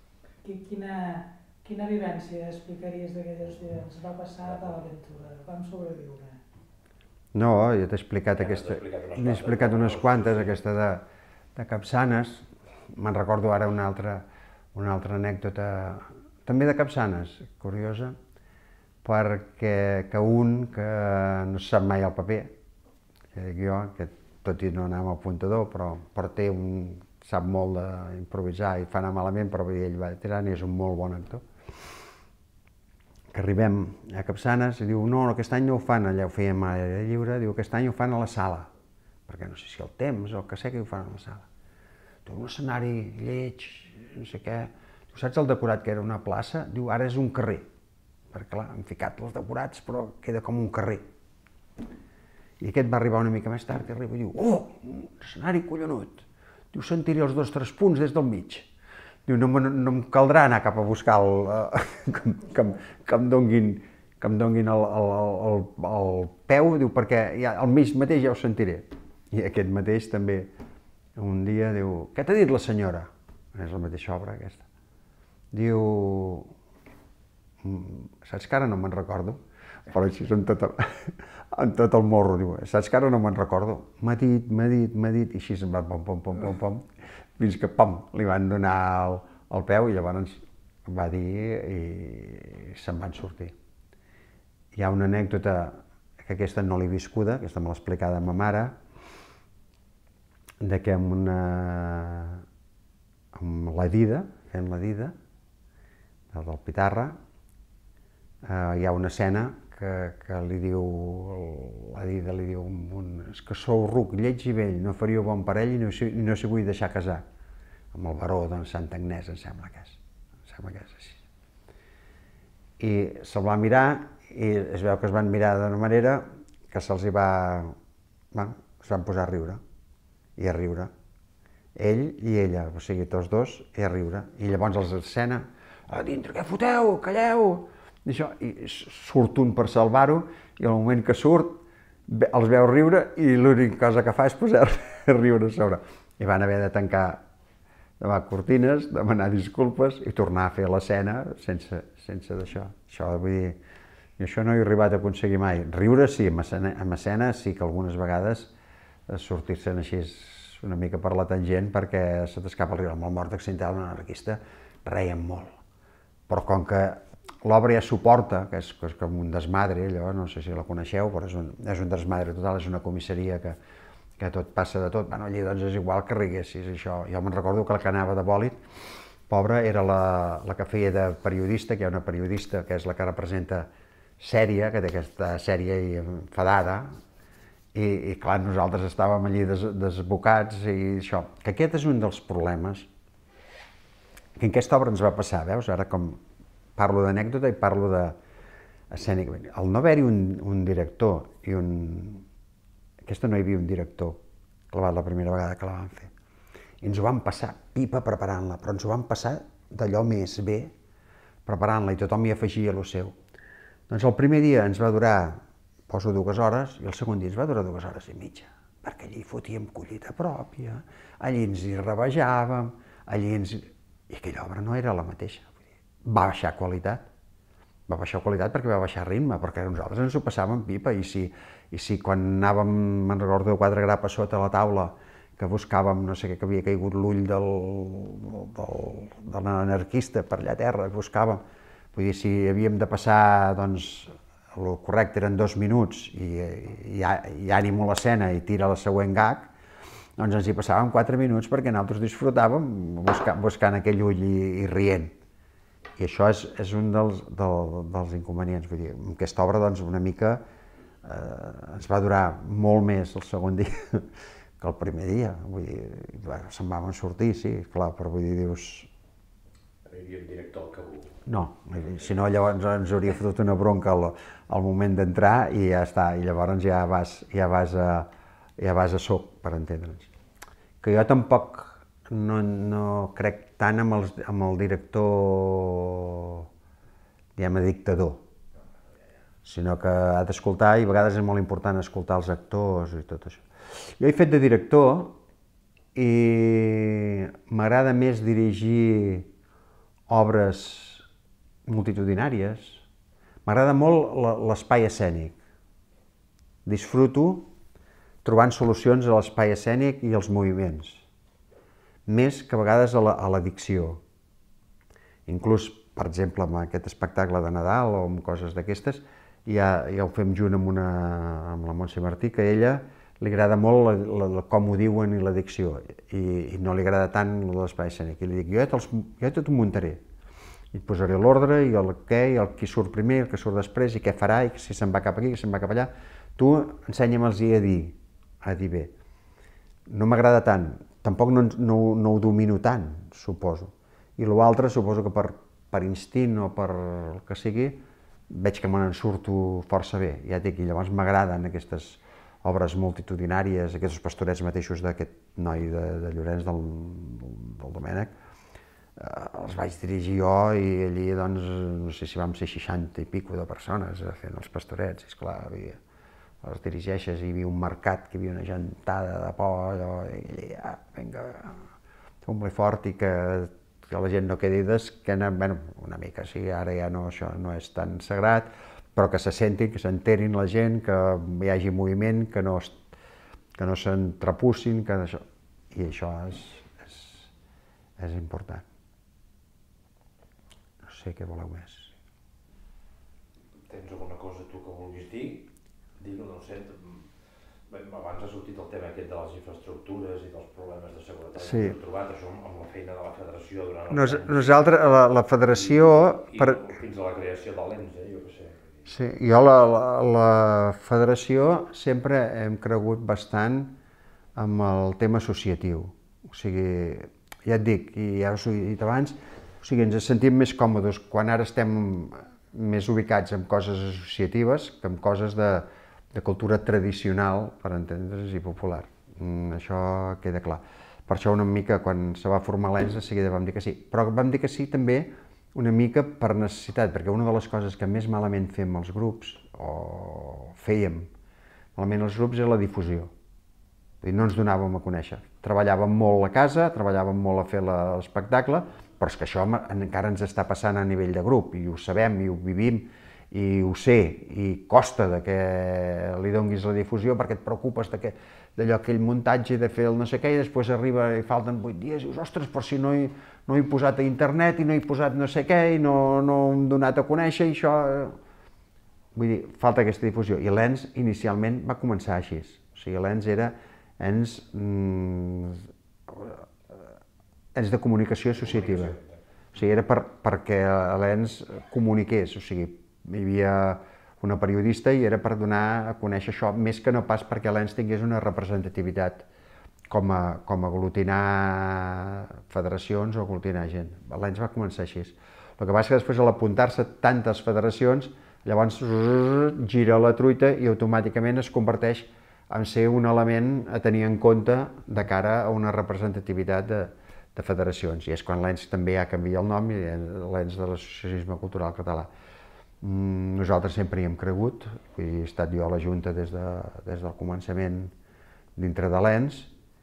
S3: Quina vivència explicaries d'aquelles que ens va passar a l'aventura? Vam sobreviure.
S1: No, jo t'he explicat aquesta... N'he explicat unes quantes, aquesta de Capçanes. Me'n recordo ara una altra anècdota, també de Capçanes, curiosa, perquè un que no sap mai el paper, que dic jo, que tot i no anar amb el apuntador, però sap molt d'improvisar i fa anar malament, però ell va tirant i és un molt bon actor. Que arribem a Capçanes i diu, no, aquest any no ho fan, allà ho fèiem a l'aire lliure, diu, aquest any ho fan a la sala, perquè no sé si el temps o el que sé que ho fan a la sala. Diu, un escenari lleig, no sé què, tu saps el decorat que era una plaça? Diu, ara és un carrer, perquè clar, han ficat els decorats però queda com un carrer. I aquest va arribar una mica més tard i arriba i diu, oh, un escenari collonut. Diu, sentiré els 2 o 3 punts des del mig. Diu, no em caldrà anar cap a buscar que em donguin el peu, diu, perquè ja, al mig mateix ja ho sentiré. I aquest mateix també un dia diu, què t'ha dit la senyora? És la mateixa obra aquesta. Diu, saps que ara no me'n recordo? Però així en tot el morro, diu, saps que ara no me'n recordo? M'ha dit, i així se'n va pom, fins que pom, li van donar el peu i llavors va dir i se'n van sortir. Hi ha una anècdota, que aquesta no l'he viscuda, aquesta me l'ha explicada ma mare, de que amb la Dida, fent la Dida, del Pitarra, hi ha una escena que li diu, la Dida li diu, és que sou ruc, lleig i vell, no faríeu bon parell i no s'hi vull deixar casar. Amb el baró de Santa Agnès, em sembla que és així. I se'l va mirar i es veu que es van mirar d'una manera que se'ls va... Bueno, es van posar a riure i a riure. Ell i ella, o sigui, tots dos, i a riure. I llavors els escena, a dintre, què foteu, calleu! I surt un per salvar-ho i al moment que surt els veu riure i l'única cosa que fa és posar a riure a sobre. I van haver de tancar cortines, demanar disculpes i tornar a fer l'escena sense d'això. Això, vull dir, i això no he arribat a aconseguir mai. Riure sí, en escena sí que algunes vegades sortir-se'n així una mica per la tangent perquè se t'escapa el riure. Amb el Mort accidental d'un anarquista reiem molt. Però com que l'obra ja suporta, que és com un desmadre, allò, no sé si la coneixeu, però és un desmadre total, és una comissaria que tot passa de tot. Bueno, allí doncs és igual que riguessis, això. Jo me'n recordo que la que anava de bòlit, pobra, era la que feia de periodista, que hi ha una periodista que és la que representa sèria, que té aquesta sèrie enfadada, i clar, nosaltres estàvem allí desbocats i això. Que aquest és un dels problemes que en aquesta obra ens va passar, veus? Ara com parlo d'anècdota i parlo d'escènic. Al no haver-hi un director i un... Aquesta no hi havia un director clavat la primera vegada que la vam fer. I ens ho vam passar pipa preparant-la, però ens ho vam passar d'allò més bé preparant-la i tothom hi afegia el seu. Doncs el primer dia ens va durar, poso 2 hores, i el segon dia ens va durar 2 hores i mitja, perquè allí fotíem collita pròpia, allí ens hi rebejàvem, allí ens... I aquella obra no era la mateixa. Va baixar qualitat. Va baixar qualitat perquè va baixar ritme, perquè nosaltres ens ho passàvem pipa, i si quan anàvem, me'n recordo, 4 grapes sota la taula que buscàvem, no sé què, que havia caigut l'ull de l'anarquista per allà a terra, buscàvem. Vull dir, si havíem de passar, doncs, el correcte eren 2 minuts i ànimo l'escena i tira la següent gag, doncs ens hi passàvem 4 minuts perquè nosaltres disfrutàvem buscant aquell ull i rient. I això és un dels inconvenients. Vull dir, aquesta obra, doncs, una mica ens va durar molt més el segon dia que el primer dia. Vull dir, se'n vam sortir, sí, clar, però vull dir, dius...
S2: No hi havia un director al que...
S1: No, si no llavors ens hauria fotut una bronca al moment d'entrar i ja està, i llavors ja vas a soc, per entendre'ns. Que jo tampoc no crec tant amb el director, diguem-ne, dictador, sinó que ha d'escoltar, i a vegades és molt important escoltar els actors i tot això. Jo he fet de director i m'agrada més dirigir obres multitudinàries. M'agrada molt l'espai escènic. Disfruto trobant solucions a l'espai escènic i als moviments, més que a vegades a la dicció. Inclús, per exemple, amb aquest espectacle de Nadal o amb coses d'aquestes, ja ho fem junt amb la Montse Martí, que a ella li agrada molt com ho diuen i la dicció, i no li agrada tant l'espai escènic. I li dic, jo tot ho muntaré. I et posaré l'ordre, i el què, i el qui surt primer, el que surt després, i què farà, i si se'n va cap aquí, que se'n va cap allà. Tu ensenya'm-los a dir bé. No m'agrada tant, tampoc no ho domino tant, suposo. I l'altre, suposo que per instint o per el que sigui, veig que me n'en surto força bé. Ja et dic, i llavors m'agraden aquestes obres multitudinàries, aquests pastorets mateixos d'aquest noi de Llorenç, del Domènec. Els vaig dirigir jo i allí, doncs, no sé si vam ser 60 i pico de persones fent els pastorets. I esclar, els dirigeixes i hi havia un mercat, que hi havia una gentada de por, i allà, vinga, fum-li fort i que la gent no quedi d'esquena, bueno, una mica, sí, ara ja no, això no és tan sagrat, però que se sentin, que s'enterin la gent, que hi hagi moviment, que no s'entrepussin, i això és important. No sé què voleu més.
S2: Tens alguna cosa tu que vulguis dir? Digue-ho, no sé, abans ha sortit el tema aquest de les infraestructures i dels problemes de seguretat que heu trobat, això amb la feina de la federació durant els anys.
S1: Nosaltres, la federació...
S2: Fins a la creació de l'ENS, jo què sé.
S1: Sí, jo la federació sempre hem cregut bastant amb el tema associatiu. O sigui, ja et dic, i ja us ho he dit abans, o sigui, ens sentim més còmodes quan ara estem més ubicats en coses associatives que en coses de cultura tradicional, per entendre's, i popular. Això queda clar. Per això una mica, quan se va formar l'ENS, de seguida vam dir que sí. Però vam dir que sí també una mica per necessitat, perquè una de les coses que més malament fem els grups, o fèiem malament els grups, és la difusió. No ens donàvem a conèixer. Treballàvem molt a casa, treballàvem molt a fer l'espectacle, però és que això encara ens està passant a nivell de grup, i ho sabem, i ho vivim, i ho sé, i costa que li donguis la difusió perquè et preocupes d'allò, aquell muntatge, de fer el no sé què, i després arriba i falten 8 dies, i dius, ostres, però si no he posat a internet, i no he posat no sé què, i no hem donat a conèixer, i això... Vull dir, falta aquesta difusió. I l'ENS inicialment va començar així. O sigui, l'ENS era ens de comunicació associativa. O sigui, era perquè l'ENS comuniqués, o sigui, hi havia una periodista i era per donar a conèixer això, més que no pas perquè l'ENS tingués una representativitat com a aglutinar federacions o aglutinar gent. L'ENS va començar així. El que passa és que després, a l'apuntar-se tantes federacions, llavors gira la truita i automàticament es converteix en ser un element a tenir en compte de cara a una representativitat de federacions. I és quan l'ENS també ha canviat el nom, i l'ENS de l'Associacionisme Cultural Català. Nosaltres sempre hi hem cregut, he estat jo a la Junta des del començament dintre de l'ENS,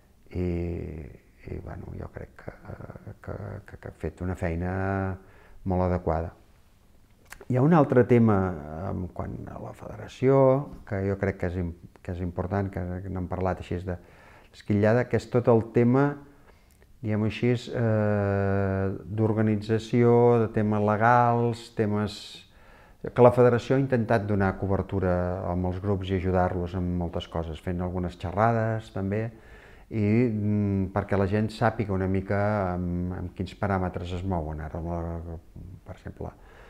S1: i bueno, jo crec que he fet una feina molt adequada. Hi ha un altre tema quant a la federació, que jo crec que és important, que n'hem parlat així l'esquitllada, que és tot el tema, diguem-ho així, d'organització, de temes legals, temes que la federació ha intentat donar cobertura amb els grups i ajudar-los en moltes coses, fent algunes xerrades també, i perquè la gent sàpiga una mica amb quins paràmetres es mouen. Ara, per exemple,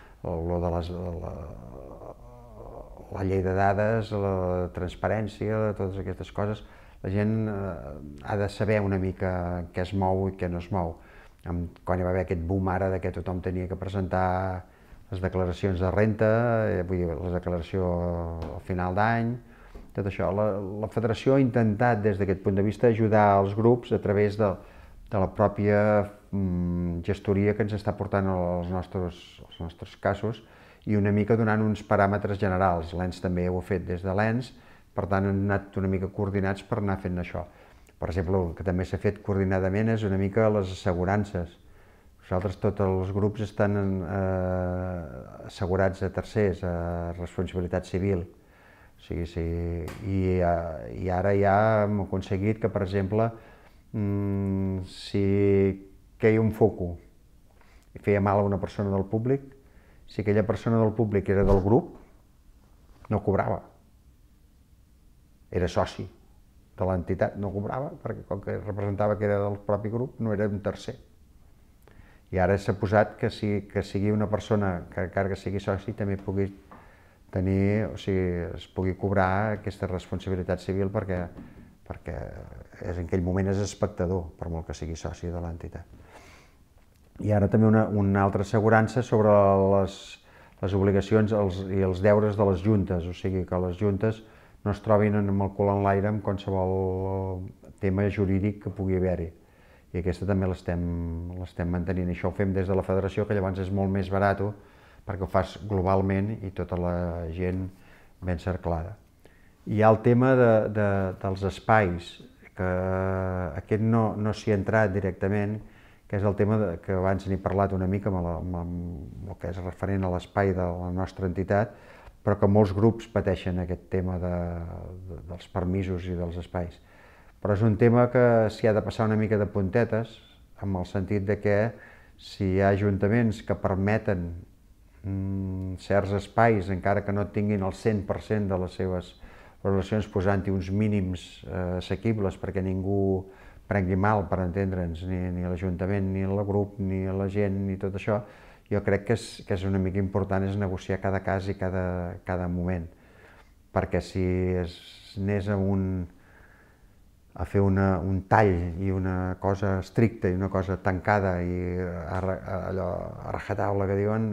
S1: la llei de dades, la transparència, totes aquestes coses, la gent ha de saber una mica què es mou i què no es mou. Quan hi va haver aquest boom ara que tothom tenia que presentar les declaracions de renta, vull dir, la declaració al final d'any, tot això. La federació ha intentat, des d'aquest punt de vista, ajudar els grups a través de la pròpia gestoria que ens està portant els nostres casos i una mica donant uns paràmetres generals. L'ENS també ho ha fet des de l'ENS, per tant han anat una mica coordinats per anar fent això. Per exemple, el que també s'ha fet coordinadament és una mica les assegurances. Nosaltres, tots els grups estan assegurats a tercers, a responsabilitat civil. O sigui, i ara ja hem aconseguit que, per exemple, si queia un foco i feia mal a una persona del públic, si aquella persona del públic era del grup, no cobrava. Era soci de l'entitat, no cobrava, perquè com que representava que era del propi grup, no era un tercer. I ara s'ha posat que sigui una persona que encara que sigui soci també pugui tenir, o sigui, es pugui cobrar aquesta responsabilitat civil perquè en aquell moment és espectador, per molt que sigui soci de l'entitat. I ara també una altra assegurança sobre les obligacions i els deures de les juntes, o sigui que les juntes no es trobin amb el cul en l'aire amb qualsevol tema jurídic que pugui haver-hi. I aquesta també l'estem mantenint. Això ho fem des de la federació, que llavors és molt més barat perquè ho fas globalment i tota la gent ben cerclada. Hi ha el tema dels espais, que aquest no s'hi ha entrat directament, que és el tema que abans n'he parlat una mica amb el que és referent a l'espai de la nostra entitat, però que molts grups pateixen aquest tema dels permisos i dels espais. Però és un tema que s'hi ha de passar una mica de puntetes, en el sentit de que si hi ha ajuntaments que permeten certs espais, encara que no tinguin el 100% de les seves relacions, posant-hi uns mínims assequibles perquè ningú prengui mal, per entendre'ns, ni l'Ajuntament, ni el grup, ni la gent, ni tot això, jo crec que és una mica important és negociar cada cas i cada moment, perquè si es anés a fer un tall i una cosa estricta i una cosa tancada i allò a rajatabla que diuen,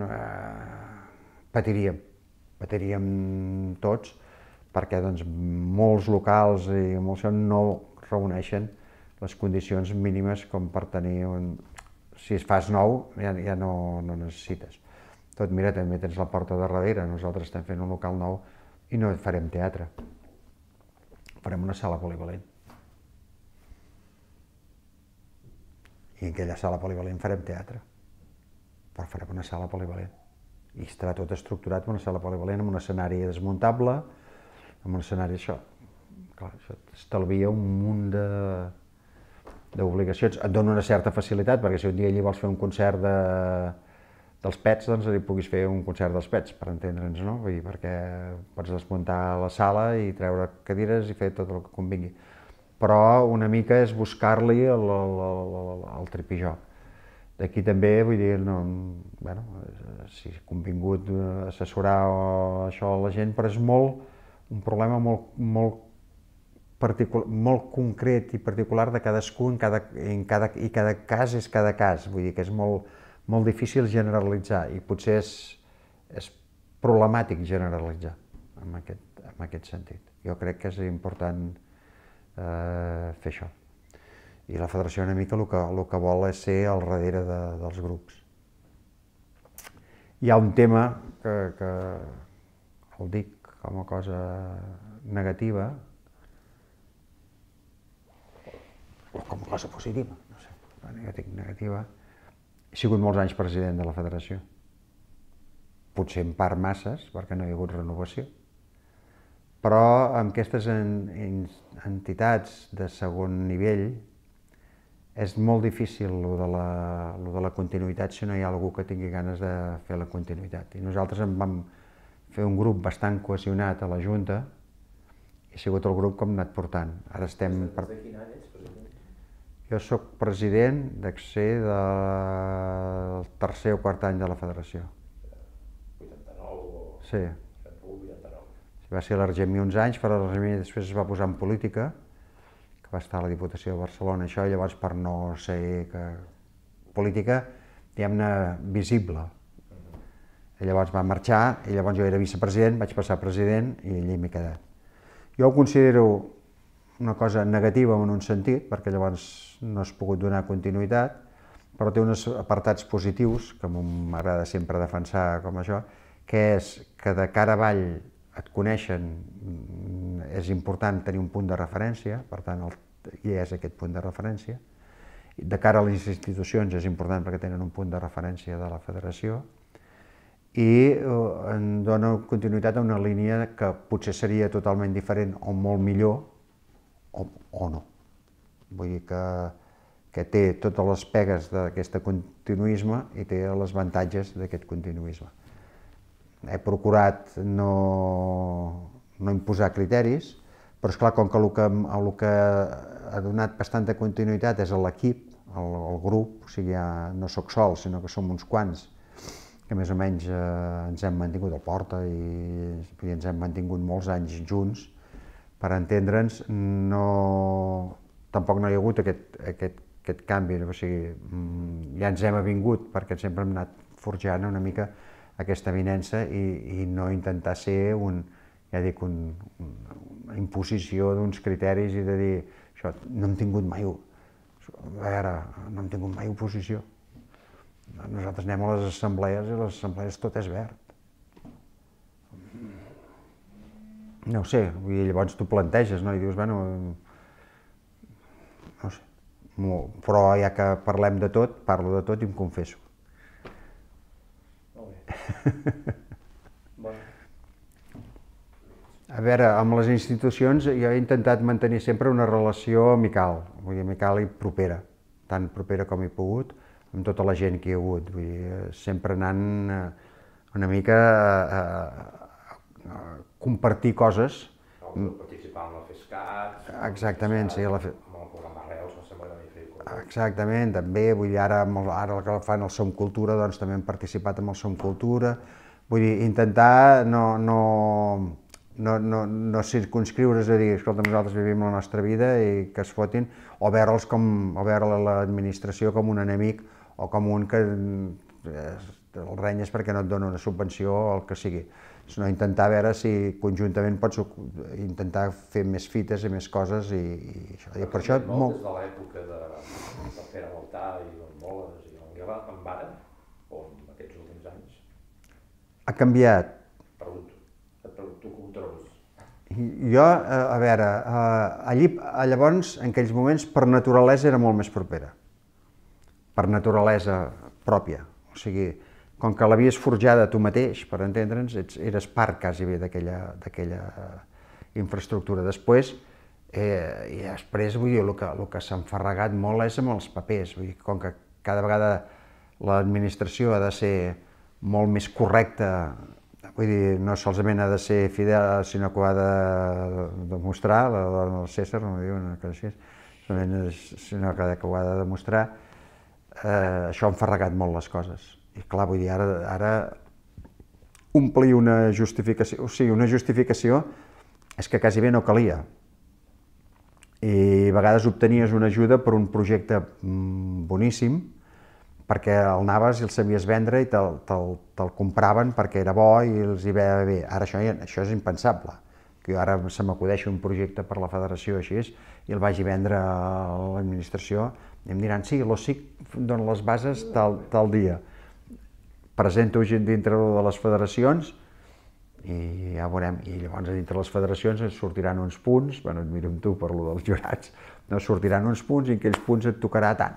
S1: patiríem tots, perquè doncs molts locals i molts no reuneixen les condicions mínimes com per tenir si es fas nou ja no necessites. Tot, mira, també tens la porta de darrere, nosaltres estem fent un local nou i no farem teatre, farem una sala polivalent. I en aquella sala polivalent farem teatre, però farem una sala polivalent. I estarà tot estructurat en una sala polivalent, amb un escenari desmuntable, amb un escenari això. Clar, això estalvia un munt d'obligacions. Et dona una certa facilitat, perquè si un dia allí vols fer un concert dels Pets, doncs hi puguis fer un concert dels Pets, per entendre'ns, no? Vull dir, perquè pots desmuntar la sala i treure cadires i fer tot el que convingui. Però una mica és buscar-li el tripijó. D'aquí també, vull dir, si ha convingut assessorar això a la gent, però és un problema molt concret i particular de cadascú, i cada cas és cada cas, vull dir que és molt difícil generalitzar i potser és problemàtic generalitzar en aquest sentit. Jo crec que és important fer això. I la federació una mica el que vol és ser al darrere dels grups. Hi ha un tema que el dic com a cosa negativa o com a cosa positiva, no sé, jo dic negativa. He sigut molts anys president de la federació. Potser en part masses, perquè no hi ha hagut renovació. Però amb aquestes entitats de segon nivell és molt difícil lo de la continuïtat si no hi ha algú que tingui ganes de fer la continuïtat. I nosaltres en vam fer un grup bastant cohesionat a la Junta i ha sigut el grup com hem anat portant. Ara estem...
S2: Des de quin any ets president?
S1: Jo sóc president d'ACCE del tercer o quart any de la federació.
S2: 89 o...
S1: Sí.
S2: 89.
S1: Va ser l'Argemí uns anys, però l'Argemí després es va posar en política, que va estar a la Diputació de Barcelona, això, i llavors per no ser política, diguem-ne, visible. I llavors va marxar, i llavors jo era vicepresident, vaig passar a president, i allí m'he quedat. Jo ho considero una cosa negativa en un sentit, perquè llavors no has pogut donar continuïtat, però té uns apartats positius, que m'agrada sempre defensar com això, que és que de cara avall et coneixen, és important tenir un punt de referència, per tant, hi és aquest punt de referència. De cara a les institucions és important perquè tenen un punt de referència de la federació i em dona continuïtat a una línia que potser seria totalment diferent o molt millor o no. Vull dir que té totes les pegues d'aquest continuisme i té els avantatges d'aquest continuisme. He procurat no imposar criteris, però esclar, com que el que ha donat bastanta continuïtat és l'equip, el grup, o sigui, no sóc sol, sinó que som uns quants, que més o menys ens hem mantingut al Porta i ens hem mantingut molts anys junts, per entendre'ns, tampoc no hi ha hagut aquest canvi, o sigui, ja ens hem avingut perquè sempre hem anat forjant una mica aquesta avinença i no intentar ser una imposició d'uns criteris i de dir, això, no hem tingut mai oposició. Nosaltres anem a les assemblees i a les assemblees tot és verd. No ho sé, i llavors tu planteges, no? I dius, bueno, no sé, però ja que parlem de tot, parlo de tot i em confesso. A veure, amb les institucions jo he intentat mantenir sempre una relació amical, vull dir, amical i propera, tan propera com he pogut, amb tota la gent que hi ha hagut, vull dir, sempre anant una mica a compartir coses.
S2: Participar en la FESCAT...
S1: Exactament, sí.
S2: Amb el programa Arrels, em sembla que m'hi feia.
S1: Exactament, també, vull dir, ara el que fan el Som Cultura, doncs també hem participat amb el Som Cultura, vull dir, intentar no circunscriure's a dir, escolta, nosaltres vivim la nostra vida i que es fotin, o veure l'administració com un enemic o com un que el renyes perquè no et dona una subvenció o el que sigui, sinó intentar veure si conjuntament pots intentar fer més fites i més coses i això. I per això...
S2: Des de l'època de Pere Baltà i d'en Boles i d'en Vara, o en aquests últims anys?
S1: Ha canviat.
S2: Tu com ho trobes?
S1: Jo, a veure, allí, llavors, en aquells moments, per naturalesa era molt més propera. Per naturalesa pròpia. O sigui, com que l'havies forjada tu mateix, per entendre'ns, eres part quasi bé d'aquella infraestructura. Després, i després, vull dir, el que s'ha enfarragat molt és amb els papers. Vull dir, com que cada vegada l'administració ha de ser molt més correcta, vull dir, no solament ha de ser fidel, sinó que ho ha de demostrar, el César, no diu una cosa així, sinó que ho ha de demostrar, això ha enfarragat molt les coses. I clar, vull dir, ara omplir una justificació, o sigui, una justificació és que quasi bé no calia. I a vegades obtenies una ajuda per un projecte boníssim, perquè el anaves i el sabies vendre i te'l compraven perquè era bo i els hi veia bé. Ara això és impensable, que jo ara se m'acudeixi un projecte per la federació així i el vagi vendre a l'administració i em diran, sí, l'OSIC dona les bases tal dia. Presento gent dintre de les federacions i ja veurem. I llavors dintre les federacions ens sortiran uns punts, bueno, et miro amb tu per lo dels jurats, sortiran uns punts i aquells punts et tocarà tant.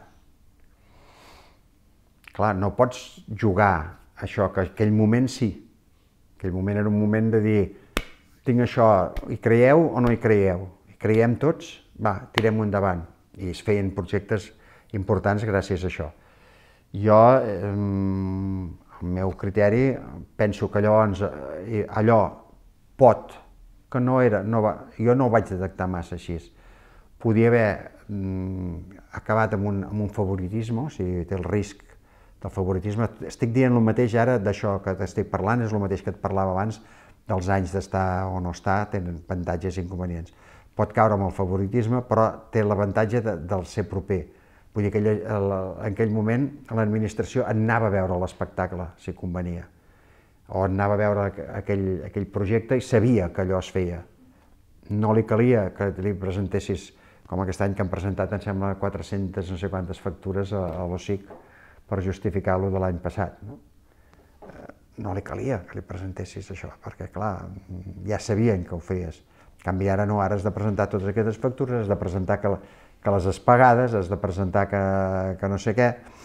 S1: Clar, no pots jugar això, que aquell moment sí. Aquell moment era un moment de dir tinc això, hi creieu o no hi creieu? Hi creiem tots? Va, tirem-ho endavant. I es feien projectes importants gràcies a això. Jo, el meu criteri, penso que allò pot, que no era, jo no ho vaig detectar massa així. Podia haver acabat amb un favoritisme, o sigui, té el risc del favoritisme. Estic dient el mateix ara d'això que t'estic parlant, és el mateix que et parlava abans dels anys d'estar o no estar, tenen avantatges i inconvenients. Pot caure amb el favoritisme, però té l'avantatge del ser proper. Vull dir que en aquell moment l'administració anava a veure l'espectacle, si convenia, o anava a veure aquell projecte i sabia que allò es feia. No li calia que li presentessis, com aquest any que han presentat, em sembla, 400 no sé quantes factures a l'OSIC per justificar-lo de l'any passat. No li calia que li presentessis això, perquè clar, ja sabien que ho feies. En canvi, ara no, ara has de presentar totes aquestes factures, has de presentar que les has pagades, has de presentar que no sé què.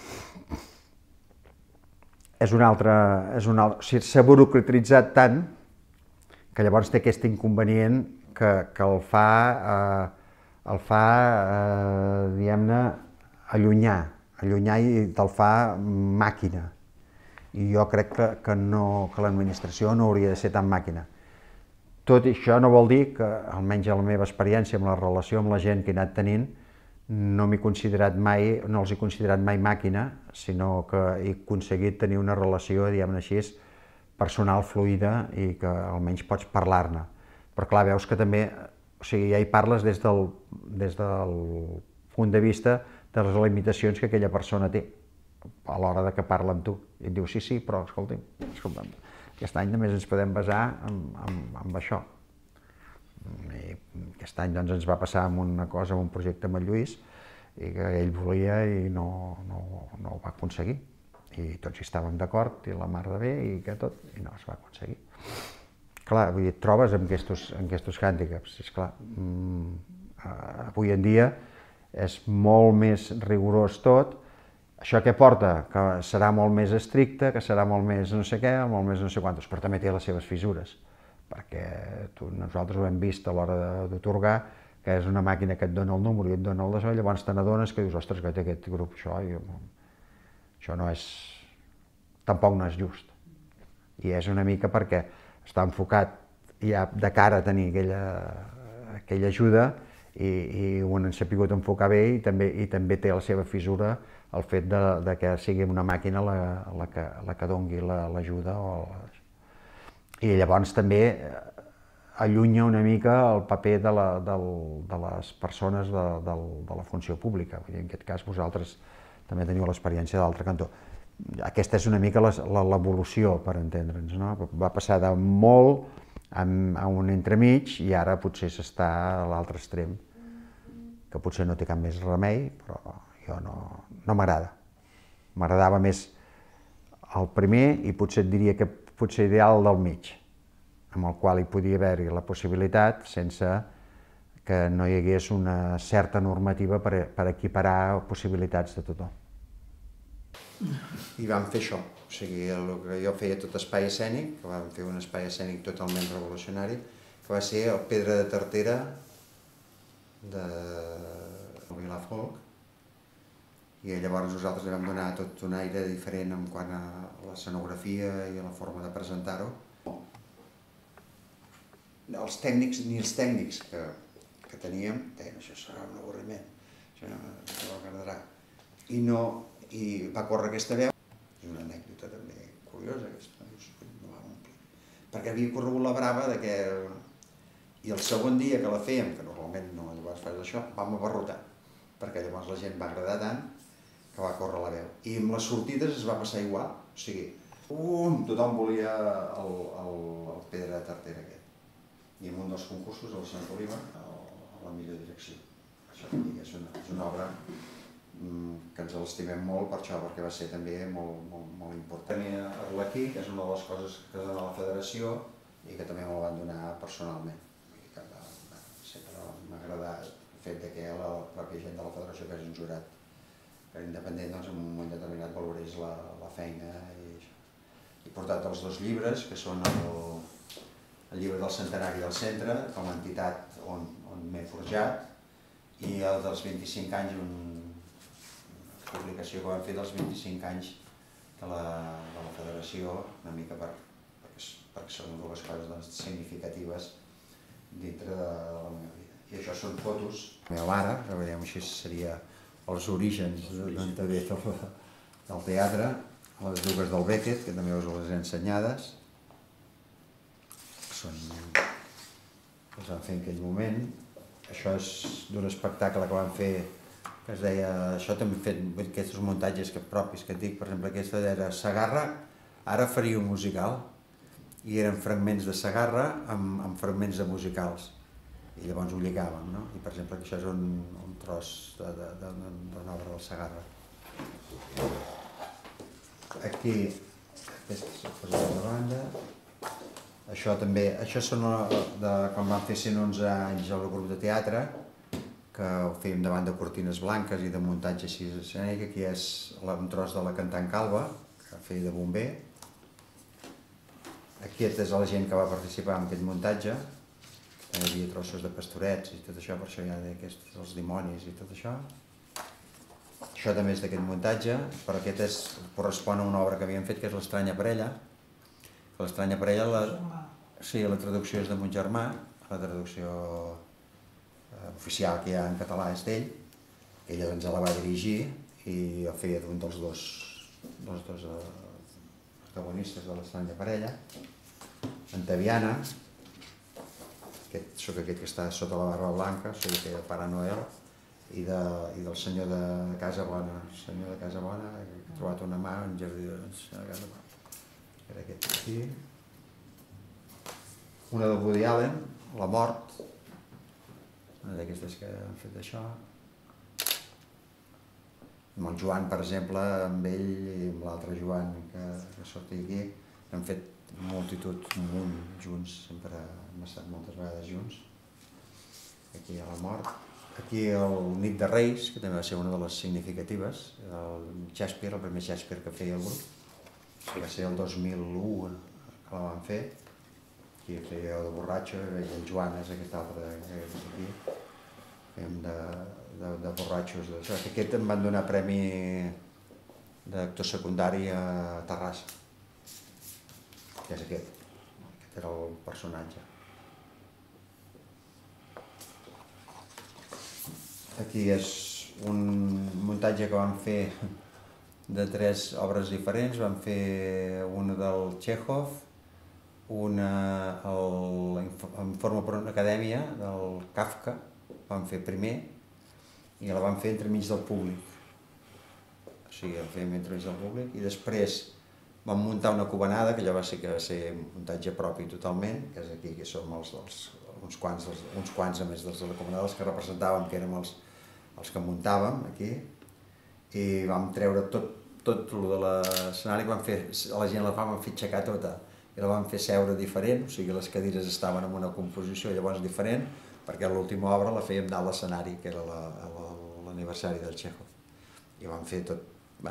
S1: S'ha burocratitzat tant que llavors té aquest inconvenient que el fa, diguem-ne, allunyar i te'l fa màquina. I jo crec que l'administració no hauria de ser tan màquina. Tot això no vol dir que, almenys a la meva experiència amb la relació amb la gent que he anat tenint, no els he considerat mai màquina, sinó que he aconseguit tenir una relació, diguem-ne així, personal, fluida, i que almenys pots parlar-ne. Però clar, veus que també, o sigui, ja hi parles des del punt de vista de les limitacions que aquella persona té a l'hora de que parla amb tu. I et diu, sí, però escolta'm, aquest any només ens podem basar en això. I aquest any doncs, ens va passar amb una cosa, amb un projecte amb el Lluís, i que ell volia i no ho va aconseguir. I tots hi estàvem d'acord, i la mar de bé, i que tot, i no es va aconseguir. Clar, vull dir, et trobes amb aquests hàndicaps. Esclar, avui en dia és molt més rigorós tot. Això què porta? Que serà molt més estricte, que serà molt més no sé què, molt més no sé quantos, però també té les seves fissures, perquè nosaltres ho hem vist a l'hora d'atorgar, que és una màquina que et dona el número i et dona el d'això, i llavors te n'adones que dius, ostres, que té aquest grup això no és... tampoc no és just. I és una mica perquè està enfocat ja de cara a tenir aquella ajuda i ho han sapigut enfocar bé i també té la seva fissura el fet que sigui una màquina la que doni l'ajuda. I llavors també allunya una mica el paper de les persones de la funció pública. En aquest cas vosaltres també teniu l'experiència d'altre cantó. Aquesta és una mica l'evolució, per entendre'ns, no? Va passar de molt a un entremig i ara potser s'està a l'altre extrem, que potser no té cap més remei, però jo no m'agrada. M'agradava més el primer i potser et diria que potser ideal del mig, amb el qual hi podia haver-hi la possibilitat sense que no hi hagués una certa normativa per equiparar possibilitats de tothom. I vam fer això, o sigui, el que jo feia tot espai escènic, que vam fer un espai escènic totalment revolucionari, que va ser el Pedra de Tartera de Vilafolc, i llavors nosaltres li vam donar tot un aire diferent en quant a l'escenografia i a la forma de presentar-ho. Els tècnics, ni els tècnics que teníem, deien, això serà un avorriment, això no agradarà. I va córrer aquesta veu, i una anècdota també curiosa, no va omplir, perquè havia corregut la brava de que... I el segon dia que la fèiem, que normalment no llavors fas això, vam abarrotar, perquè llavors la gent va agradar tant que va córrer la veu. I amb les sortides es va passar igual, o sigui, tothom volia el Pedra de Tartera aquest. I en un dels concursos, al Sant Oliva, a la millor direcció. Això és una obra que ens l'estimem molt per això, perquè va ser també molt important. Tenia Arlequí, que és una de les coses que dona la federació i que també me'l van donar personalment. Sempre m'ha agradat el fet que la pròpia gent de la federació, que és un jurat independent, en un moment determinat valorés la feina i això. He portat els dos llibres, que són el llibre del centenari del centre, com a entitat on m'he forjat, i el dels 25 anys, una publicació que vam fer dels 25 anys de la federació, una mica perquè són dues coses significatives dintre de la meva vida. I això són fotos. La meva mare, que veiem així seria els orígens d'on ve del teatre, les dues del Beckett, que també us les he ensenyades, les vam fer en aquell moment. Això és d'un espectacle que vam fer, que es deia, això també he fet aquests muntatges propis que et dic, per exemple, aquesta era Segarra, ara faria un musical, i eren fragments de Segarra amb fragments de musicals, i llavors ho lligàvem, no? I per exemple, això és un tros d'una obra del Segarra. Aquí, aquesta s'ha posat de banda. Això també, això són de quan vam fer 111 anys al grup de teatre, que ho fèiem davant de cortines blanques i de muntatge així escènic. Aquí és un tros de la cantant Calva, que feia de bomber. Aquest és la gent que va participar en aquest muntatge. Hi havia trossos de pastorets i tot això, per això hi ha els dimonis i tot això. Això també és d'aquest muntatge, però aquest correspon a una obra que havíem fet, que és l'Estranya Parella. L'Estranya Parella, sí, la traducció és de mon germà, la traducció oficial que hi ha en català és d'ell, ella ens la va dirigir i el feia d'un dels dos protagonistes de l'Estranya Parella. Antaviana, soc aquest que està sota la barba blanca, soc el Pare Noel, i del senyor de Casa Bona, he trobat una mà en jardí de Casa Bona. Era aquest aquí. Una de Woody Allen, La mort, una d'aquestes que han fet això. Amb el Joan, per exemple, amb ell i amb l'altre Joan que sortia aquí, hem fet multitud, un munt junts, sempre hem estat moltes vegades junts. Aquí hi ha La mort. Aquí el Nit de Reis, que també va ser una de les significatives, el Shakespeare, el primer Shakespeare que feia el grup. Va ser el 2001 que la vam fer. Aquí feia de borratxo, i el Joan és aquest altre que és aquí. Fèiem de borratxos. Aquest em van donar premi d'actor secundari a Terrassa, que és aquest. Aquest era el personatge. Aquí és un muntatge que vam fer de 3 obres diferents. Vam fer una del Txékhov, una en forma per una acadèmia del Kafka, vam fer primer, i la vam fer entremig del públic. O sigui, la fèiem entremig del públic, i després vam muntar una cubanada, que allò va ser muntatge propi totalment, que és aquí, que som uns quants a més dels de la cubanada, els que representàvem, que érem els que muntàvem aquí, i vam treure tot el de l'escenari, la gent la vam fer aixecar tota, i la vam fer seure diferent, o sigui, les cadires estaven en una composició llavors diferent, perquè l'última obra la fèiem dalt l'escenari, que era l'aniversari del Txékhov. I vam fer tot,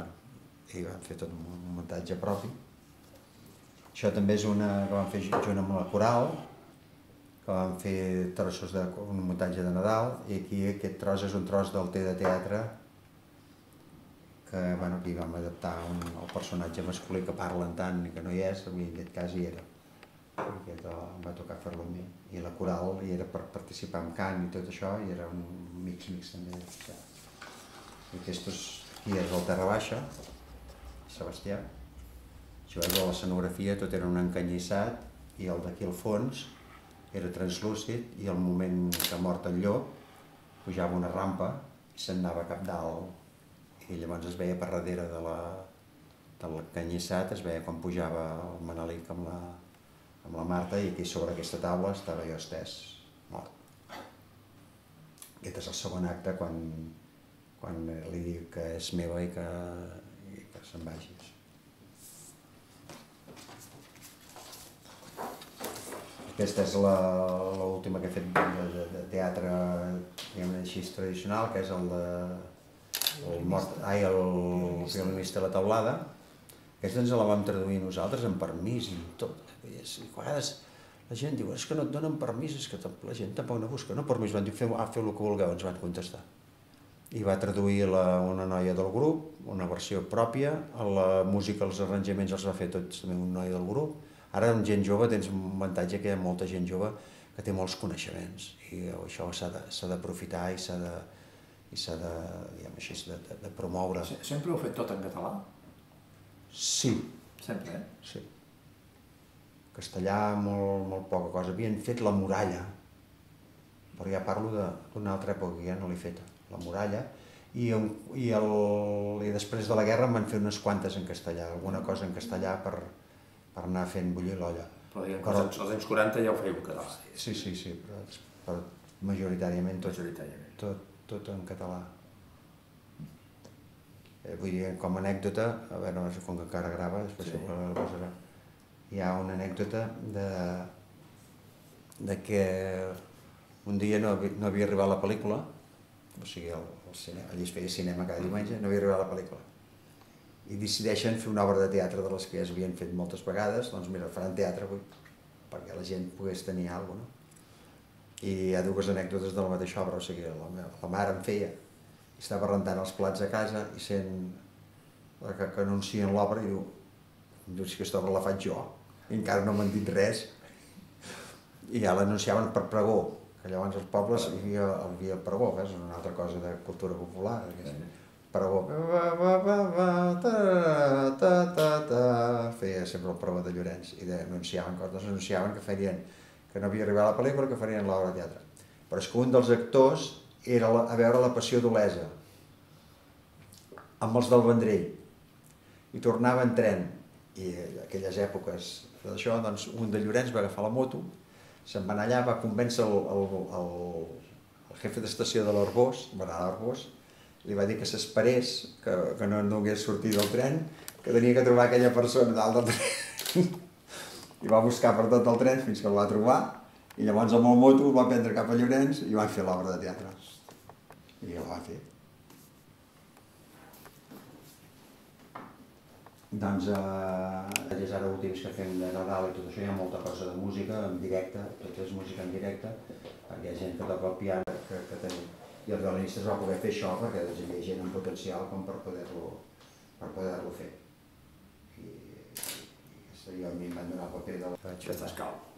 S1: un muntatge propi. Això també és una que vam fer junt amb la coral, que vam fer trossos d'un muntatge de Nadal, i aquí aquest tros és un tros del té de teatre, que aquí vam adaptar el personatge masculí que parlen tant i que no hi és, en aquest cas hi era. Em va tocar fer-lo amb mi. I la coral hi era per participar en cant i tot això, i era un mix també. I aquest aquí és el Terra Baixa, Sebastià. Si veus a l'escenografia tot era un encanyissat, i el d'aquí al fons era translúcid, i al moment que ha mort el llop pujava una rampa i se'n anava cap dalt, i llavors es veia per darrere de l'encanyissat, es veia quan pujava el Manelic amb la Marta, i aquí sobre aquesta taula estava jo estès, mort. Aquest és el segon acte, quan li dic que és meva i que se'n vagi. Aquesta és l'última que he fet de teatre, diguem-ne així, tradicional, que és el violinista a la teulada. Aquesta ens la vam traduir nosaltres amb permís i tot. I a vegades
S4: La gent diu, és que no et donen permís, és que la gent tampoc no busca, no permís, van dir, feu el que vulgueu, ens van contestar. I va traduir una noia del grup, una versió pròpia, la música, els arranjaments els va fer tots també un noi del grup. Ara amb gent jove tens un avantatge que hi ha molta gent jove que té molts coneixements i això s'ha d'aprofitar i s'ha de, diguem així, de promoure.
S5: Sempre ho heu fet tot en català?
S4: Sí.
S5: Sempre,
S4: Sí. Castellà, molt poca cosa. Havien fet La Muralla, però ja parlo d'una altra època que ja no l'he feta. La Muralla, i després de la guerra em van fer unes quantes en castellà, alguna cosa en castellà per anar fent bullir l'olla.
S5: Però diguem que als anys 40 ja ho fèieu en català.
S4: Sí, però majoritàriament tot en català. Vull dir, com a anècdota, a veure, no sé com que encara grava, després hi ha una anècdota de que un dia no havia arribat la pel·lícula, o sigui, allí es feia cinema cada diumenge, no havia arribat la pel·lícula. I decideixen fer una obra de teatre de les que ja s'havien fet moltes vegades, doncs mira, faran teatre avui, perquè la gent pogués tenir alguna cosa, no? I hi ha dues anècdotes de la mateixa obra, o sigui, la mare em feia, estava rentant els plats a casa i sent que anuncien l'obra i diu, si aquesta obra la faig jo, i encara no m'han dit res, i ja l'anunciaven per pregó, que llavors als pobles hi havia pregó, és una altra cosa de cultura popular, pregó, feia sempre el pregó de Llorenç, i anunciaven coses, anunciaven que no havia arribat la pel·lícula, que farien l'obra de teatre. Però és que un dels actors era a veure La Passió d'Olesa, amb els del Vendrell, i tornava en tren, i en aquelles èpoques d'això, doncs un de Llorenç va agafar la moto, se'n va anar allà, va convèncer el jefe d'estació de l'Arbós, va anar a l'Arbós, li va dir que s'esperés, que no donés sortir del tren, que tenia que trobar aquella persona dalt del tren. I va buscar per tot el tren fins que el va trobar, i llavors amb el moto el va prendre cap a Llorenç i van fer l'obra de teatre. I el va fer. Doncs els ara últims que fem de Nadal i tot això hi ha molta cosa de música en directe, tot és música en directe, perquè hi ha gent que toca el piano que tenim. I el violinista es va poder fer això perquè hi havia gent amb potencial com per poder-lo fer. I a mi em van donar el paper de la...
S5: Aquesta escala.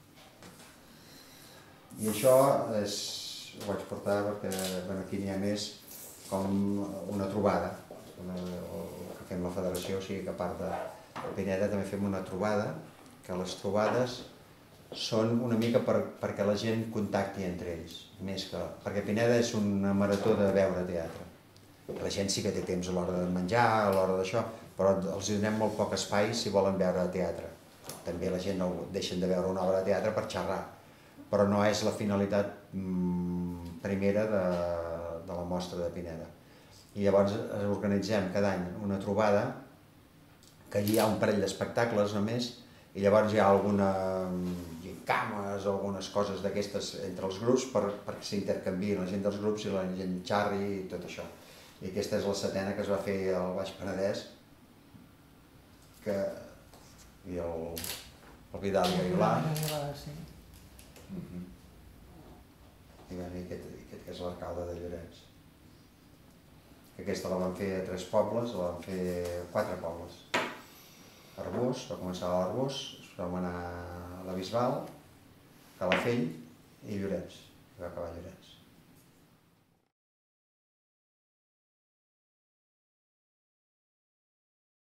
S4: I això ho vaig portar perquè aquí n'hi ha més com una trobada, el que fem la federació, o sigui que a part de Pineda també fem una trobada, que les trobades són una mica perquè la gent contacti entre ells, més que... perquè Pineda és una marató de veure teatre. La gent sí que té temps a l'hora de menjar, a l'hora d'això, però els donem molt poc espai si volen veure teatre. També la gent no deixen de veure una obra de teatre per xerrar, però no és la finalitat primera de la mostra de Pineda. I llavors organitzem cada any una trobada, que allí hi ha un parell d'espectacles només, i llavors hi ha cames o algunes coses d'aquestes entre els grups perquè s'intercanviïn la gent dels grups i la gent xarri i tot això. I aquesta és la setena que es va fer al Baix Penedès, i el Vidal i Aguilar, i aquest que és l'alcalde de Llorenç. Aquesta la van fer a 3 pobles, la van fer a 4 pobles. Arbós, va començar a l'Arbós, vam anar a la Bisbal, Calafell i Llorenç, i va acabar a Llorenç.